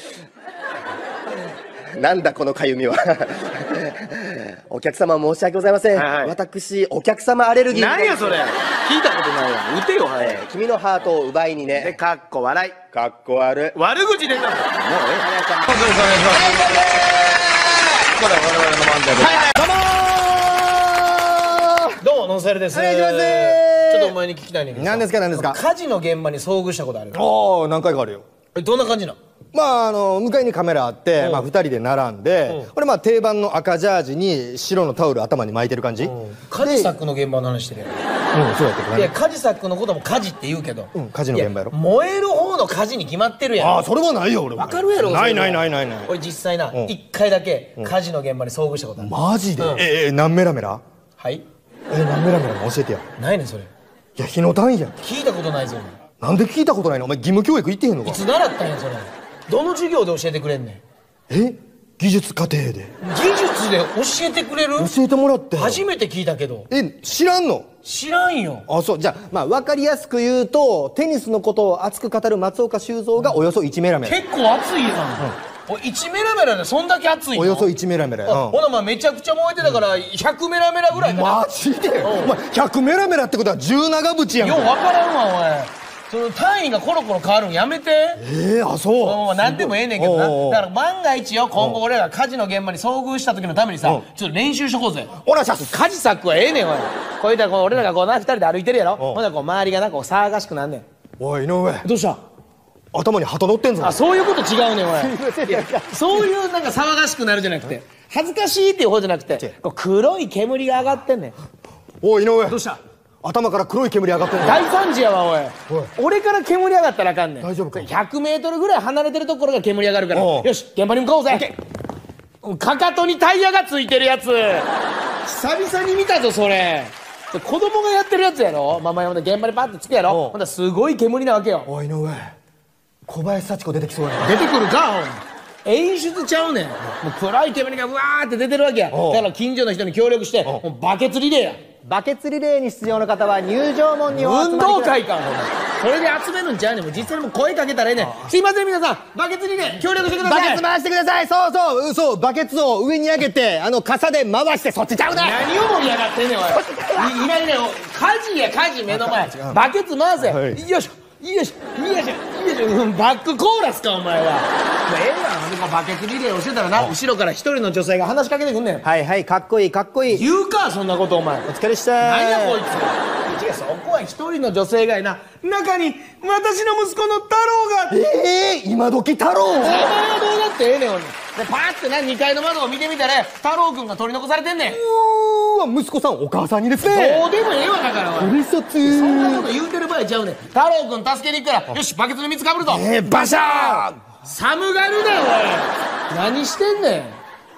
Speaker 2: なんだこのかゆみは。お客様申し訳ございません。私、お客様アレルギー。
Speaker 1: 何やそれ。聞いたことないわ。撃てよ、はよ。
Speaker 2: 君のハートを奪いにね。
Speaker 1: で、かっこ笑い。
Speaker 2: かっこ悪い。
Speaker 1: 悪口出た。もうええ。
Speaker 2: お願いします。
Speaker 1: これは我々の漫才です。どうも、ノンスタイルです。
Speaker 2: お願いします。
Speaker 1: ちょっとお前に聞きたいねんけど。
Speaker 2: 何ですか、何ですか。
Speaker 1: 火事の現場に遭遇したことある？
Speaker 2: ああ、何回かあるよ。
Speaker 1: どんな感じなの？
Speaker 2: まあ向かいにカメラあって2人で並んで、これまあ定番の赤ジャージに白のタオル頭に巻いてる感じ。
Speaker 1: カジサックの現場の話してるやん。
Speaker 2: そうやってるね。
Speaker 1: いや、カジサックのことも火事って言うけど、
Speaker 2: 火事の現場やろ。
Speaker 1: 燃える方の火事に決まってるやん。
Speaker 2: ああ、それはないよ俺は。
Speaker 1: わかるやろ。
Speaker 2: ないない。
Speaker 1: 俺実際な1回だけ火事の現場に遭遇したことある。
Speaker 2: マジで？何メラメラ？
Speaker 1: はい。
Speaker 2: 何メラメラも教えてや。
Speaker 1: ないねんそれ。
Speaker 2: いや、日の単位やん。
Speaker 1: 聞いたことないぞ。
Speaker 2: なんで聞いたことないの？お前義務教育行ってへんのか？
Speaker 1: いつ習ったんやそれ。どの授業で教えてくれんね
Speaker 2: ん？技術課程で。
Speaker 1: 技術で教えてくれる？
Speaker 2: 教えてもらって。
Speaker 1: 初めて聞いたけど。
Speaker 2: 知らんの？
Speaker 1: 知らんよ。
Speaker 2: あ、そう。じゃあまあ分かりやすく言うと、テニスのことを熱く語る松岡修造がおよそ1メラメラ。
Speaker 1: 結構熱いやん。1メラメラでそんだけ熱いの？
Speaker 2: およそ1メラメラ。
Speaker 1: ほなまあめちゃくちゃ燃えてたから100メラメラぐらいかな。
Speaker 2: マジで？お前100メラメラってことは10長渕やん。
Speaker 1: よう分からんわおい。その単位がコロコロ変わるんやめて。
Speaker 2: あ、そう。
Speaker 1: なんでもええねんけどな。だから万が一よ、今後俺らが火事の現場に遭遇した時のためにさ、ちょっと練習しとこうぜ。
Speaker 2: おらしゃす。
Speaker 1: 火事サックはええねんおい。こういったら俺らがこうな2人で歩いてるやろ。ほんならこう周りがなこう騒がしくなんねん。
Speaker 2: おい井上、
Speaker 1: どうした？
Speaker 2: 頭に鳩乗ってんぞ。
Speaker 1: あ、そういうこと違うねんおい。そういうなんか騒がしくなるじゃなくて、恥ずかしいっていう方じゃなくて、こう黒い煙が上がってんねん。
Speaker 2: おい井上、
Speaker 1: どうした？
Speaker 2: 頭から黒い煙上がってんの。
Speaker 1: 大惨事やわおい。俺から煙上がったらあかんねん。
Speaker 2: 大丈夫か
Speaker 1: ？100メートルぐらい離れてるところが煙上がるから。よし、現場に向かおうぜ。かかとにタイヤがついてるやつ。久々に見たぞそれ。子供がやってるやつやろ。まあ現場にパッとつくやろ。ほんだすごい煙なわけよ。
Speaker 2: おい井上、小林幸子出てきそうやな。
Speaker 1: 出てくるか演出ちゃうねん。もう暗い煙がうわーって出てるわけや。だから近所の人に協力してもうバケツリレーや。
Speaker 2: バケツリレーに出場の方は入場門にお集まり
Speaker 1: 運動会か。それで集めるんちゃうねん。もう実際にもう声かけたらええねん。すいません皆さん、バケツリレー協力してください。
Speaker 2: バケツ回してください。そうバケツを上に上げて傘で回して。そっちちゃうね。
Speaker 1: 何を盛り上がってんねんおい。今ね火事目の前。バケツ回せ。よいしょバックコーラスかお前は。ええわ。バケツリレーをしてたらな、後ろから一人の女性が話しかけてくんねん。
Speaker 2: はい、かっこいい。
Speaker 1: 言うかそんなことお前。
Speaker 2: お疲れした。
Speaker 1: 何やこいつ。違う、そこは一人の女性がいな、中に私の息子の太郎が。
Speaker 2: 今時太郎。
Speaker 1: お前はどうだってええねん。でパーってな2階の窓を見てみたら太郎くんが取り残されてんねん。
Speaker 2: 息子さんお母さんにですね。
Speaker 1: どうでもええわだからおい。そんなこと言うてる場合ちゃうねん。太郎くん助けに行くから、よしバケツに水かぶるぞ。
Speaker 2: バシャー。
Speaker 1: 寒がるなおい。何してんねん。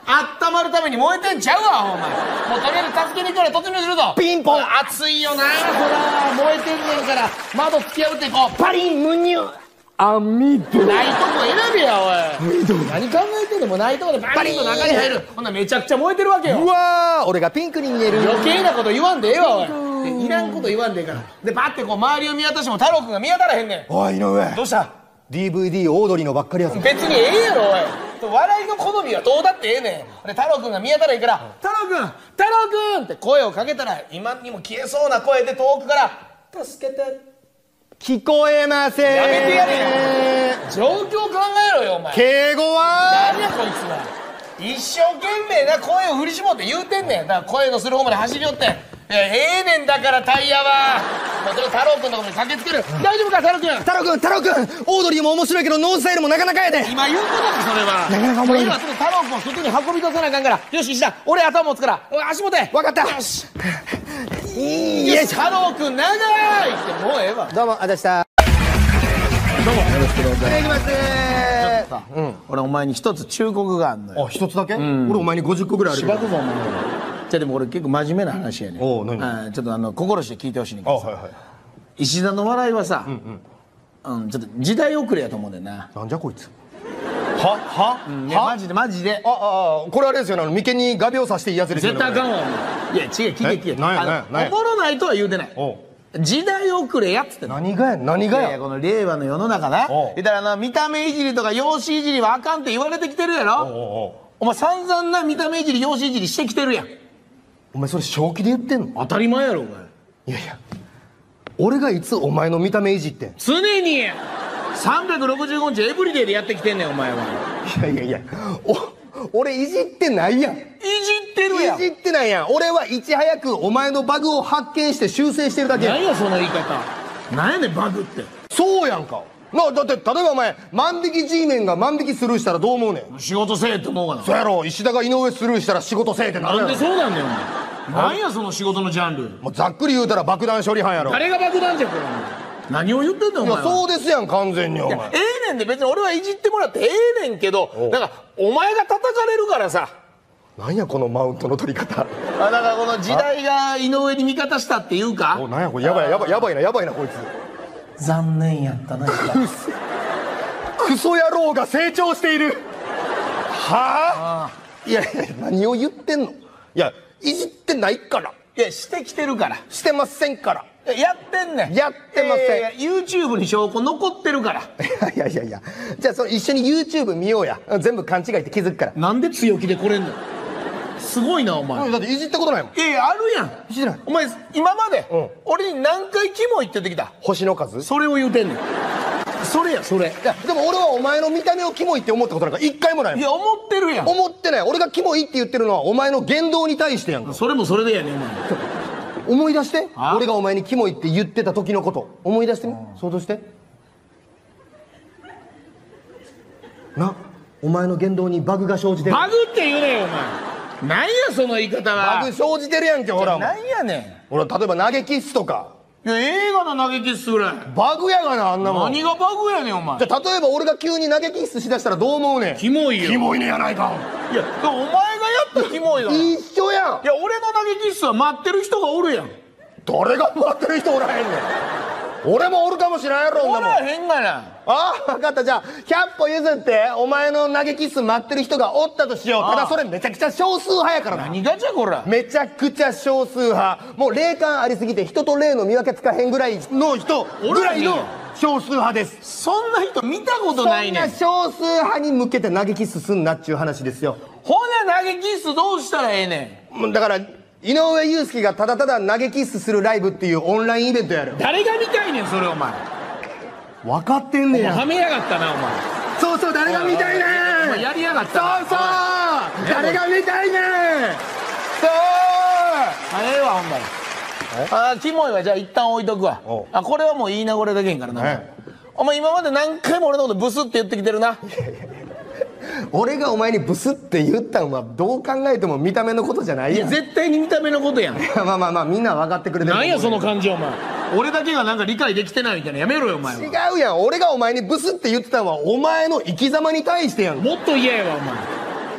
Speaker 4: 温まるために燃えてんちゃうわお前。もうとりあえず助けに行くから突入するぞ。
Speaker 3: ピンポン。
Speaker 4: 熱いよなほら燃えてんねんから窓突き破っていこう。
Speaker 3: パリンムニュ網戸。
Speaker 4: ないとこ選べやおい。何考えてんのもないとこでバリンと中に入る。ほんならめちゃくちゃ燃えてるわけよ。
Speaker 3: うわー、俺がピンクに見える。
Speaker 4: 余計なこと言わんでええわおい。いらんこと言わんでええからでバッてこう周りを見渡しても太郎くんが見当たらへんねん。
Speaker 3: おい井上、
Speaker 4: どうした？
Speaker 3: DVD オードリーのばっかりやぞ。
Speaker 4: 別にええやろおい。笑いの好みはどうだってええねん。で太郎くんが見当たらへんから「太郎くん太郎くん!」って声をかけたら今にも消えそうな声で遠くから「助けて」
Speaker 3: 聞こえません。
Speaker 4: やめてやれよ。状況考えろよお前。
Speaker 3: 敬語は
Speaker 4: 何やこいつは。一生懸命な声を振り絞って言うてんねん。だから声のする方まで走り寄ってええねんだからタイヤは。もうそれ太郎くんのところに駆けつける。大丈夫か太郎くん。
Speaker 3: 太郎くんオードリーも面白いけどノンスタイルもなかなかやで。
Speaker 4: 今言うことかそれは。
Speaker 3: なかなかおもろい。
Speaker 4: 今すぐ太郎くんを外に運び出さなあかんから。よし石田俺頭持つから足持て。
Speaker 3: わかった。
Speaker 4: よし太郎くん長いってもうええわ。
Speaker 3: どうもあざした
Speaker 4: どうもよろしくどうぞ。
Speaker 3: お願いします。
Speaker 4: 俺お前に一つ忠告があんのよ。
Speaker 3: あ、一つだけ、俺お前に50個ぐらいあるけど。
Speaker 4: しばくぞお前。じゃあでも俺結構真面目な話やねん。
Speaker 3: おう何？
Speaker 4: ちょっと心して聞いてほしいねんけどさ、
Speaker 3: はいはい。
Speaker 4: 石田の笑いはさ、ちょっと時代遅れやと思うねんな。
Speaker 3: なんじゃこいつ。はい
Speaker 4: やマジでマジで。
Speaker 3: これあれですよね、眉間に画鋲さしていいやつですよね。
Speaker 4: 絶対あかんわお前。いや違う聞け
Speaker 3: なんや
Speaker 4: おもろないとは言うてない。時代遅れやっつってんの。
Speaker 3: 何がや
Speaker 4: この令和の世の中な。言ったらな見た目いじりとか容姿いじりはあかんって言われてきてるやろ。お前散々な見た目いじり容姿いじりしてきてるやん。
Speaker 3: お前それ正気で言ってんの？
Speaker 4: 当たり前やろお前。
Speaker 3: いやいや、俺がいつお前の見た目いじってん？
Speaker 4: 常に365日エブリデイでやってきてんねんお前は。
Speaker 3: いや俺いじってないやん。
Speaker 4: いじってるやん。
Speaker 3: いじってないやん。俺はいち早くお前のバグを発見して修正してるだけやん。
Speaker 4: 何やその言い方。何やねんバグって。
Speaker 3: そうやんか。だって例えばお前万引き G メンが万引きスルーしたらどう思うねん？
Speaker 4: 仕事せえって思うかな。
Speaker 3: そうやろ。石田が井上スルーしたら仕事せえってなるやろ。
Speaker 4: なんでそうなんねんお前。何やその仕事のジャンル。
Speaker 3: もうざっくり言うたら爆弾処理班やろ。
Speaker 4: 誰が爆弾じゃこれ。何を言ってんだお
Speaker 3: いや
Speaker 4: 前は。
Speaker 3: そうですやん完全にお前。
Speaker 4: ええねんで別に俺はいじってもらってええねんけど、なんかお前が叩かれるからさ。
Speaker 3: なんやこのマウントの取り方。
Speaker 4: だからこの時代が井上に味方したっていうか。
Speaker 3: なんやこれやばいなこいつ。
Speaker 4: 残念やったな。
Speaker 3: クソ野郎が成長している。はあ。いや何を言ってんの。いやいじってないから。
Speaker 4: いやしてきてるから。
Speaker 3: してませんから。
Speaker 4: やってんねん。
Speaker 3: やってません。
Speaker 4: YouTube に証拠残ってるから。
Speaker 3: いやじゃあその一緒に YouTube 見ようや。全部勘違いって気づくから。
Speaker 4: なんで強気で来れんの。すごいなお前。
Speaker 3: だっていじったことないもん。
Speaker 4: いやあるやん。
Speaker 3: いじってない。
Speaker 4: お前今まで俺に何回キモいって言ってきた。
Speaker 3: 星の数。
Speaker 4: それを言うてんねん。それやそれ。
Speaker 3: いやでも俺はお前の見た目をキモいって思ったことなんか一回もないもん。
Speaker 4: いや思ってるやん。
Speaker 3: 思ってない。俺がキモいって言ってるのはお前の言動に対してやんか。
Speaker 4: それもそれでやねんお前。
Speaker 3: 思い出して。俺がお前にキモいって言ってた時のこと思い出してみ。想像してな。お前の言動にバグが生じてる。
Speaker 4: バグって言うねんお前。何やその言い方は。
Speaker 3: バグ生じてるやんけほら。
Speaker 4: 何やね
Speaker 3: ほら例えば投げキッスとか。
Speaker 4: ん。いや映画の投げキッスぐらい。
Speaker 3: バグやがなあんなもん。
Speaker 4: 何がバグやねんお前。
Speaker 3: じゃあ例えば俺が急に投げキッスしだしたらどう思うねん。
Speaker 4: キモいよ。
Speaker 3: キモいねやないか。
Speaker 4: いやお前がやったキモいだろ。い
Speaker 3: 一緒やん。
Speaker 4: や俺の投げキッスは待ってる人がおるやん。
Speaker 3: 誰が待ってる人おらへんねん。俺もおるかもしれんやろ。
Speaker 4: おらへんがな。
Speaker 3: ああ分かった。じゃあ100歩譲ってお前の投げキッス待ってる人がおったとしよう。ただそれめちゃくちゃ少数派やからな。
Speaker 4: 何がじゃこら。
Speaker 3: めちゃくちゃ少数派。もう霊感ありすぎて人と霊の見分けつかへんぐらいの人ぐらいの少数派です。
Speaker 4: そんな人見たことないねん。
Speaker 3: そんな少数派に向けて投げキッスすんなっちゅう話ですよ。
Speaker 4: ほな投げキッスどうしたらええね
Speaker 3: もうだから井上裕介がただただ投げキッスするライブっていうオンラインイベントやる。
Speaker 4: ん。誰が見たいねんそれお前。
Speaker 3: 分かってんねや。
Speaker 4: はめやがったなお前。
Speaker 3: そうそう誰が見たいね
Speaker 4: お前やりやがったな。
Speaker 3: そうそう誰が見たいねそう
Speaker 4: ええわほんなら。キモいはじゃあ一旦置いとくわ。これはもう言いなごれだけへんからな。お前今まで何回も俺のことブスって言ってきてるな。
Speaker 3: 俺がお前にブスって言ったんはどう考えても見た目のことじゃないやん。
Speaker 4: 絶対に見た目のことやん。
Speaker 3: まあみんな分かってくれてる。
Speaker 4: なんやその感じお前。俺だけがなんか理解できてないみたいなやめろよお前は。
Speaker 3: 違うやん。俺がお前にブスって言ってたのはお前の生き様に対してやん。
Speaker 4: もっと嫌やわお前。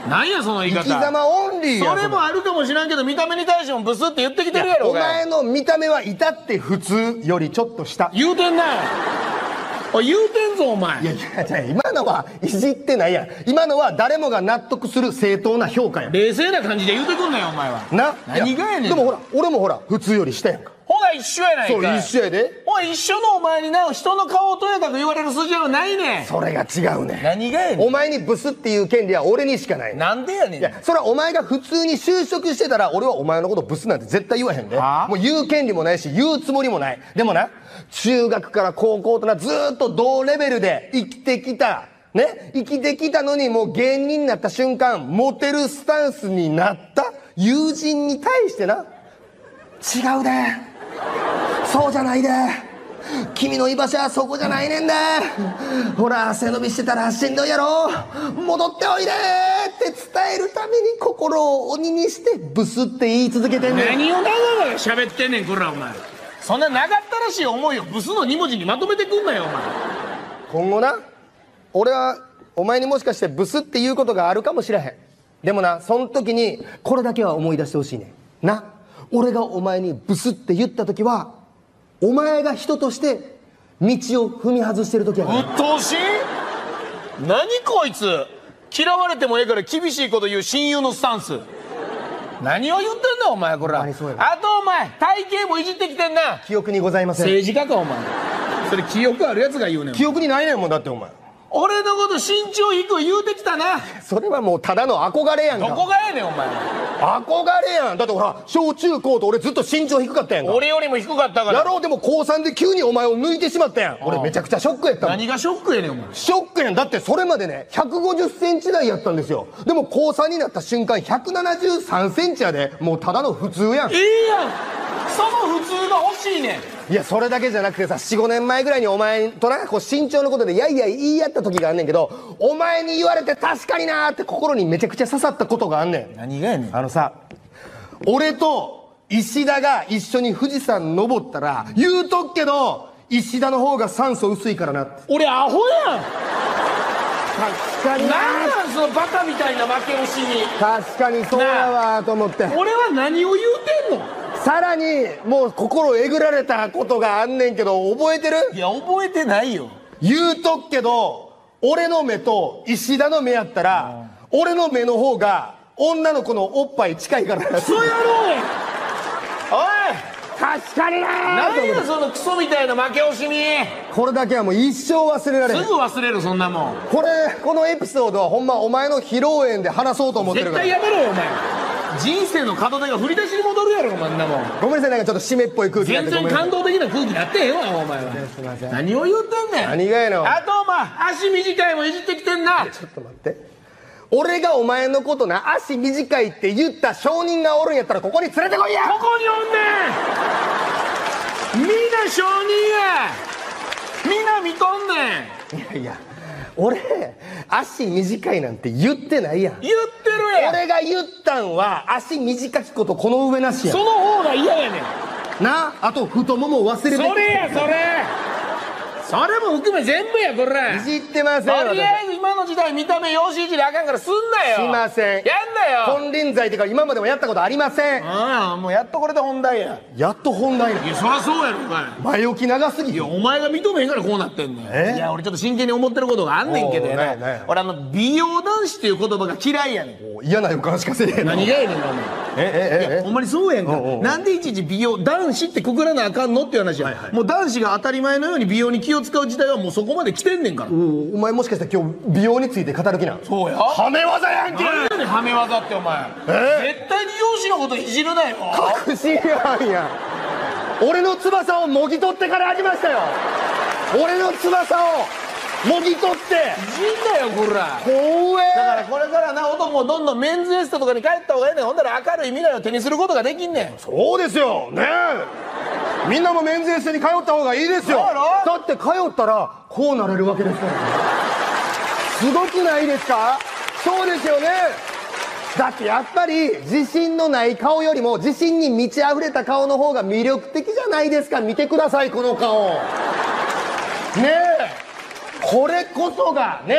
Speaker 4: なんやその言い方。
Speaker 2: 生き様オンリーや。
Speaker 4: それもあるかもしらんけど、見た目に対してもブスって言ってきてるやろ
Speaker 2: お前の見た目は至って普通よりちょっと下。
Speaker 4: 言うてんな。おい言うてんぞお前。
Speaker 2: いや今のはいじってないやん。今のは誰もが納得する正当な評価やん。
Speaker 4: 冷静な感じで言うてくんなよお前は。
Speaker 2: な。
Speaker 4: 何がやねん。
Speaker 2: でもほら、俺もほら、普通より下やんか。
Speaker 4: ほな一緒やないかい。
Speaker 2: そう、一緒やで。
Speaker 4: おい一緒のお前にな、人の顔をとやかく言われる筋合いはないねん。
Speaker 2: それが違うねん。
Speaker 4: 何がやねん。
Speaker 2: お前にブスっていう権利は俺にしかないねん。
Speaker 4: なんでやねん。
Speaker 2: いや、それはお前が普通に就職してたら、俺はお前のことブスなんて絶対言わへんで。もう言う権利もないし、言うつもりもない。でもな、中学から高校とな、ずーっと同レベルで生きてきた。ね、生きてきたのにもう芸人になった瞬間、モテるスタンスになった友人に対してな、違うで。そうじゃないで。君の居場所はそこじゃないねんで。ほら、背伸びしてたらしんどいやろ。戻っておいでって伝えるために心を鬼にしてブスって言い続けてんねん。
Speaker 4: 何を長々喋ってんねんこらお前。そんな長ったらしい思いをブスの2文字にまとめてくんなよお前。
Speaker 2: 今後な、俺はお前にもしかしてブスって言うことがあるかもしれへん。でもな、その時にこれだけは思い出してほしいねんな。俺がお前にブスって言った時は、お前が人として道を踏み外してる時やから。
Speaker 4: 鬱陶しい。何こいつ。嫌われてもええから厳しいこと言う親友のスタンス。何を言ってんだお前こら。あとお前体型もいじってきてんな。
Speaker 2: 記憶にございません。
Speaker 4: 政治家かお前。それ記憶あるやつが言うねん。
Speaker 2: 記憶にないねんもんだってお前。
Speaker 4: 俺のこと身長低く言うてきたな。
Speaker 2: それはもうただの憧れやんか。
Speaker 4: どこがやねんお前。
Speaker 2: 憧れやん。だってほら、小中高と俺ずっと身長低かったやんか。
Speaker 4: 俺よりも低かったから
Speaker 2: やろう。でも高3で急にお前を抜いてしまったやん。俺めちゃくちゃショックやったもん。
Speaker 4: 何がショックやねんお前。
Speaker 2: ショックやん。だってそれまでね、150センチ台やったんですよ。でも高3になった瞬間173センチやで。もうただの普通やん。
Speaker 4: いいやん。その普通が欲しいねん。
Speaker 2: いや、それだけじゃなくてさ、4、5年前ぐらいにお前とな、こう身長のことでやいやい言い合った時があんねんけど、お前に言われて確かになーって心にめちゃくちゃ刺さったことがあんねん。
Speaker 4: 何がやねん。
Speaker 2: あのさ、俺と石田が一緒に富士山登ったら、言うとくけど、石田の方が酸素薄いからなって。
Speaker 4: 俺アホやん。
Speaker 2: 確かにな。
Speaker 4: なんなんそのバカみたいな負け惜しみ。
Speaker 2: 確かにそうやわと思って。
Speaker 4: 俺は何を言うてんの。
Speaker 2: さらに、もう心えぐられたことがあんねんけど、覚えてる？
Speaker 4: いや覚えてないよ。
Speaker 2: 言うとくけど、俺の目と石田の目やったら、俺の目の方が女の子のおっぱい近いからな。
Speaker 4: クソ野郎や。おい
Speaker 2: 確かになー。
Speaker 4: 何やそのクソみたいな負け惜しみ。
Speaker 2: これだけはもう一生忘れられへん。
Speaker 4: すぐ忘れるそんなもん。
Speaker 2: このエピソードはほんまお前の披露宴で話そうと思ってる
Speaker 4: 絶
Speaker 2: から。
Speaker 4: 対やめろよお前。人生の門出が振り出しに戻るやろお前んなもん。
Speaker 2: ごめんなさい、なんかちょっと締めっぽい空気になっ
Speaker 4: 全
Speaker 2: てごめんなさい。
Speaker 4: 然感動的な空気になってへんわお前は。
Speaker 2: すいません。
Speaker 4: 何を言うてんねん。
Speaker 2: 何がやの。
Speaker 4: あとお前足短いもいじってきてんな。
Speaker 2: ちょっと待って。俺がお前のことな、足短いって言った証人がおるんやったらここに連れてこいや。
Speaker 4: ここにおんねん。みんな証人や。みんな見とんねん。
Speaker 2: いやいや、俺足短いなんて言ってないやん。
Speaker 4: 言ってるやん。
Speaker 2: 俺が言ったんは足短きことこの上なしやん
Speaker 4: その方が嫌やねん。
Speaker 2: な。あと太もも忘れて。
Speaker 4: それやそれ。それも含め全部やこれ。
Speaker 2: いじってません。
Speaker 4: とりあえず今の時代見た目容姿いじりあかんからすんなよ。
Speaker 2: しません。
Speaker 4: やんなよ。
Speaker 2: 金輪際ってか今までもやったことありません。
Speaker 4: ああもうやっとこれで本題や。
Speaker 2: やっと本題。
Speaker 4: いやそりゃそうやろお前。
Speaker 2: 前置き長すぎ。
Speaker 4: いやお前が認めへんからこうなってんのよ。いや俺ちょっと真剣に思ってることがあんねんけどや
Speaker 2: なんや
Speaker 4: な。俺美容男子っていう言葉が嫌いやねん。
Speaker 2: 嫌な予感しかせえへんの。
Speaker 4: 何がやねんお前。いやほんまにそうやんか。なんでいちいち美容男子ってくくらなあかんのっていう話や。もう男子が当たり前のように美容に気を使う時代はもうそこまで来てんねんから。
Speaker 2: お前もしかして今日美容について語る気なん？
Speaker 4: そうや。
Speaker 2: はめ技やんけ。
Speaker 4: 何やねんはめ技ってお前。絶対に容姿のこといじるなよ。
Speaker 2: 確信犯や。俺の翼をもぎ取ってから来ましたよ。俺の翼をもぎ取って。
Speaker 4: いじんなよこら。
Speaker 2: 怖え。
Speaker 4: だからこれからな男もどんどんメンズエステとかに帰った方がええねん。ほんなら明るい未来を手にすることができんねん。
Speaker 2: そうですよねえ。みんなもメンズエステに通った方がいいですよ。だって通ったらこうなれるわけですから。すごくないですか？そうですよね。だってやっぱり自信のない顔よりも自信に満ち溢れた顔の方が魅力的じゃないですか。見てくださいこの顔ねえ。これこそがね、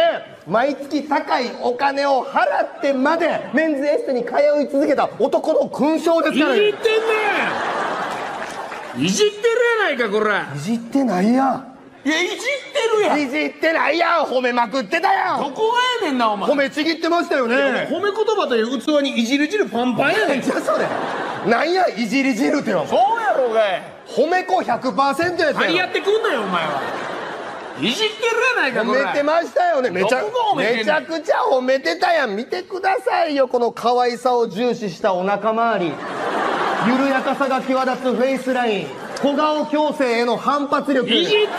Speaker 2: 毎月高いお金を払ってまでメンズエステに通い続けた男の勲章ですからね。
Speaker 4: いじってんねん。いじってるやないかこら。
Speaker 2: いじってないやん。
Speaker 4: いやいじってるやん。
Speaker 2: いじってないやん。褒めまくってたやん。
Speaker 4: どこがやねんなお前。
Speaker 2: 褒めちぎってましたよね。
Speaker 4: 褒め言葉という器にいじる汁パンパンやねん。
Speaker 2: じゃあそれなんやいじり汁ってよ。
Speaker 4: そうやろうがい。
Speaker 2: 褒め子 100% やつや
Speaker 4: 張り合ってくんなよお前はいじってるやないかこれ。
Speaker 2: 褒めてましたよね。めちゃ
Speaker 4: どこが褒めてんねん。
Speaker 2: めちゃくちゃ褒めてたやん。見てくださいよこの可愛さを重視したお腹周り、緩やかさが際立つフェイスライン、小顔矯正への反発力。
Speaker 4: いじってんねん。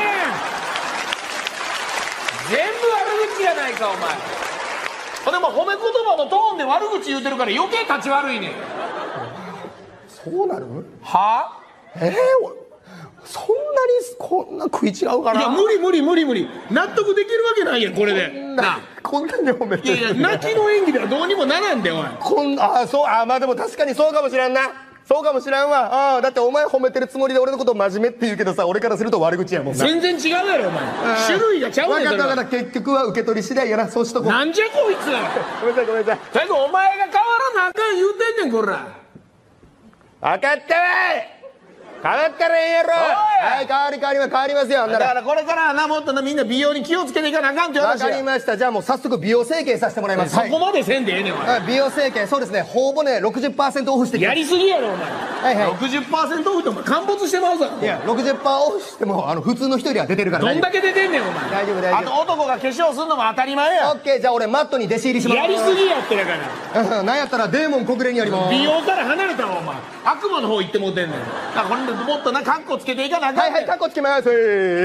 Speaker 4: 全部悪口やないかお前。ほんでも褒め言葉のトーンで悪口言うてるから余計立ち悪いねん。
Speaker 2: そうなる？
Speaker 4: は
Speaker 2: そんなにこんな食い違うかな。
Speaker 4: いや無理納得できるわけないやんこれで
Speaker 2: こんなに褒めて
Speaker 4: いや泣きの演技ではどうにもならんでおい。
Speaker 2: まあでも確かにそうかもしらんな。そうかもしらんわ。だってお前褒めてるつもりで俺のこと真面目って言うけどさ、俺からすると悪口やもんな。
Speaker 4: 全然違うやろお前。種類がちゃうねん。
Speaker 2: 分かった結局は受け取り次第やな。そうしとこう。
Speaker 4: なんじゃこいつ。
Speaker 2: ごめんなさいごめんなさい。
Speaker 4: とりあえずお前が変わらなあかん言うてんねんこら。
Speaker 2: 分かったわい。変わったらええやろ。はい、変わりますよ。
Speaker 4: だからこれからはなもっとなみんな美容に気をつけていかなあかんって話や。
Speaker 2: 分かりました。じゃあもう早速美容整形させてもらいます。
Speaker 4: そこまでせんでええねんお前。
Speaker 2: 美容整形そうですね。頬骨 60% オフしてきます。
Speaker 4: やりすぎやろお前。
Speaker 2: はいはい。
Speaker 4: 60% オフってお前陥没してまうぞ。
Speaker 2: いや 60% オフしても普通の人よりは出てるから。
Speaker 4: どんだけ出てんねんお前。
Speaker 2: 大丈夫。
Speaker 4: あと男が化粧するのも当たり前や。
Speaker 2: オッケー。じゃあ俺マットに弟子入りします。
Speaker 4: やりすぎやってだから
Speaker 2: なんやったらデーモン国連にあります。
Speaker 4: 美容から離れたわお前。悪魔の方行ってもうてんねん。だからこれでもっとなカッコつけていかなあかんねん。
Speaker 2: はい、カッコつけます。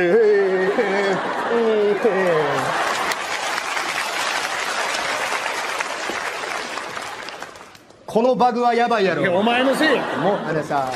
Speaker 2: このバグはやばいやろ。
Speaker 4: お前のせいや。
Speaker 2: もうあれさ。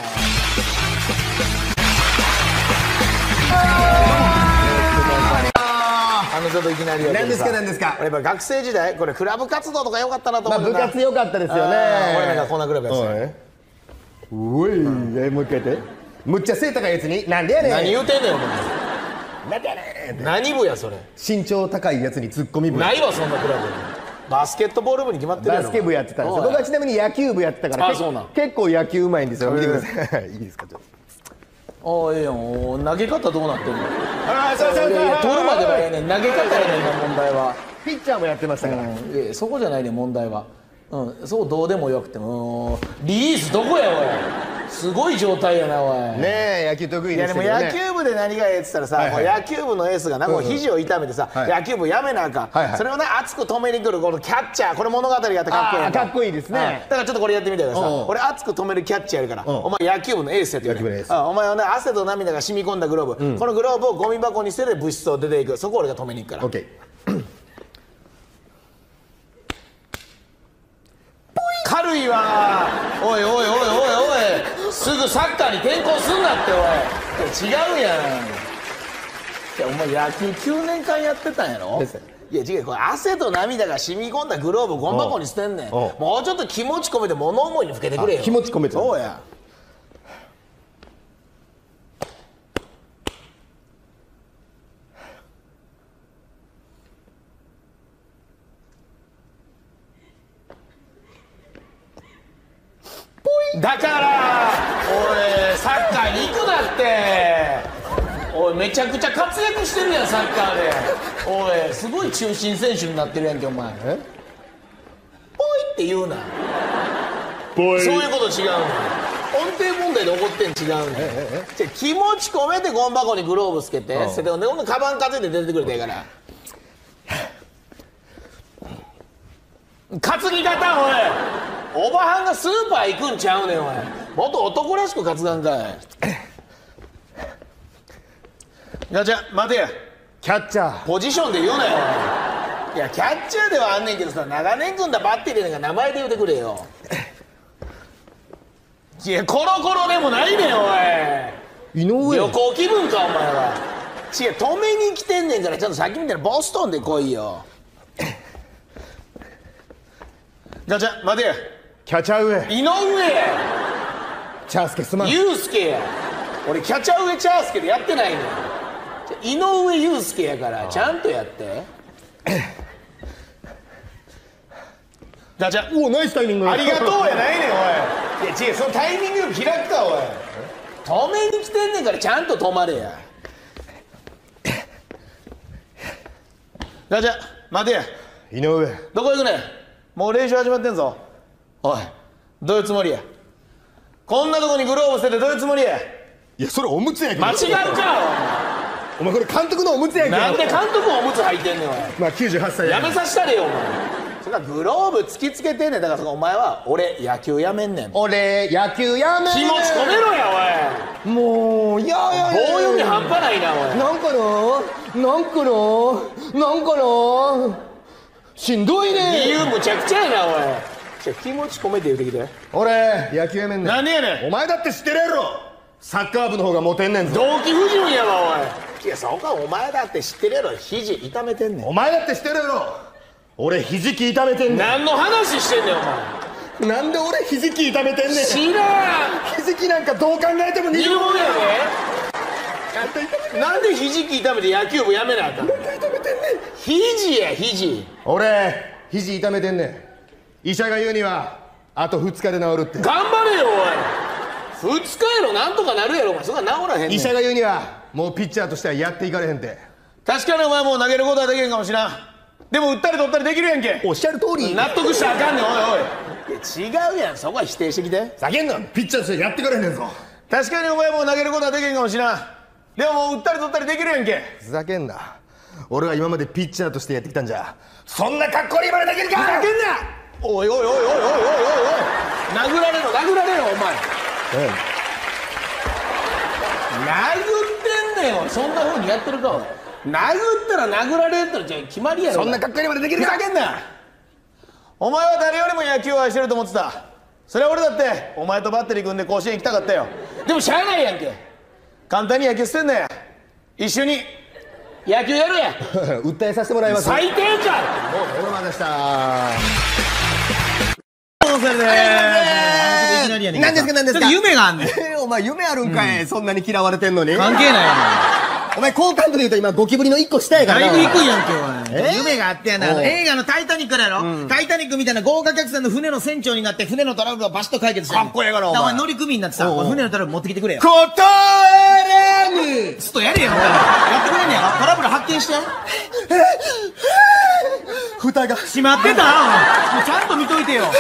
Speaker 4: ちょっといきなりやけどさ。
Speaker 2: 何ですか。
Speaker 4: やっぱ学生時代これクラブ活動とか良かったなと思う。
Speaker 2: 部活良かったですよね。
Speaker 4: 俺らがこんなクラブやつ。
Speaker 2: おい、もう一回やって。むっちゃ背高いやつになんでやねん。
Speaker 4: 何言うてんねんお前。
Speaker 2: なんでやねん。
Speaker 4: 何部やそれ。
Speaker 2: 身長高いやつにツッコミ部。
Speaker 4: ないわそんなクラブ。バスケットボール部に決まってるやろ。
Speaker 2: バスケ部やってたんですよ。僕はちなみに野球部やってたから結構野球うまいんですよ。見てください。いいですかちょっと。
Speaker 4: ああええやん。投げ方どうなってんの。
Speaker 2: そう
Speaker 4: 取るまではええねん。投げ方やねんな問題は。
Speaker 2: ピッチャーもやってましたから。
Speaker 4: そこじゃないねん問題は。そうどうでもよくてもリリースどこやおい。すごい状態やなおい。
Speaker 2: ねえ野球得意
Speaker 4: いやでも
Speaker 2: でしたけどね。
Speaker 4: 野球部で何がええっつったらさ、もう野球部のエースがなもう肘を痛めてさ、野球部やめなあかん、それをな熱く止めに来るこのキャッチャー、これ物語があってかっこいいやん
Speaker 2: かっこいいですね。
Speaker 4: だからちょっとこれやってみてください。俺熱く止めるキャッチャーやるから、お前野球部のエースやってくれ。お前はね汗と涙が染み込んだグローブ、このグローブをゴミ箱に捨てて物質を出ていく。そこを俺が止めに行くから。
Speaker 2: オッケー。
Speaker 4: 軽いわ。おいすぐサッカーに転向すんなっておい。違うやん。いやお前野球9年間やってたんやろ。いや違う、これ汗と涙が染み込んだグローブゴミ箱に捨てんねん。もうちょっと気持ち込めて物思いにふけてくれよ。
Speaker 2: 気持ち込めて。
Speaker 4: そうや。だからおいサッカーに行くなって。おいめちゃくちゃ活躍してるやんサッカーで。おいすごい中心選手になってるやんけお前。ポイって言うな。そういうこと違うの。音程問題で怒ってん違うの。気持ち込めてゴミ箱にグローブつけて捨てて、ほんでカバン担いで出てくれていいから。担ぎ方おい。おばはんがスーパー行くんちゃうねんおい。もっと男らしく担がんかい。ガチャ待てや。
Speaker 2: キャッチャー。
Speaker 4: ポジションで言うなよ。いやキャッチャーではあんねんけどさ、長年組んだバッテリーなんか名前で言うてくれよ。いやコロコロでもないねんおい。
Speaker 2: 井上。
Speaker 4: 旅行気分かお前は。違う止めに来てんねんから、ちゃんとさっきみたいなボストンで来いよ。ガチャ待てや。
Speaker 2: キャッチャー上。
Speaker 4: 井上や。
Speaker 2: チャースケすまん。
Speaker 4: ユウスケや。俺キャッチャー上チャースケでやってないねん。井上祐介やからちゃんとやって。 ガチャ。
Speaker 2: おおナイスタイミング。
Speaker 4: ありがとうやないねんおい。いや違う、そのタイミングよく開くかおい。止めに来てんねんからちゃんと止まれや。ガチャ待てや。
Speaker 2: 井上。
Speaker 4: どこ行くねん。もう練習始まってんぞ。おいどういうつもりや。こんなとこにグローブ捨ててどういうつもりや。
Speaker 2: いやそれおむつやけど。
Speaker 4: 間違うか
Speaker 2: お前これ監督のおむつやけど。
Speaker 4: なんで監督おむつ履いてんねんおい。
Speaker 2: まあ98歳
Speaker 4: やめさせたれよお前。それからグローブ突きつけてんねん。だからそこお前は俺野球やめんねん。
Speaker 2: 俺野球やめんねん。
Speaker 4: 気持ち込めろやおい。
Speaker 2: もういやいやいや
Speaker 4: 棒読み半端ないなおい。
Speaker 2: なんかなしんどい
Speaker 4: 理
Speaker 2: ね。
Speaker 4: 由むちゃくちゃやなおい。気持ち込めて言うてきて。
Speaker 2: 俺野球やめんねん。
Speaker 4: なんでやねん。
Speaker 2: お前だって知ってるやろ。サッカー部の方がモテんねんぞ。
Speaker 4: 動機不純やわおい。いやそこはお前だって知ってるやろ。肘痛めてんねん。
Speaker 2: お前だって知ってるやろ。俺ひじき痛めてんね
Speaker 4: 何の話してんねんお前。
Speaker 2: ん。なんで俺ひじき痛めてんねん。
Speaker 4: 知らん。
Speaker 2: ひじきなんかどう考えても
Speaker 4: 日
Speaker 2: 20
Speaker 4: 本やで。なんで肘痛めて野球部やめなあかん。肘や肘。
Speaker 2: 俺肘痛めてんねん。医者が言うにはあと2日で治るって。
Speaker 4: 頑張れよおい。2日やろなんとかなるやろお前。そんな治らへんねん。
Speaker 2: 医者が言うにはもうピッチャーとしてはやっていかれへんて。
Speaker 4: 確かにお前もう投げることはできへんかもしらん。でも打ったり取ったりできるやんけ。
Speaker 2: おっしゃる通り。
Speaker 4: 納得したらあかんねんおいおい。いや違うやん。そこは否定してきて。
Speaker 2: ざけんな。ピッチャーとしてやっていかれへんねんぞ。
Speaker 4: 確かにお前もう投げることはできへんかもしらん。でももう打ったり取ったりできるやんけ。
Speaker 2: ふざけんな。俺は今までピッチャーとしてやってきたんじゃ。そんなかっこいいまでできるか。
Speaker 4: ふざけんな。おいおいおいおいおいおいおいおい。殴られろお前。殴ってんねんおい。そんな風にやってるかおい。殴ったら殴られるってじゃ決まりやろ。
Speaker 2: そんなかっこいいまでできるか。
Speaker 4: ふざけんな。お前は誰よりも野球を愛してると思ってた。それは俺だってお前とバッテリー組んで甲子園行きたかったよ。でもしゃあないやんけ。簡単に野球捨てんなや。一緒に野球やるや。
Speaker 2: 訴えさせてもらいます。
Speaker 4: 最低か。
Speaker 2: もうお待たせした。
Speaker 1: 何ですか何ですか。夢があんねん。
Speaker 2: お前夢あるんかい。そんなに嫌われてんのに。
Speaker 1: 関係ないや
Speaker 2: お前好感度で言うと今ゴキブリの1個下やからな。
Speaker 1: だいぶ低いやんけおい。夢があってやな。映画のタイタニックやろ。タイタニックみたいな豪華客船の船の船長になって船のトラブルをバシッと解決した。
Speaker 2: かっこええからお前。
Speaker 1: お前乗組員になってさ、船のトラブル持ってきてくれよ。
Speaker 2: 断れぬ。
Speaker 1: ちょっとやれよ。やってくれんねやろ。トラブル発見して。
Speaker 2: 蓋が
Speaker 1: 閉まってた。もうちゃんと見といてよ。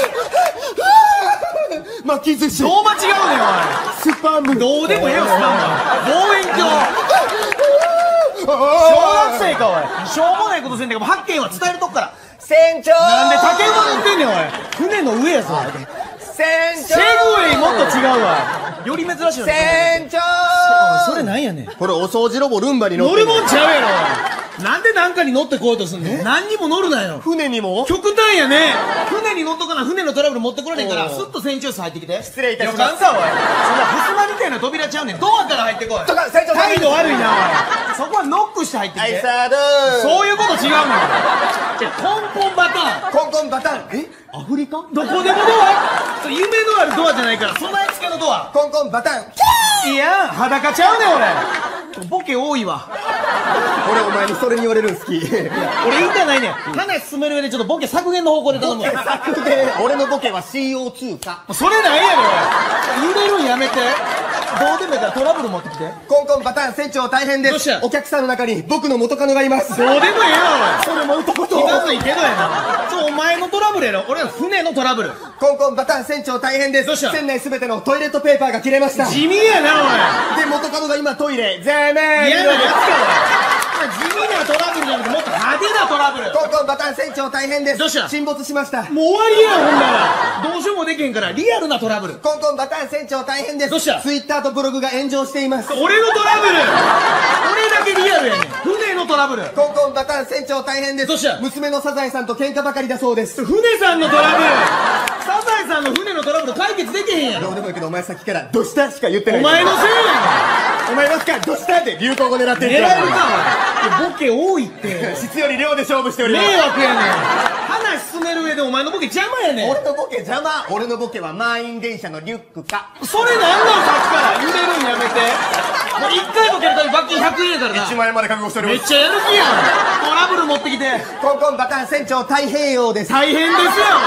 Speaker 2: 巻き寿司。
Speaker 1: どう間違うねんおい。
Speaker 2: スパム。
Speaker 1: どうでもええよスパムは。望遠鏡。小学生かおい。しょうもないことせんねんけど発見は伝えるとこから。
Speaker 2: 船長。
Speaker 1: なんで竹馬乗ってんねんおい。船の上やぞ。
Speaker 2: 船
Speaker 1: セグウェイもっと違うわ。より珍しいの。
Speaker 2: 船長。
Speaker 1: それなんやねん。
Speaker 2: これお掃除ロボルンバに乗って
Speaker 1: 乗るもんちゃうやろ。なんでなんかに乗ってこようとすんの。何にも乗るなよ。
Speaker 2: 船にも。
Speaker 1: 極端やね。船に乗っとかな船のトラブル持ってこられんからスッと船長室入ってきて。
Speaker 2: 失礼いたします。
Speaker 1: よかんかおい。そんな襖みたいな扉ちゃうねん。ドアから入ってこい。
Speaker 2: とか船長
Speaker 1: 態度悪いなおい。そこはノックして入ってきて。
Speaker 2: サード。
Speaker 1: そういうこと違うのよ。じゃコンコンバタン。
Speaker 2: コンコンバタン。アフリカ。
Speaker 1: どこでもドア。それ夢のあるドアじゃないから備え付けのドア。
Speaker 2: コンコンバタン。
Speaker 1: いや裸ちゃうねん俺。ボケ多いわ。
Speaker 2: 俺お前にそれに言われるん好き。
Speaker 1: 俺言いたないねん。話進める上でちょっとボケ削減の方向で頼むわ。
Speaker 2: 俺のボケは CO2 か。
Speaker 1: それなんやろ。揺れるんやめて。どうでもいいからトラブル持ってきて。
Speaker 2: コンコンバタン船長大変です。
Speaker 1: どうした
Speaker 2: お客さんの中に僕の元カノがいます。
Speaker 1: どうでもええよ
Speaker 2: それも歌こと。
Speaker 1: 気まずいけどやな。お前のトラブルやろ。俺は船のトラブル。
Speaker 2: コンコンバタン船長大変です。
Speaker 1: どうした
Speaker 2: 船内すべてのトイレットペーパーが切れました。
Speaker 1: 地味やな
Speaker 2: で元カノが今トイレゼメ
Speaker 1: おい。嫌なやつかおい。地味なトラブルじゃなくてもっと派手なトラブル。
Speaker 2: コンコンバタン船長大変です。
Speaker 1: どうした
Speaker 2: 沈没しました。
Speaker 1: もう終わりやほんなら。どうしようもできへんからリアルなトラブル。
Speaker 2: コンコンバタン船長大変です。
Speaker 1: どうした
Speaker 2: ツイッターとブログが炎上しています。
Speaker 1: 俺のトラブル。俺だけリアルやねん。船のトラブル。
Speaker 2: コンコンバタン船長大変です。
Speaker 1: どうした
Speaker 2: 娘のサザエさんと喧嘩ばかりだそうです。
Speaker 1: 船さんのトラブル。サザエさんの船のトラブル解決できへんやろ。
Speaker 2: どうでもいいけどお前さっきから「どした」しか言ってない。
Speaker 1: お前のせいや
Speaker 2: お前のしか「どした」で流行語狙って
Speaker 1: ねん。狙える
Speaker 2: るから
Speaker 1: かおい。ボケ多いって。
Speaker 2: 質より量で勝負しております。
Speaker 1: 迷惑やねん。話進める上でお前のボケ邪魔やねん。
Speaker 2: 俺のボケ邪魔。俺のボケは満員電車のリュックか。
Speaker 1: それなんなんさっきから揺れるんやめて。もう一回ボケるたび罰金100円やからな。
Speaker 2: 1万円まで覚悟しており
Speaker 1: めっ
Speaker 2: ます。
Speaker 1: ちゃやる気やん。トラブル持ってきて。
Speaker 2: コンコンバタン船長太平洋です。
Speaker 1: 大変ですよ。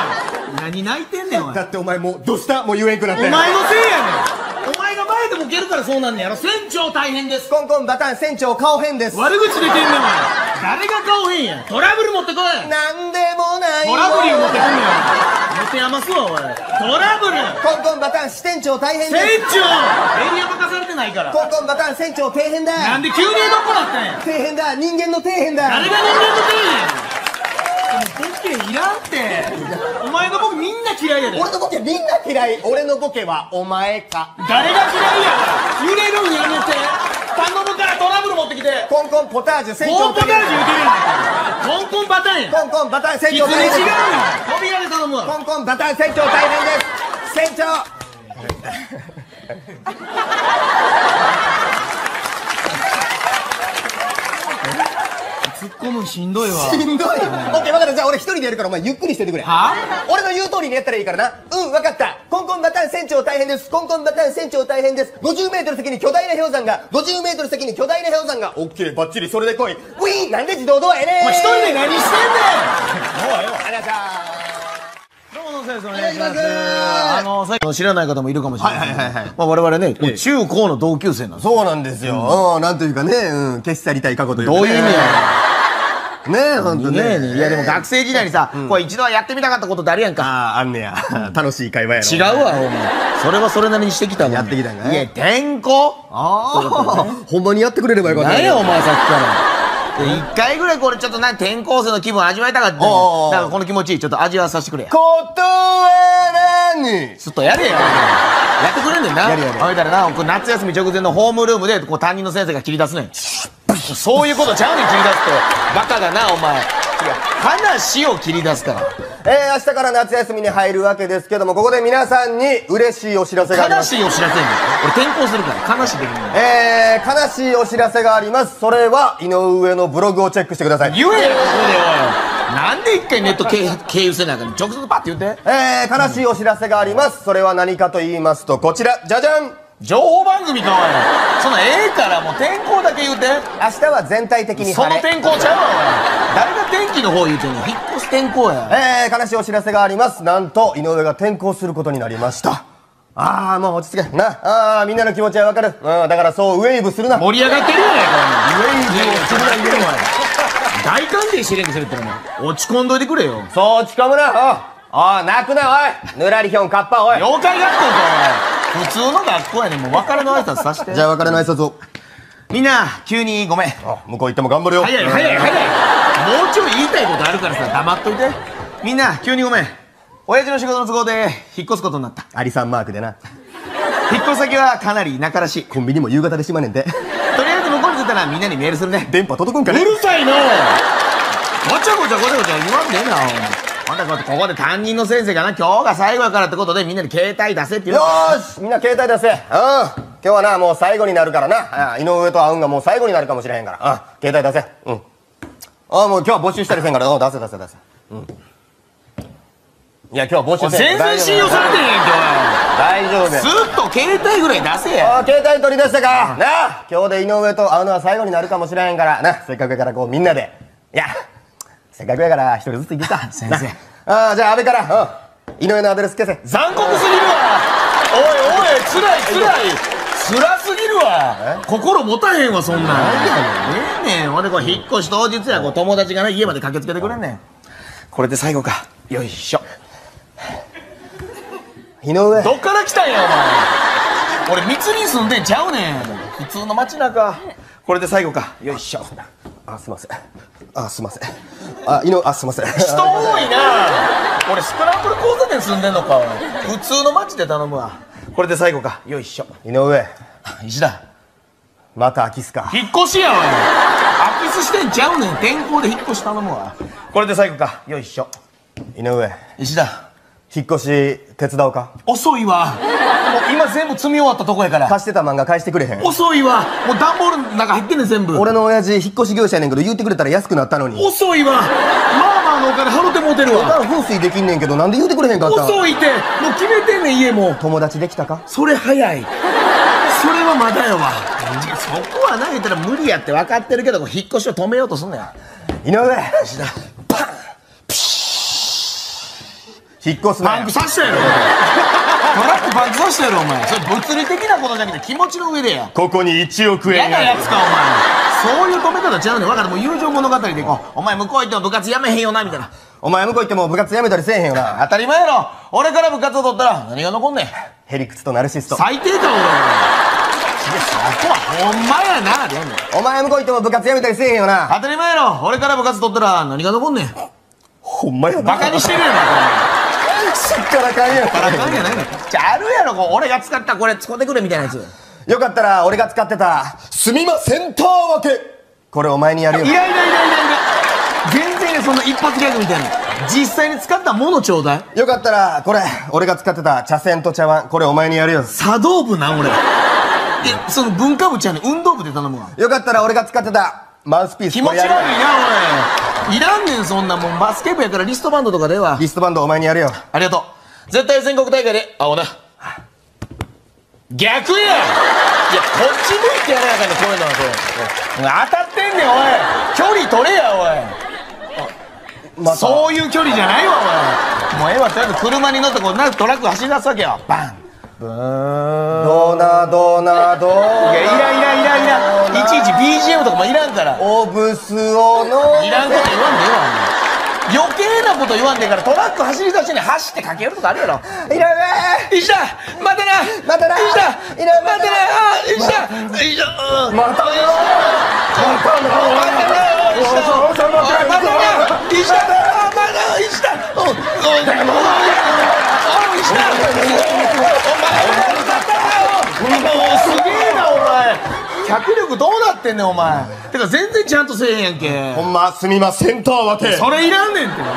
Speaker 4: 何泣いてんねんおい。
Speaker 2: だってお前もうどうしたもう言えんくなって
Speaker 4: お前のせいやねん。お前が前でボケるからそうなんねやろ。船長大変です。
Speaker 2: コンコンバタン船長顔変です。
Speaker 4: 悪口出てんねんお前。誰が顔変や。トラブル持ってこい。
Speaker 2: なんでもないよ。
Speaker 4: トラブル持ってくんねや。持て余すわおい。トラブル。
Speaker 2: コンコンバタン支店長大変です。
Speaker 4: 船長エリア任されてないから。
Speaker 2: コンコンバタン船長底辺だ。
Speaker 4: なんで急に江戸っ子だったんや。
Speaker 2: 底辺だ。人間の底辺だ。
Speaker 4: 誰が人間の底辺や。ボケいらんってお前のボケみんな嫌いやで。
Speaker 2: 俺のボケみんな嫌い。俺のボケはお前か。
Speaker 4: 誰が嫌いや。揺れるんやめて。頼むからトラブル持ってきて。
Speaker 2: コンコンポタージュ船長
Speaker 4: コンポタージュ言うてるやん。コンコンバタンや。
Speaker 2: コンコンバタン船
Speaker 4: きつ
Speaker 2: 長大変です。
Speaker 4: ね違うやん。扉で頼むわ。
Speaker 2: コンコンバタン船長大変です。船長
Speaker 4: 突っ込むしんどいわ。
Speaker 2: しんどい。オッケー分かった。じゃあ俺一人でやるからお前ゆっくりしててくれ。
Speaker 4: は
Speaker 2: 俺の言う通りにやったらいいからな。うん分かった。コンコンバタン船長大変です。コンコンバタン船長大変です。50メートル先に巨大な氷山が。50メートル先に巨大な氷山が。オッケーバッチリそれで来い。ウィーンなんで自動ドアやねん。
Speaker 4: お前一人で何してんねん。おいおい。
Speaker 2: ありがとう。
Speaker 4: どうも先生お願いします。
Speaker 2: お願いします
Speaker 4: 最後知らない方もいるかもしれない。
Speaker 2: はいはいはいはい
Speaker 4: まあ我々ね、中高の同級生なんです。
Speaker 2: そうなんですよ。なんというかね、消し去りたい過去というかね。
Speaker 4: どういう意味や
Speaker 2: ねえ、ほんとね。
Speaker 4: いやでも学生時代にさ、これ一度はやってみたかったことってあるやんか。
Speaker 2: あんねや。楽しい会話やろ。
Speaker 4: 違うわお前。それはそれなりにしてきたもん。
Speaker 2: やってきたんかね
Speaker 4: いや転校。
Speaker 2: ほんまにやってくれればよかった。
Speaker 4: 何やお前さっきから。一回ぐらいこれちょっとな転校生の気分味わいたかったんや。
Speaker 2: おうおう
Speaker 4: だからこの気持ちちょっと味わわさせてくれや。
Speaker 2: 断らに。
Speaker 4: ちょっとやれや。やってくれんねんな。
Speaker 2: やるやる
Speaker 4: あげたらな、これ夏休み直前のホームルームでこう担任の先生が切り出すねん。そういうことちゃうねん切り出すって。バカだなお前。いや話を切り出すから。
Speaker 2: 明日から夏休みに入るわけですけども、ここで皆さんに嬉しいお知らせがあります。
Speaker 4: 悲しいお知らせやねん。俺転校するから悲しいできんねん。
Speaker 2: 悲しいお知らせがあります。それは井上のブログをチェックしてください。
Speaker 4: 言えよここでおい。なんで一回ネット経由せなあかんの。直接パッて言って。
Speaker 2: 悲しいお知らせがあります。それは何かと言いますと、こちら、じゃじゃん。
Speaker 4: 情報番組かおい。そのからもう転校だけ言うて。
Speaker 2: 明日は全体的に
Speaker 4: その
Speaker 2: 晴れ。
Speaker 4: 転校ちゃうわおい。誰が天気の方言うてんの。引っ越し転校や。
Speaker 2: 悲しいお知らせがあります。なんと井上が転校することになりました。もう落ち着けな。みんなの気持ちはわかる。だからそうウェーブするな。
Speaker 4: 盛り上がってるやないか
Speaker 2: ウェーブをするな言えんわ。
Speaker 4: 大歓迎してるやんけそれって落ち込んどいてくれよ。
Speaker 2: そう落ち込むな。泣くなおい。ぬらりひょんカッパおい。
Speaker 4: 妖怪学校かおい。普通の学校やねん。もう別れの挨拶さして。
Speaker 2: じゃあ別れの挨拶を。
Speaker 4: みんな急にごめん。
Speaker 2: 向こう行っても頑張るよ。
Speaker 4: 早いもうちょい言いたいことあるからさ黙っといて。みんな急にごめん。親父の仕事の都合で引っ越すことになった。
Speaker 2: アリさんマークでな。
Speaker 4: 引っ越し先はかなり田舎らしい。
Speaker 2: コンビニも夕方で閉まねんて。
Speaker 4: とりあえず向こうに出たらみんなにメールするね。
Speaker 2: 電波届くんかね。
Speaker 4: うるさいの。ごちゃごちゃ言わんでええな。またここで担任の先生がな今日が最後やからってことでみんなに携帯出せって言う。
Speaker 2: よーしみんな携帯出せ。今日はなもう最後になるからな。井上と会うんがもう最後になるかもしれへんから。携帯出せ。もう今日は募集したりせんから出せ。いや今日は募集せん。
Speaker 4: 全然信用されてへん今日は。
Speaker 2: 大丈夫。
Speaker 4: ずっと携帯ぐらい出せや。
Speaker 2: 携帯取り出したか。今日で井上と会うのは最後になるかもしれへんからな。せっかくやからこうみんなで。いやせっかくやから一人ずつ行くか。
Speaker 4: 先生。
Speaker 2: じゃあ安倍から井上のアドレス消せ。
Speaker 4: 残酷すぎるわ。おい辛すぎるわ。心持たへんわそんなん。ええねん。ほんでこう引っ越し当日や友達がね家まで駆けつけてくれんねん。これで最後か。よいしょ。
Speaker 2: 井上
Speaker 4: どっから来たんやお前。俺密林住んでんちゃうねん。普通の街中。これで最後か。よいしょ。
Speaker 2: すいません。すいません。すいません。
Speaker 4: 人多いな。俺スクランブル交差点住んでんのか。普通の街で頼むわ。これで最後か。よいしょ。
Speaker 2: 井上
Speaker 4: 石田
Speaker 2: また空き巣か。
Speaker 4: 引っ越しやわ。空き巣してんちゃうねん。転校で引っ越し頼むわ。これで最後か。よいしょ。
Speaker 2: 井上
Speaker 4: 石田
Speaker 2: 引っ越し手伝おうか。
Speaker 4: 遅いわ。もう今全部積み終わったとこやから。
Speaker 2: 貸してた漫画返してくれへん。
Speaker 4: 遅いわ。もう段ボールの中入ってんねん全部。
Speaker 2: 俺の親父引っ越し業者やねんけど言ってくれたら安くなったのに。
Speaker 4: 遅いわ。まあのお金払ってもうてるわ。
Speaker 2: 風水できんねんけどなんで言うてくれへんかったん。
Speaker 4: 遅いって。もう決めてんねん家も。
Speaker 2: 友達できたか。
Speaker 4: それ早い。それはまだやわ。そこはな言ったら無理やって分かってるけど引っ越しを止めようとすんねん。
Speaker 2: 井上
Speaker 4: 石田
Speaker 2: 引っ越すな
Speaker 4: パンクさしたやろトラックパンクさしたやろお前。それ物理的なことじゃなくて気持ちの上でや。
Speaker 2: ここに1億円
Speaker 4: 嫌なやつかお前。そういう止め方ちゃうねん。分かる。もう友情物語でいこう。お前向こう行っても部活やめへんよなみたいな。
Speaker 2: お前向こう行っても部活やめたりせえへんよな。
Speaker 4: 当たり前やろ。俺から部活を取ったら何が残んねん。
Speaker 2: ヘリクツとナルシスト。
Speaker 4: 最低か俺。そこはほんまやな。
Speaker 2: お前向こう行っても部活やめたりせえへんよな。
Speaker 4: 当たり前やろ。俺から部活取ったら何が残んねん。
Speaker 2: ほんまやな。
Speaker 4: バカにしてるやろ。
Speaker 2: しっからかんやん。
Speaker 4: バカにやないの。じゃあるやろ。こう俺が使ったこれ使ってくれみたいなやつ。
Speaker 2: よかったら俺が使ってたすみまセンター分け、これお前にやるよ。
Speaker 4: いや全然そんな一発ギャグみたいな。実際に使ったものちょうだい。
Speaker 2: よかったらこれ俺が使ってた茶筅と茶碗、これお前にやるよ。
Speaker 4: 茶道部な俺。その文化部ちゃうねん。運動部で頼むわ。
Speaker 2: よかったら俺が使ってたマウスピース、
Speaker 4: 気持ち悪いなおい。いらんねんそんなもん。バスケ部やからリストバンドとかでは。
Speaker 2: リストバンドお前にやるよ。
Speaker 4: ありがとう。絶対全国大会で会おうな。逆や。いやこっち向いてやらなあかんねんこういうのは。当たってんねんおい。距離取れやおい。そういう距離じゃないわおい。もうええわ。とりあえず車に乗ってこうなトラック走り出すわけよ。バンブーン。
Speaker 2: どうなどうなどう。い
Speaker 4: やいらん。いちいち BGM とかもいらんから。
Speaker 2: オブスオの
Speaker 4: いらんこと言わんでええわ余計なこと言わんでから。トラック走り出してね走って駆け寄るとかあるやろ。
Speaker 2: いらねえ。
Speaker 4: 石田待てな
Speaker 2: またな。
Speaker 4: 石田
Speaker 2: いら
Speaker 4: 待てな石田
Speaker 2: またよ。
Speaker 4: 石田
Speaker 2: またな。
Speaker 4: すげえなお前。脚力どうなってんねんお前。てか全然ちゃんとせえへんやんけ。
Speaker 2: ほんますみまセンター分け。
Speaker 4: それいらんねんって。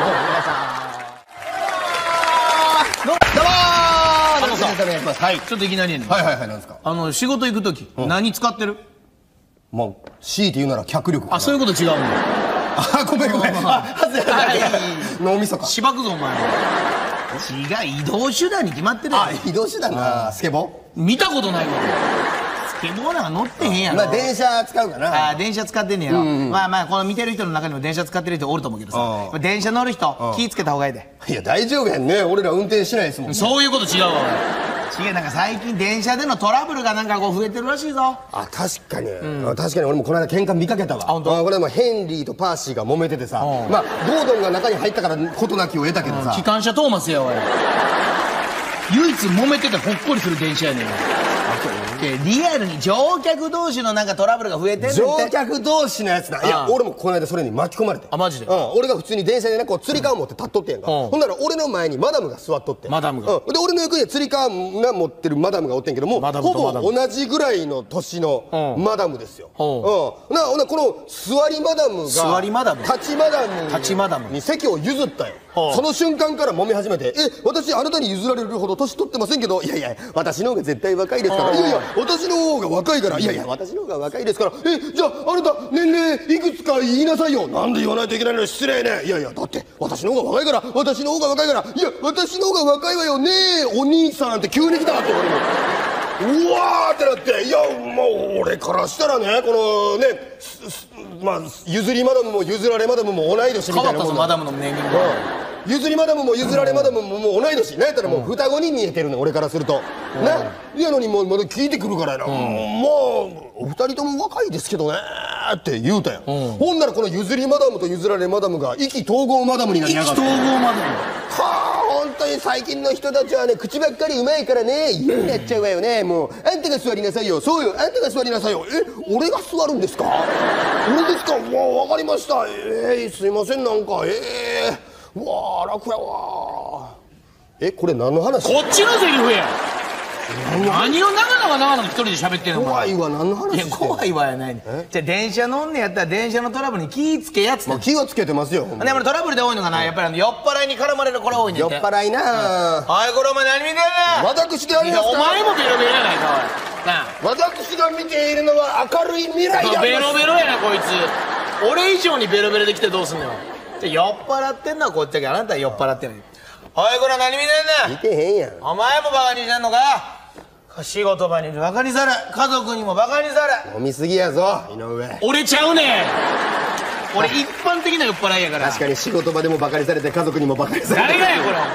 Speaker 2: どうも
Speaker 4: はい、ちょっといきなりやねん。
Speaker 2: はいなんですか。
Speaker 4: 仕事行くとき何使ってる？
Speaker 2: まあ強いて言うなら脚力かな。
Speaker 4: あ、そういうこと違うの。
Speaker 2: あ、ごめん脳みそか。
Speaker 4: しばくぞお前。違う、移動手段に決まってるやん。
Speaker 2: 移動手段な。スケボ
Speaker 4: 見たことないわ。スケボーなんか乗ってへんやろ。
Speaker 2: まあ電車使うかな。
Speaker 4: 電車使ってんねやろ。まあこの見てる人の中にも電車使ってる人おると思うけどさ、電車乗る人気ぃつけた方がいいで。
Speaker 2: いや大丈夫やんね。俺ら運転しないですもん。
Speaker 4: そういうこと違うわ俺。違う、なんか最近電車でのトラブルがなんかこう増えてるらしいぞ。
Speaker 2: あ、確かに俺もこの間喧嘩見かけたわ。
Speaker 4: 本当？
Speaker 2: これもヘンリーとパーシーが揉めててさ、まあゴードンが中に入ったから事なきを得たけどさ。
Speaker 4: 機関車トーマスやおい。唯一揉めててほっこりする電車やねん。リアルに乗客同士のなんかトラブルが増えてんねんって。
Speaker 2: 乗客同士のやつだ。いや俺もこの間それに巻き込まれて。
Speaker 4: あ、マジで？
Speaker 2: 俺が普通に電車でねこうつり革持って立っとってんやんか。ほんなら俺の前にマダムが座っとって。
Speaker 4: マダムが。
Speaker 2: で俺の横につり革が持ってるマダムがおってんけども、ほぼ同じぐらいの年のマダムですよ。この座りマダムが立ちマダムに席を譲ったよ。その瞬間から揉め始めて、私あなたに譲られるほど年取ってませんけど、いや私の方が絶対若いですから、いや私の方が若いから、いや私の方が若いですから、じゃああなた年齢いくつか言いなさいよ。なんで言わないといけないの？失礼ね。いやだって私の方が若いから、私の方が若いから、いや私の方が若いわよねお兄さんなんて急に来たって俺もうわーってなって、いやもう俺からしたらね、このねまあ譲りマダムも譲られマダムも同い年みたいなもんだ。
Speaker 4: マダムのネーミング。
Speaker 2: 譲りマダムも譲られマダムももう同い年。なんやったらもう双子に見えてるね俺からすると。なやのにもうまだ聞いてくるからやな。もうお二人とも若いですけどねって言うたやん。ほんならこの譲りマダムと譲られマダムが意気投合マダムになりやがって。
Speaker 4: 意気投合マダム。
Speaker 2: 本当に最近の人たちはね口ばっかりうまいからね嫌になっちゃうわよね。もうあんたが座りなさいよ。そうよあんたが座りなさいよ。俺が座るんですか？俺ですか？わかりました。すいませんなんかうわ楽やわ。これ何の話？
Speaker 4: こっちのセリフや。何を長々一人で喋ってんの？
Speaker 2: 怖いわ。何の話？
Speaker 4: いや怖いわやないね。じゃあ電車乗んねやったら電車のトラブルに気ぃつけやつって。
Speaker 2: 気はつけてますよ。
Speaker 4: でもトラブルで多いのがな、やっぱり酔っ払いに絡まれるこれ多いねんて。
Speaker 2: 酔っ払いな。
Speaker 4: はいこれお前何見てんねん。
Speaker 2: 私でありますか？
Speaker 4: お前もベロベロやないかおい。
Speaker 2: 私が見ているのは明るい未来だ。
Speaker 4: ベロベロやなこいつ。俺以上にベロベロで来てどうすんのよ。酔っ払ってんのはこっちだけど、あなたは酔っ払ってない。おいこれ何見てんねん。
Speaker 2: 見てへんやん。
Speaker 4: お前もバカにしてんのか。仕事場にバカにされ、家族にもバカにされ。
Speaker 2: 飲みすぎやぞ井上。
Speaker 4: 俺ちゃうねん。俺一般的な酔っ払いやから。
Speaker 2: 確かに仕事場でもバカにされて家族にもバカにされて。
Speaker 4: 誰がやこれ。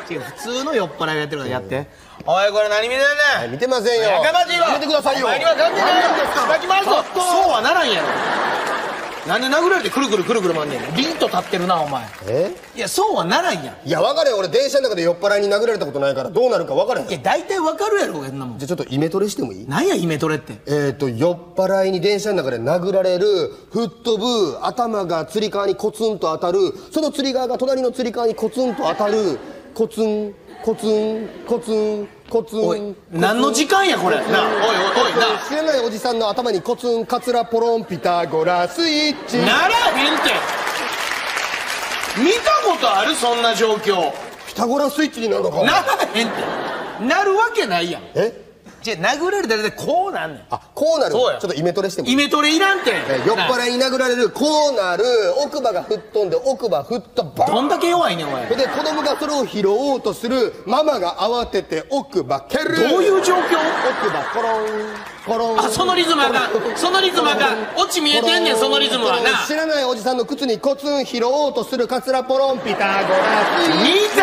Speaker 4: 違う、普通の酔っ払いがやってるからやって。おい、これ何見てんねん。
Speaker 2: 見てませんよ。
Speaker 4: やかましいわ。
Speaker 2: やめてくださいよ。
Speaker 4: お前には関係ないよ。叩き回すぞ。そうはならんやろ。なんで殴られてくるくるくるくる回んねん。ビンと立ってるな、お前。いや、そうはならんやん。
Speaker 2: いや、分かれよ。俺電車の中で酔っ払いに殴られたことないからどうなるか分かれへん。
Speaker 4: いや、大体わかるやろ、こんなもん。
Speaker 2: じゃあちょっとイメトレしてもいい？
Speaker 4: なんや、イメトレって。
Speaker 2: 酔っ払いに電車の中で殴られる、吹っ飛ぶ、頭がつり革にコツンと当たる、そのつり革が隣のつり革にコツンと当たる、コツンコツンコツンコツン。
Speaker 4: おい、何の時間やこれ。なあ、おいおいおい、な
Speaker 2: 知らないおじさんの頭にコツンカツラポロンピタゴラスイッチ。
Speaker 4: ならへんって。見たことあるそんな状況。
Speaker 2: ピタゴラスイッチになるのか。
Speaker 4: ならへんってなるわけないやん。じゃ殴られたらこうなんねん。
Speaker 2: あ、こうなる。
Speaker 4: そうや。
Speaker 2: ちょっとイメトレしてもいい？
Speaker 4: イメトレいらんて。
Speaker 2: 酔っ払いに殴られる、こうなる、奥歯が吹っ飛んで奥歯吹っ飛ば
Speaker 4: どんだけ弱いねんおい。
Speaker 2: で子供がそれを拾おうとする、ママが慌てて奥歯蹴る。
Speaker 4: どういう状況？
Speaker 2: 奥歯コロンコロン。
Speaker 4: あ、そのリズムあかん。そのリズムあかん。オチ見えてんねん、そのリズムはな。
Speaker 2: 知らないおじさんの靴にコツン拾おうとする、カツラポロンピタゴラスイッチ。
Speaker 4: 見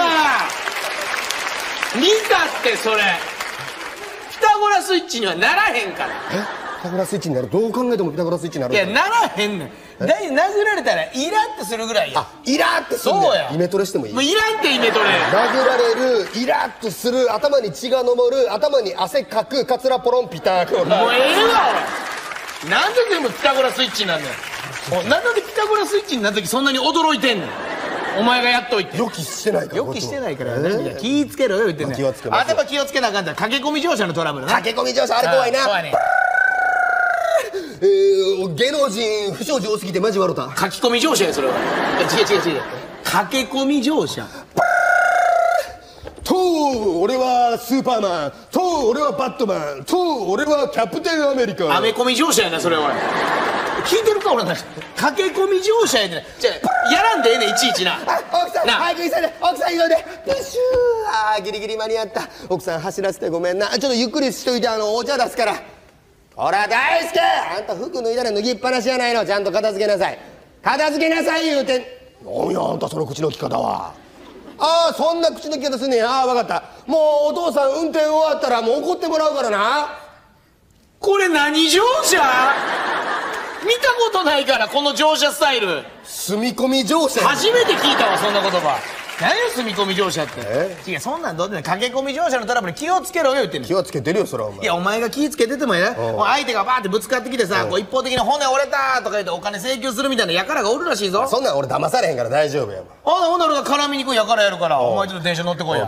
Speaker 4: たってそれ。ピタゴラスイッチにはならへんから。
Speaker 2: ピタゴラスイッチになる。どう考えてもピタゴラスイッチになる。
Speaker 4: いや、ならへんねん。殴られたらイラッとするぐらいや。
Speaker 2: イラッとする。
Speaker 4: そうや。
Speaker 2: イメトレしてもいい？
Speaker 4: もういらんってイメトレ。
Speaker 2: 殴られる、イラッとする、頭に血が昇る、頭に汗かく、カツラポロンピタゴラ。
Speaker 4: もうええわおい。なんで全部ピタゴラスイッチになんねん。なんでピタゴラスイッチになった時そんなに驚いてんねん。お前がやっといて。
Speaker 2: 予期してないから。
Speaker 4: 予期してないから気ぃつけろよ言ってんねん。
Speaker 2: 気をつけます。
Speaker 4: 頭気をつけなあかんだ。駆け込み乗車のトラブルな。
Speaker 2: 駆け込み乗車あれ怖いな。
Speaker 4: そうやねん。
Speaker 2: 芸能人不祥事多すぎてマジ笑った。
Speaker 4: 書き込み乗車やそれは。違う。駆け込み乗車。
Speaker 2: 俺はスーパーマン。俺はバットマン。俺はキャプテンアメリカ。
Speaker 4: アメ込み乗車やなそれは。聞いてるか俺の話。駆け込み乗車やでね。じゃあやらんでええねんいちいちな。
Speaker 2: 奥さん早く急いで。奥さん急いで。プッシュー。ギリギリ間に合った。奥さん走らせてごめんな。ちょっとゆっくりしといてお茶出すから。ほら大輔、あんた服脱いだら脱ぎっぱなしじゃないの。ちゃんと片付けなさい。片付けなさい言うて。何やあんたその口の利き方は。ああ、そんな口の利き方すんねん。ああ分かった。もうお父さん運転終わったらもう怒ってもらうからな。
Speaker 4: これ何乗車？見たことないからこの乗車スタイル。
Speaker 2: 住み込み乗車。
Speaker 4: 初めて聞いたわそんな言葉。何よ住み込み乗車って。違う、そんなんどうでも駆け込み乗車のトラブル気をつけろよ言ってんの。
Speaker 2: 気をつけてるよそれはお前。
Speaker 4: いやお前が気つけててもやな。相手がバーってぶつかってきてさ、こう一方的に骨折れたとか言ってお金請求するみたいな輩がおるらしいぞ。
Speaker 2: そんなん俺騙されへんから大丈夫や。
Speaker 4: ほんなら俺が絡みにくい輩やるから、お前ちょっと電車乗ってこいや。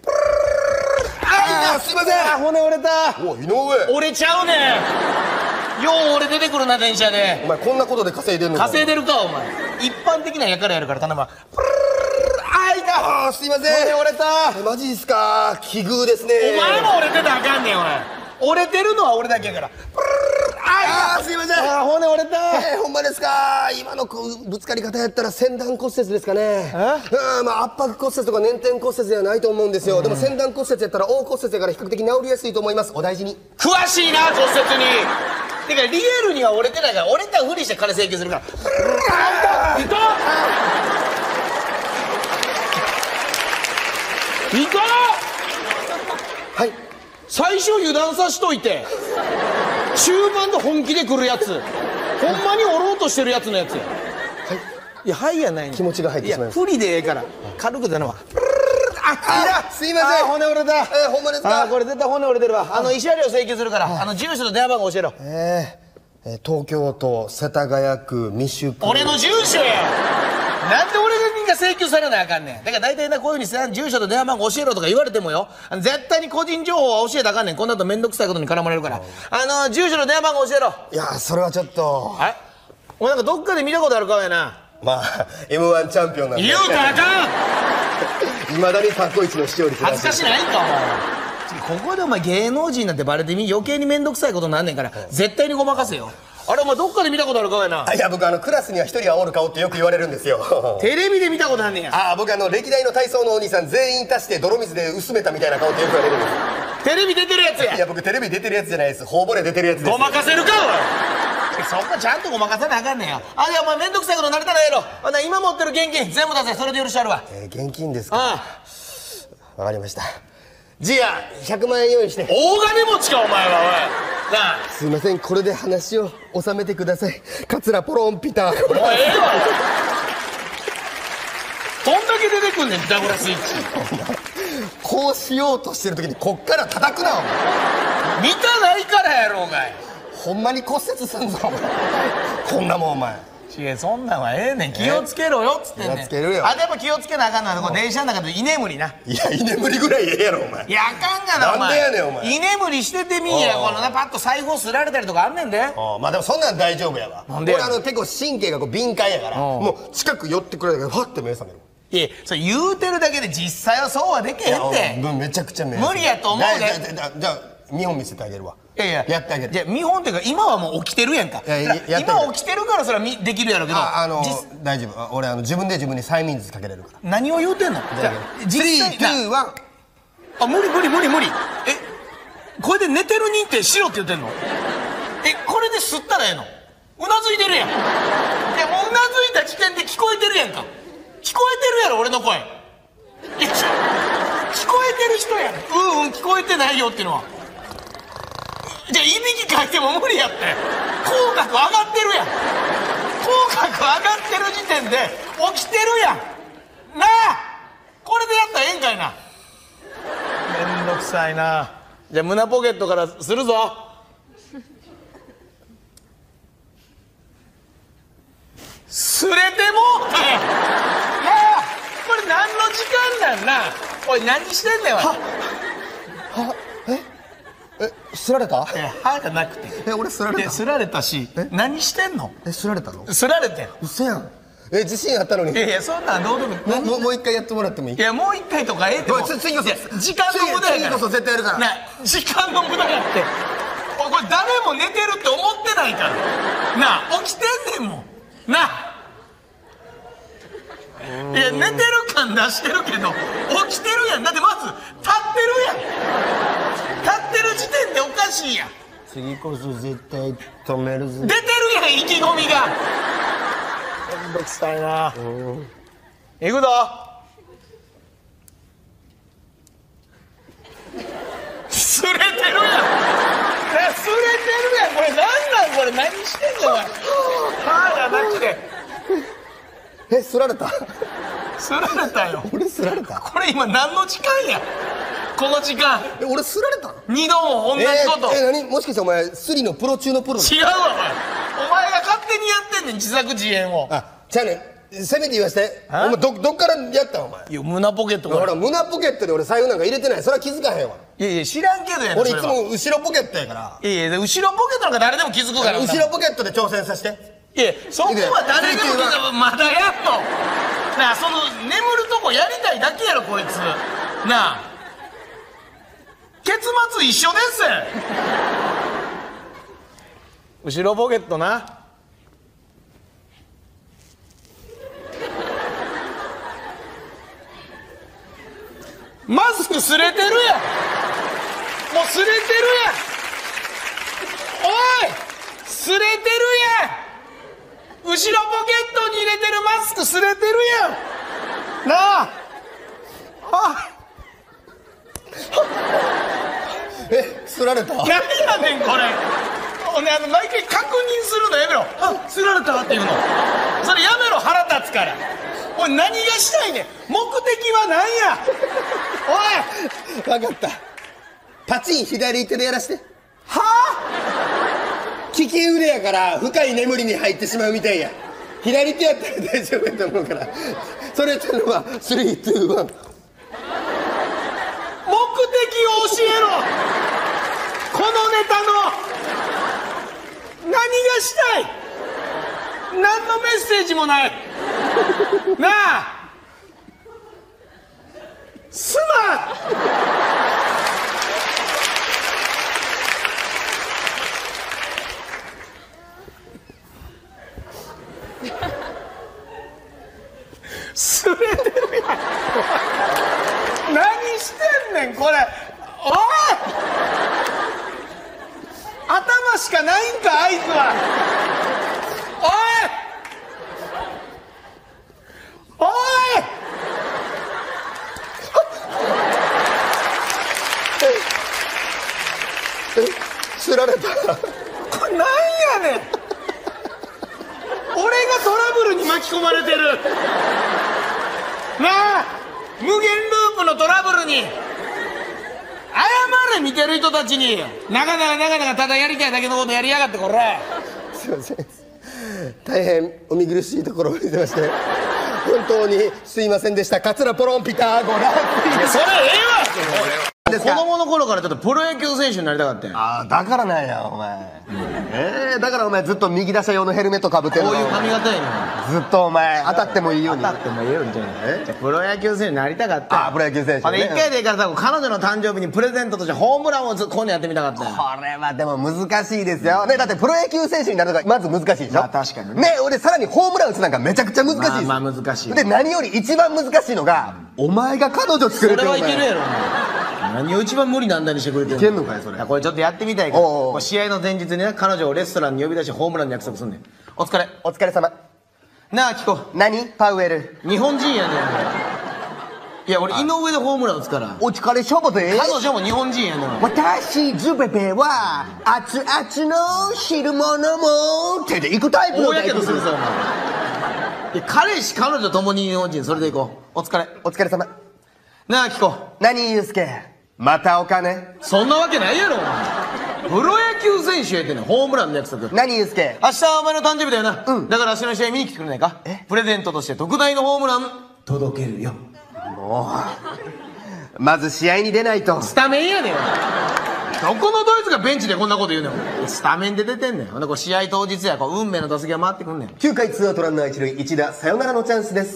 Speaker 2: あ、すいません。
Speaker 4: 骨折れた。
Speaker 2: お井上
Speaker 4: 折れちゃうねん。よう俺出てくるな電車で。
Speaker 2: お前こんなことで稼いでんのか。
Speaker 4: 稼いでるかお前。一般的な輩やるから頼むわ。
Speaker 2: ああ、すいません。
Speaker 4: 骨折れた。
Speaker 2: マジですか。奇遇ですね。
Speaker 4: お前も折れてたらあかんねんおい。折れてるのは俺だけやから。
Speaker 2: ああ、すいません。
Speaker 4: 骨折れた。
Speaker 2: ほんまですか。今のぶつかり方やったら先端骨折ですかね。まあ圧迫骨折とか捻転骨折ではないと思うんですよ。でも先端骨折やったら大骨折やから比較的治りやすいと思います。お大事に。
Speaker 4: 詳しいな骨折に。てかリアルには折れてないから折れたふりして金請求するから。痛っ
Speaker 2: はい。
Speaker 4: 最初油断さしといて中盤で本気で来るやつ、ほんまに折ろうとしてるやつのやつや。いやはいやないねん。
Speaker 2: 気持ちが入ってしまいました。
Speaker 4: 不利でええから軽くだなわ。
Speaker 2: すいません。
Speaker 4: 骨折れた。
Speaker 2: ほんまですか。
Speaker 4: これ絶対骨折れてるわ。慰謝料請求するから住所と電話番号教えろ。
Speaker 2: 東京都世田谷区三宿。
Speaker 4: 俺の住所や。なんで俺が請求されなあかんねん。だから大体なこういうふうにさ住所と電話番号教えろとか言われてもよ、絶対に個人情報は教えたらあかんねん。こんなとめんどくさいことに絡まれるから。住所と電話番号教えろ。
Speaker 2: いやそれはちょっと。
Speaker 4: お前なんかどっかで見たことある顔やな。
Speaker 2: まあ M1 チャンピオンなんで
Speaker 4: 言うたらあかん。
Speaker 2: いまだに過去一の視聴率。
Speaker 4: 恥ずかしないんかお前。ここでお前芸能人なんてバレてみ余計にめんどくさいことなんねんから、絶対にごまかせよ。あれお前どっかで見たことある顔やな。
Speaker 2: いや僕クラスには一人はおる顔ってよく言われるんですよ。
Speaker 4: テレビで見たことあんねんや。
Speaker 2: 僕歴代の体操のお兄さん全員足して泥水で薄めたみたいな顔ってよく言われるんです。
Speaker 4: テレビ出てるやつや。
Speaker 2: いや僕テレビ出てるやつじゃないです。頬骨出てるやつです。
Speaker 4: ごまかせるかおい。そんなちゃんとごまかさなあかんねんよ。でお前めんどくさいことなれたらええろ。今持ってる現金全部出せ。それで許してやるわ。
Speaker 2: 現金ですか。 わかりました。じゃあ100万円用意して。
Speaker 4: 大金持ちかお前は。おいなあ、
Speaker 2: すいません、これで話を収めてください。桂ポロンピター。
Speaker 4: もうええわ。どんだけ出てくんねんピタゴラスイッチ。
Speaker 2: こうしようとしてる時にこっから叩くなお前。
Speaker 4: 見たないからやろうがい。
Speaker 2: ほんまに骨折すんぞお前。こんなもんお前。
Speaker 4: 違う、そんなんはええねん、気をつけろよっつってんねん。
Speaker 2: 気をつけるよ。
Speaker 4: あ、でも気をつけなあかんのはこう電車の中で居眠りな。
Speaker 2: いや、居眠りぐらいええやろお前。
Speaker 4: いや、あかんがなお前。
Speaker 2: なんでやねんお前。
Speaker 4: 居眠りしててみいや、このな、パッと財布をすられたりとかあんねんで。
Speaker 2: まあでもそんなん大丈夫やわ。
Speaker 4: なんでや。
Speaker 2: 俺結構神経がこう敏感やから、もう近く寄ってくれたけどファッて目覚める。
Speaker 4: いや、それ言うてるだけで実際はそうはできへんって。
Speaker 2: めちゃくちゃ目覚める。
Speaker 4: 無理やと思うで。
Speaker 2: じゃあ見本見せてあげるわ。
Speaker 4: いやいや、
Speaker 2: やってあげる。
Speaker 4: じゃあ見本っていうか今はもう起きてるやんか。今起きてるからそれはできるやろうけど。
Speaker 2: 大丈夫。俺自分で自分に催眠術かけれるから。
Speaker 4: 何を言うてんの。じゃあ
Speaker 2: 実際3、2、1。
Speaker 4: あ、無理。これで寝てる認定しろって言ってんの。これで吸ったらええの。うなずいてるやん。いや、もううなずいた時点で聞こえてるやんか。聞こえてるやろ俺の声。いや、聞こえてる人やん。聞こえてないよっていうのは。じゃあいびきかいても無理やって。口角上がってるやん。口角上がってる時点で起きてるやんなあ。これでやったらええんかいな。めんどくさいな。じゃあ胸ポケットからするぞ。すれてもうたやんなあ。これ何の時間なんな。おい、何してんねんわ。
Speaker 2: すられた？
Speaker 4: 歯がなくて。
Speaker 2: 俺すられた？
Speaker 4: すられたし、何してんの？
Speaker 2: すられたの？
Speaker 4: すられてん。
Speaker 2: 嘘やん。自信あったのに。
Speaker 4: いやいや、そんなんどうでもいい。
Speaker 2: もう一回やってもらってもいい？
Speaker 4: いや、もう一回とかええっても。
Speaker 2: 次こそ
Speaker 4: 時間の無駄やから。
Speaker 2: 次こそ絶対やるから。
Speaker 4: な、時間の無駄やって。これ誰も寝てるって思ってないから。なあ、起きてんねんもん。なあ。いや、寝てる感出してるけど起きてるやん。だってまず立ってるやん。立ってる時点でおかしいやん。
Speaker 2: 次こそ絶対止めるぞ。
Speaker 4: 出てるやん、意気込みが。めんどくさいな。いくぞ。すれてるやん。すれてるやん。これ何なん。これ何してんの。歯がなくて。
Speaker 2: すられた？
Speaker 4: すられたよ。
Speaker 2: 俺すられた？
Speaker 4: これ今何の時間や。この時間。
Speaker 2: 俺すられたの
Speaker 4: ？2度も同じこと。
Speaker 2: 何？もしかしてお前スリのプロ中のプロ？
Speaker 4: 違うわお前が勝手にやってんねん、自作自演を。
Speaker 2: じゃあね、せめて言わしてお前どっからやったんお前。
Speaker 4: いや、胸ポケットから。
Speaker 2: ほら、胸ポケットで俺財布なんか入れてない。それは気づかへんわ。
Speaker 4: いやいや、知らんけどやねん。
Speaker 2: 俺いつも後ろポケットやから。
Speaker 4: いやいや、後ろポケットなんか誰でも気づくから。
Speaker 2: 後ろポケットで挑戦させて。
Speaker 4: いや、そこは誰でも気づく。まだやんのなあ。その眠るとこやりたいだけやろこいつなあ。結末一緒です後ろポケットな。マスクすれてるやん。もうすれてるやん。おい、すれてるやん。後ろポケットに入れてるマスクすれてるやんなあ。
Speaker 2: すられた？
Speaker 4: 何やねんこれ。ほんで毎回確認するのやめろ。すられたっていうのそれやめろ。腹立つから。おい、何がしたいねん。目的は何や。おい、
Speaker 2: 分かった。パチン左手でやらして。
Speaker 4: は
Speaker 2: あ？利き腕やから深い眠りに入ってしまうみたいや。左手やったら大丈夫やと思うから。それやったのは3、2、1。
Speaker 4: 目的を教えろ。このネタの何がしたい。何のメッセージもないなあ。すまん。すれてるやん。何してんねんこれ。おい、頭しかないんかあいつは。おいおい
Speaker 2: 釣られた。
Speaker 4: これなんやねん。俺がトラブルに巻き込まれてるなあ、無限ループのトラブルに謝れ、見てる人たちに。なかなかただやりたいだけのことやりやがって、これ。
Speaker 2: すいません、大変お見苦しいところを見てまして、本当にすいませんでした。カツラポロンピターご覧。
Speaker 4: それええわ。
Speaker 1: 子供の頃からちょっとプロ野球選手になりたかったんや。
Speaker 2: ああ、だからなんやお前。だからお前ずっと右打者用のヘルメットかぶってるの。
Speaker 1: こういう髪型やねん。
Speaker 2: ずっとお前当たってもいいように。
Speaker 1: 当たってもいいよみたいな。じゃあプロ野球選手になりたかった。
Speaker 2: ああ、プロ野球選手ね。
Speaker 1: 一回でいいからさ、彼女の誕生日にプレゼントとしてホームランを今度やってみたかったんや。
Speaker 2: これはでも難しいですよね。だってプロ野球選手になるのがまず難しいでしょ。
Speaker 1: まあ確かにね。
Speaker 2: ね、俺さらにホームラン打つなんかめちゃくちゃ難しいです。
Speaker 1: まあ難しい。
Speaker 2: で、何より一番難しいのが、お前が彼女作れてる。
Speaker 1: それはいけるやろ。何を一番無理難題にしてくれてるの。
Speaker 2: いけんのかよそれ。
Speaker 1: これちょっとやってみたいから、試合の前日にね、彼女をレストランに呼び出しホームランの約束すんねん。お疲れ。
Speaker 2: お疲れ様。
Speaker 1: なあ、キコ。
Speaker 2: 何パウエル。
Speaker 1: 日本人やねん。いや、俺井上でホームラン打つから。
Speaker 2: お疲れしょぼで。
Speaker 1: 彼女も日本人やねん。
Speaker 2: 私ズベベは熱々の汁物も手で行くタイプの。
Speaker 1: 大やけどするぞお前。いや、彼氏彼女ともに日本人。それでいこう。お疲れ。
Speaker 2: お疲れ様。
Speaker 1: なあ、キコ。
Speaker 2: 何ユうスケ、またお金。
Speaker 1: そんなわけないやろお前。プロ野球選手やってんねん。ホームランの約束。
Speaker 2: 何ユうスケ。
Speaker 1: 明日はお前の誕生日だよな。だから明日の試合見に来てくれないか。プレゼントとして特大のホームラン届けるよ。
Speaker 2: もうまず試合に出ないと。
Speaker 1: スタメンやねん。どこのドイツがベンチでこんなこと言うねん。スタメンで出てんねん。ほんでこう試合当日や、こう運命の打席が回ってくんねん。
Speaker 2: 9回ツーアウトランナー一塁、一打サヨナラのチャンスです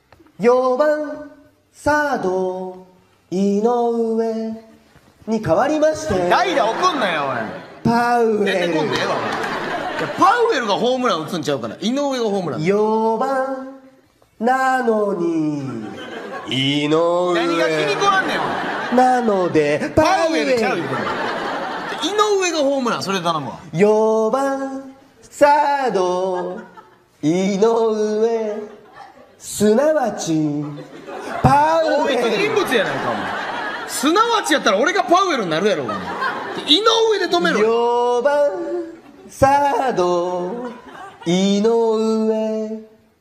Speaker 2: 。4番サード井上に変わりまして、
Speaker 1: 代打送んなよおい。
Speaker 2: パウ
Speaker 1: 出
Speaker 2: エル。
Speaker 1: てこんでええわお前。いやパウエルがホームラン打つんちゃうから、井上がホームラン。
Speaker 2: 4番なのに井上。
Speaker 1: 何が気に食わんねんお前。
Speaker 2: なので
Speaker 1: パウエルちゃうよ。井上がホームラン、それで頼むわ。
Speaker 2: 4番サード井上、すなわちパウ
Speaker 1: 同一
Speaker 2: エル。
Speaker 1: 人物やないかお前。すなわちやったら俺がパウエルになるやろお前。井上で止めろよ。
Speaker 2: 4番サード井上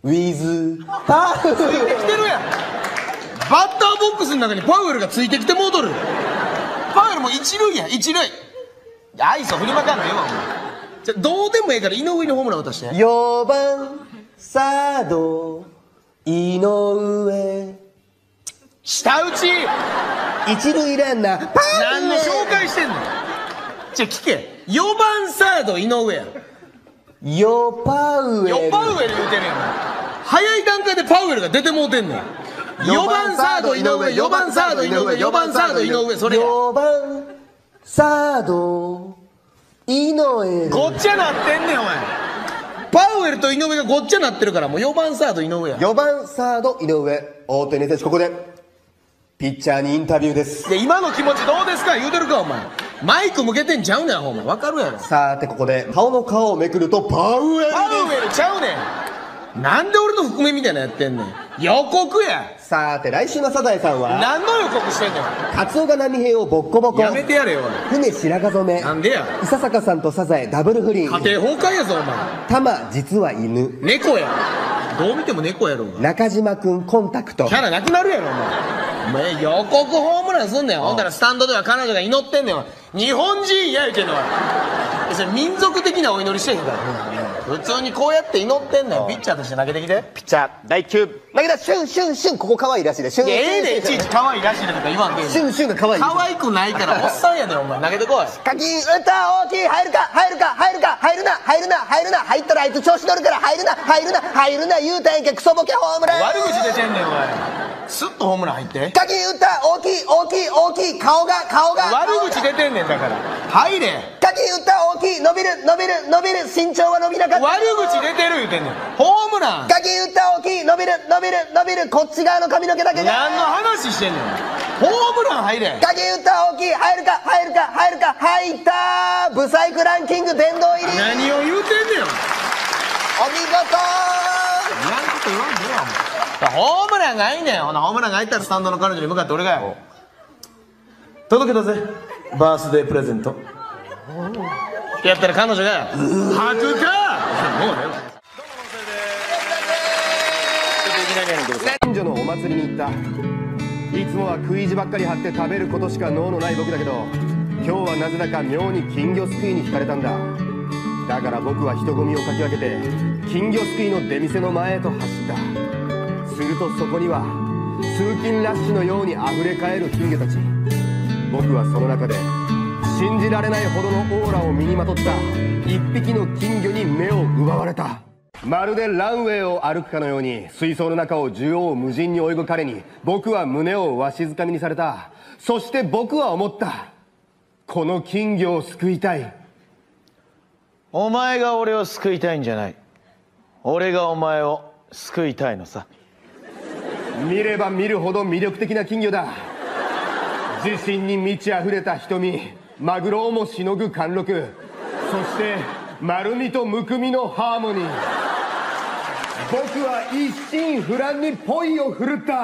Speaker 2: with パウエル。
Speaker 1: ついてきてるやん。バッターボックスの中にパウエルがついてきて戻る。パウエルも一塁や、一塁。アイスを振りまかんのよお前。じゃどうでもええから井上にホームラン打たして。
Speaker 2: 4番サード井上、
Speaker 1: 下打ち。
Speaker 2: 一塁ランナーパウ
Speaker 1: 何の
Speaker 2: エル。
Speaker 1: 紹介してんの。じゃあ聞け。4番サード井上や。
Speaker 2: ヨパウエル。
Speaker 1: よパウエル言うてるやん。早い段階でパウエルが出てもうてんねん。4番サード井上、4番サード井上、4番サード井上、それや。
Speaker 2: 4番サード井上。
Speaker 1: ごっちゃなってんねんお前。パウエルと井上がごっちゃなってるから、もう4番サード井上や。
Speaker 2: 4番サード井上。大谷選手、ここでピッチャーにインタビューです。
Speaker 1: いや今の気持ちどうですか言うてるかお前。マイク向けてんちゃうねんお前。わかるやろ。
Speaker 2: さてここで顔の皮をめくるとパウエルです。
Speaker 1: パウエルちゃうねん。なんで俺の覆面みたいなのやってんねん。予告や。
Speaker 2: さて来週のサザエさんは
Speaker 1: 何の予告してんねん。
Speaker 2: カツオが波平をボッコボコ。
Speaker 1: やめてやれよお
Speaker 2: 船白髪染め。
Speaker 1: なんでや。
Speaker 2: 伊佐坂さんとサザエダブル不倫。
Speaker 1: 家庭崩壊やぞお前。
Speaker 2: タマ実は犬。
Speaker 1: 猫や。どう見ても猫やろ。
Speaker 2: 中島くんコンタクト。
Speaker 1: キャラなくなるやろお前。お前予告ホームランすんねん。ほんだらスタンドでは彼女が祈ってんねん。日本人や言うてんのは。それ民族的なお祈りしてへんから。普通にこうやって祈ってんねん。ピッチャーとして投げてきて。
Speaker 2: ピッチャー第9投げた。シュンシュンシュン。ここ可愛いらしいで。シュン
Speaker 1: いやええでいちいち可愛いらしいでとか言わんけん。
Speaker 2: シュンシュンが可愛い。
Speaker 1: 可愛くないからおっさんやでお前。投げてこい。
Speaker 2: カキン打った大きい。入るか入るか入るか入るな入るな入るな入ったらあいつ調子乗るから入るな入るな入るな言うたんやんけ。クソボケホームラン。
Speaker 1: 悪口出てんねんお前。スッとホームラン入って。
Speaker 2: カキン打った大きい大きい大きい。顔が
Speaker 1: 悪口出てんねんだから。入れ。
Speaker 2: カキン打った大きい。伸びる伸びる伸びる。身長は伸びなかった。
Speaker 1: 悪口出てる言うてんねん。ホームラン。
Speaker 2: カキン打った大きい。伸びる伸びる伸びる。こっち側の髪の毛だけが。
Speaker 1: 何の話してんねん。ホームラン入れ。
Speaker 2: カキン打った大きい。入るか入るか入るか入った。ブサイクランキング殿堂入り。
Speaker 1: 何を言うてんねん。
Speaker 2: お見事。
Speaker 1: 言わんこと言わんでよお前。ホームランがいいねん。ほなホームランが入ったらスタンドの彼女に向かって俺がよ。届けたぜバースデープレゼント。
Speaker 4: ってやったら彼女が「吐くか!」もうね。ちょっといきなりやねんけどさ、
Speaker 2: 近所のお祭りに行った。いつもは食い意地ばっかり張って食べることしか能のない僕だけど、今日はなぜだか妙に金魚すくいに惹かれたんだ。だから僕は人混みをかき分けて金魚すくいの出店の前へと走った。するとそこには通勤ラッシュのようにあふれかえる金魚たち。僕はその中で信じられないほどのオーラを身にまとった一匹の金魚に目を奪われた。まるでランウェイを歩くかのように水槽の中を縦横無尽に泳ぐ彼に僕は胸をわしづかみにされた。そして僕は思った。この金魚を救いたい。
Speaker 4: お前が俺を救いたいんじゃない。俺がお前を救いたいのさ。
Speaker 2: 見れば見るほど魅力的な金魚だ。自信に満ち溢れた瞳、マグロをもしのぐ貫禄、そして丸みとむくみのハーモニー。僕は一心不乱にポイを振るった。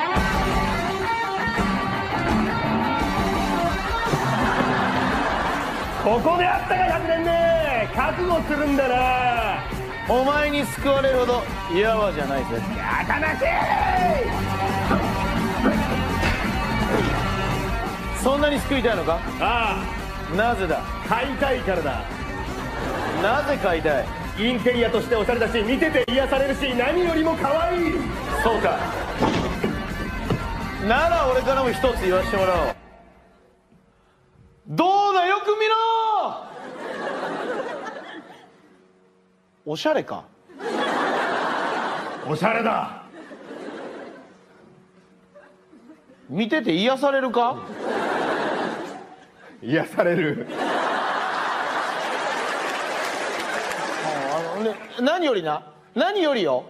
Speaker 2: ここであったか100年目、覚悟するんだな。
Speaker 4: お前に救われるほどやわじゃないぜ。
Speaker 2: やかましい。
Speaker 4: そんなに救いたいのか。
Speaker 2: あ
Speaker 4: あ、なぜだ。
Speaker 2: 買いたいからだ。
Speaker 4: なぜ買いたい。
Speaker 2: インテリアとしておしゃれだし、見てて癒されるし、何よりも可愛い。
Speaker 4: そうか。なら俺からも一つ言わせてもらおう。どうだ、よく見ろ。おしゃれか。
Speaker 2: おしゃれだ。
Speaker 4: 見てて癒されるか。
Speaker 2: 癒される。
Speaker 4: 何よりな、何よりよ、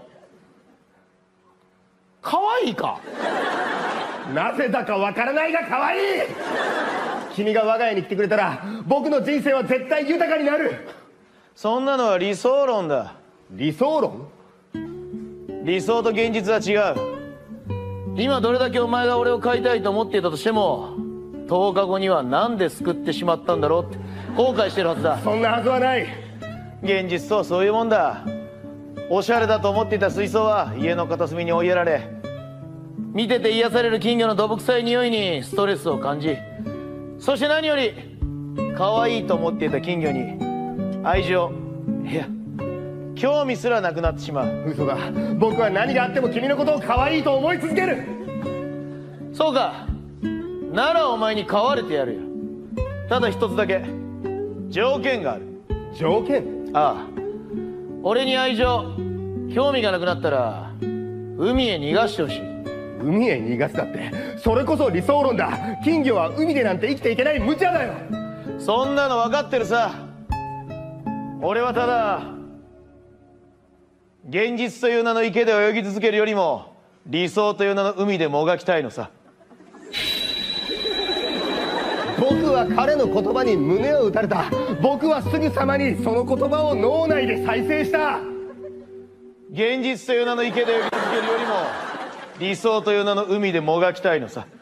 Speaker 4: 可愛いか。
Speaker 2: なぜだかわからないが可愛い。君が我が家に来てくれたら僕の人生は絶対豊かになる。
Speaker 4: そんなのは理想論だ。
Speaker 2: 理想論？
Speaker 4: 理想と現実は違う。今どれだけお前が俺を飼いたいと思っていたとしても、10日後にはなんで救ってしまったんだろうって後悔してるはずだ。
Speaker 2: そんなはずはない。
Speaker 4: 現実とはそういうもんだ。おしゃれだと思っていた水槽は家の片隅に追いやられ、見てて癒される金魚のどぶ臭い匂いにストレスを感じ、そして何より可愛いと思っていた金魚に愛情、いや興味すらなくなってしまう。
Speaker 2: 嘘だ。僕は何があっても君のことを可愛いと思い続ける。
Speaker 4: そうか。ならお前に飼われてやるよ。ただ一つだけ条件がある。
Speaker 2: 条件？
Speaker 4: ああ、俺に愛情、興味がなくなったら海へ逃がしてほしい。
Speaker 2: 海へ逃がすだって、それこそ理想論だ。金魚は海でなんて生きていけない無茶だよ。
Speaker 4: そんなの分かってるさ。俺はただ現実という名の池で泳ぎ続けるよりも理想という名の海でもがきたいのさ。
Speaker 2: 僕は彼の言葉に胸を打たれた。僕はすぐさまにその言葉を脳内で再生した。
Speaker 4: 現実という名の池で泳ぎ続けるよりも理想という名の海でもがきたいのさ。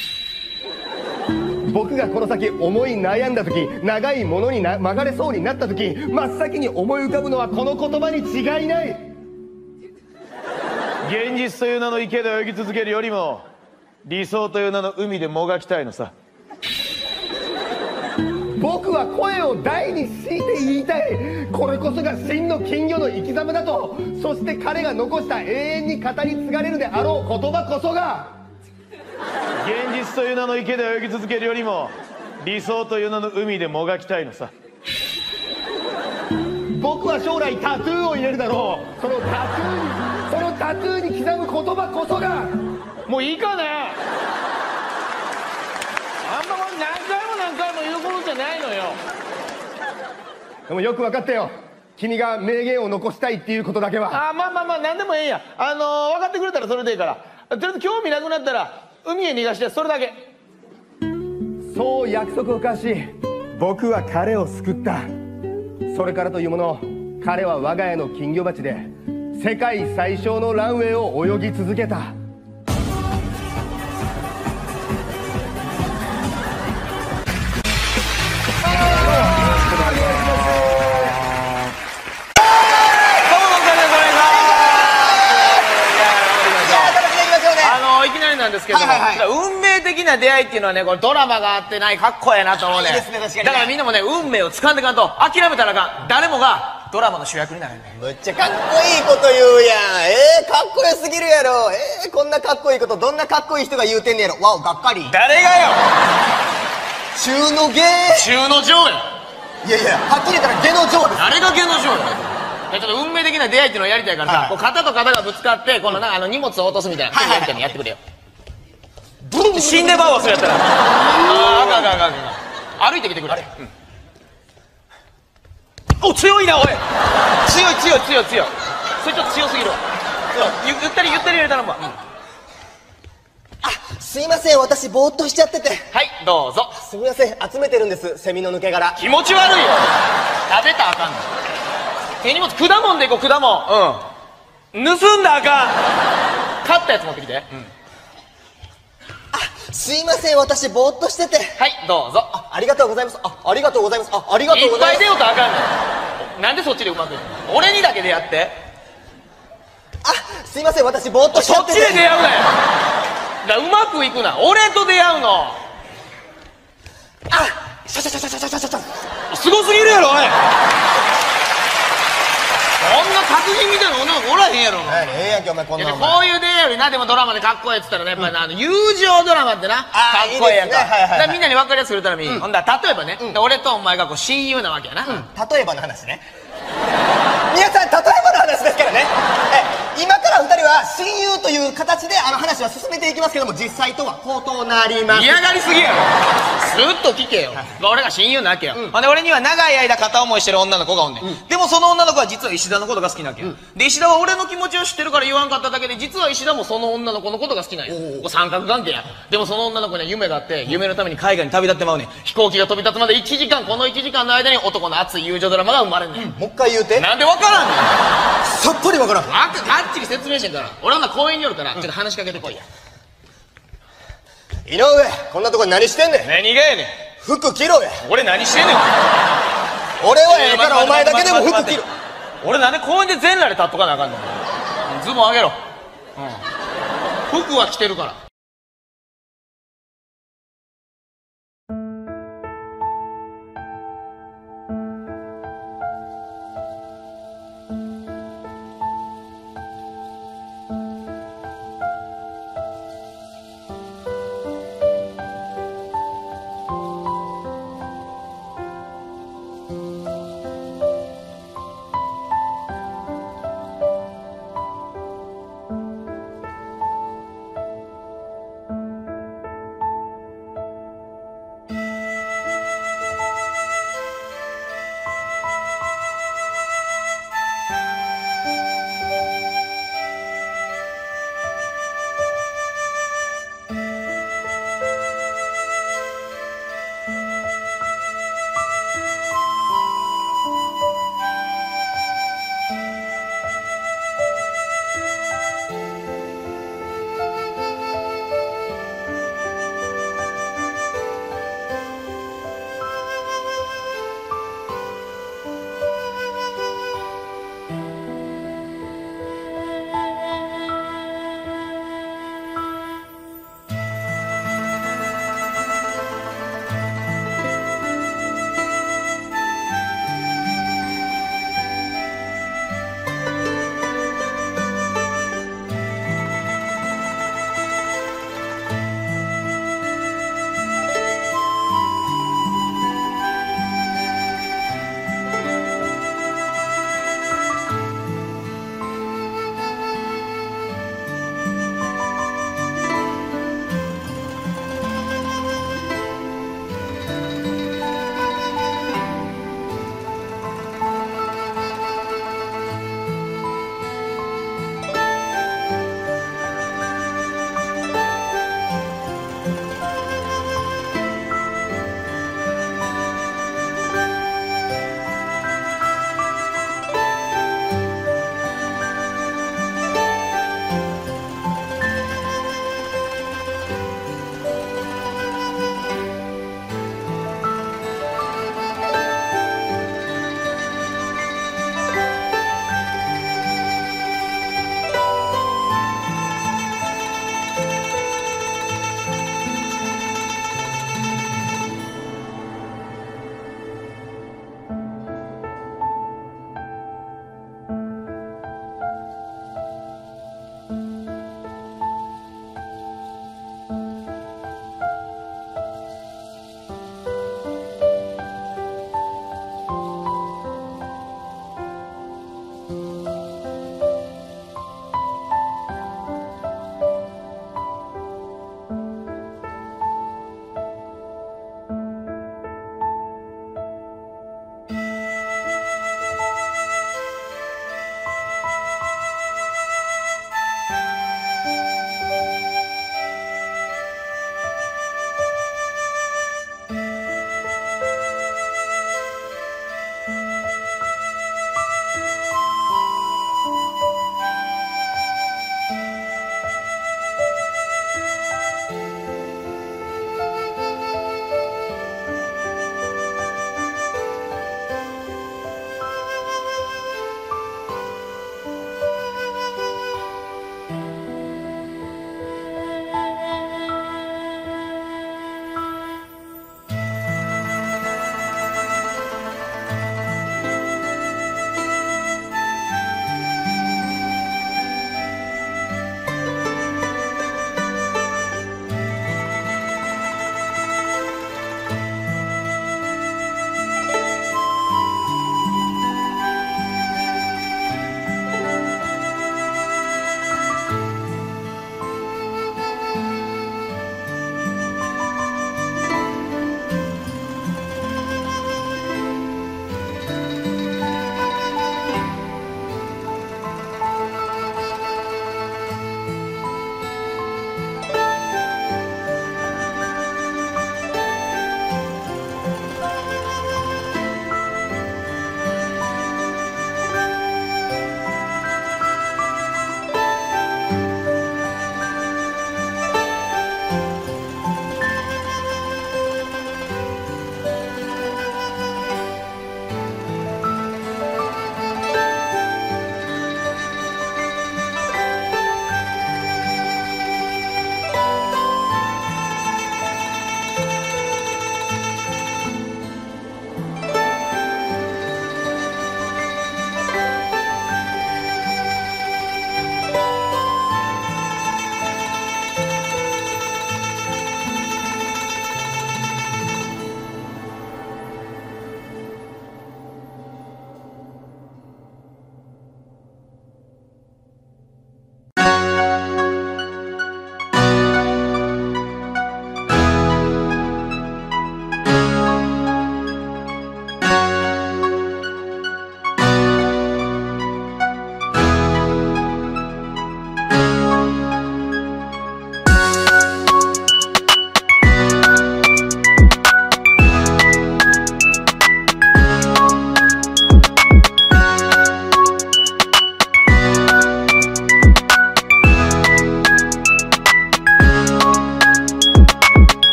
Speaker 2: 僕がこの先思い悩んだ時、長いものに曲がれそうになった時、真っ先に思い浮かぶのはこの言葉に違いない。
Speaker 4: 現実という名の池で泳ぎ続けるよりも理想という名の海でもがきたいのさ。
Speaker 2: 僕は声を大にして言いたい。これこそが真の金魚の生き様だと。そして彼が残した永遠に語り継がれるであろう言葉こそが、
Speaker 4: 現実という名の池で泳ぎ続けるよりも理想という名の海でもがきたいのさ。
Speaker 2: 僕は将来タトゥーを入れるだろう。そのタトゥーに刻む言葉こそが。
Speaker 4: もういいかね。あんま何回も言うことじゃないのよ。
Speaker 2: でもよく分かったよ。君が名言を残したいっていうことだけは。
Speaker 4: まあ何でもええんや。分かってくれたらそれでいいから。とりあえず興味なくなったら海へ逃がして、それだけ。
Speaker 2: そう約束を交わし、僕は彼を救った。それからというもの、彼は我が家の金魚鉢で世界最小のランウェイを泳ぎ続けた。
Speaker 4: なんですけども、運命的な出会いっていうのはね、これドラマがあってないかっこええなと思うね。
Speaker 2: いいですね、確かにね。
Speaker 4: だからみんなもね、運命を掴んでかんと諦めたらあかん。誰もがドラマの主役になれるね。
Speaker 2: むっちゃかっこいいこと言うやん。かっこよすぎるやろ。こんなかっこいいことどんなかっこいい人が言うてんねやろ。わお、がっかり。
Speaker 4: 誰がよ。
Speaker 2: 中の芸。
Speaker 4: 中の上よ。
Speaker 2: いやいや、はっきり言ったら下の上です。
Speaker 4: 誰が芸の上よ。ちょっと運命的な出会いっていうのをやりたいからさ、こう肩と肩がぶつかってこの荷物を落とすみたいなやってくれよ。死んでまうわ、それやったら。あかん。歩いてきてくれ。お、強いな、おい。強い。それちょっと強すぎるわ。ゆったり入れたらもう。
Speaker 2: すいません、私ぼーっとしちゃってて。
Speaker 4: はい、どうぞ。
Speaker 2: すみません、集めてるんです、セミの抜け殻。
Speaker 4: 気持ち悪いよ。食べたらあかんの。手荷物、果物でいこう、果物。盗んだらあかん。買ったやつ持ってきて。
Speaker 2: すいません、私ぼーっとしてて。
Speaker 4: はい、どうぞ。
Speaker 2: ありがとうございます。ありがとうございます。ありがとうございます。
Speaker 4: いっぱい出ようとあかんねん。なんでそっちでうまくいくの。俺にだけ出会って。
Speaker 2: すいません、私ぼーっとしちゃってて。
Speaker 4: そっちで出会うなよ。だからうまくいくな。俺と出会うの。
Speaker 2: シャシャシャシャシャシャシャシャ。
Speaker 4: すごすぎるやろ、おい。こんな達人みたいな女の子おらへんやろ。
Speaker 2: やんけ、お前こんなの。
Speaker 4: こういう出会いよりな、でもドラマでかっこええっつったらね、やっぱり友情ドラマってな、かっこええやんか。だからみんなに分かりやすくするために、ほんだら例えばね、俺とお前がこう親友なわけやな。
Speaker 2: 例えばの話ね。皆さん、例えばの話ですからね。今から二人は親友という形で話は進めていきますけども、実際とは異なります。
Speaker 4: 嫌がりすぎやろ。スッと聞けよ。俺が親友なわけよ。ほんで俺には長い間片思いしてる女の子がおんねん。でもその女の子は実は石田のことが好きなわけよ。で石田は俺の気持ちを知ってるから言わんかっただけで、実は石田もその女の子のことが好きなんよ。三角関係や。でもその女の子には夢があって、夢のために海外に旅立ってまうねん。飛行機が飛び立つまで1時間、この1時間の間に男の熱い友情ドラマが生まれんねん。
Speaker 2: もう一回言うて。
Speaker 4: なんでわからんねん。
Speaker 2: さっぱりわからん。
Speaker 4: がっちり説明してんから。俺は公園におるから、ちょっと話しかけてこいや。
Speaker 2: 井上、こんなとこに何してんねん。
Speaker 4: 何がやねん。
Speaker 2: 服着ろや。
Speaker 4: 俺何してんねん。
Speaker 2: 俺はええからお前だけでも服着ろ。
Speaker 4: 俺なんで公園で全裸で立っとかなあかんねん。ズボンあげろ。服は着てるから。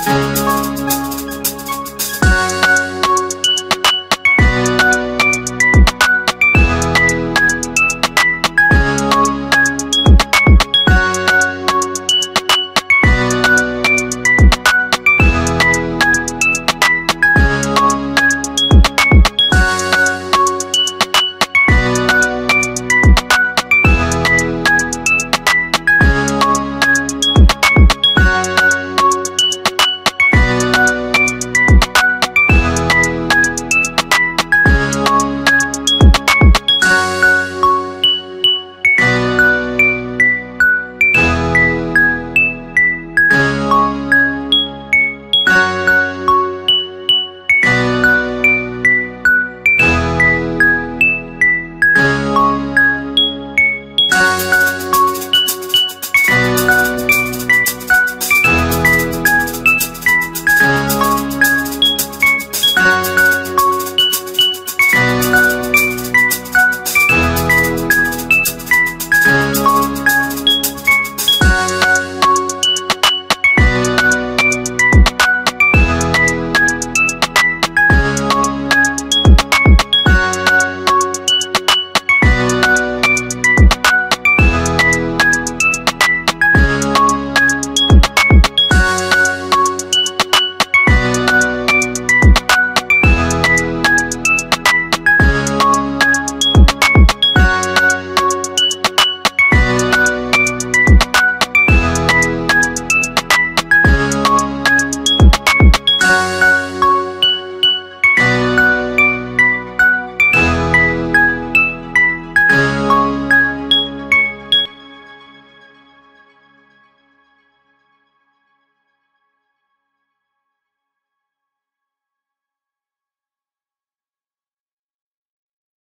Speaker 2: す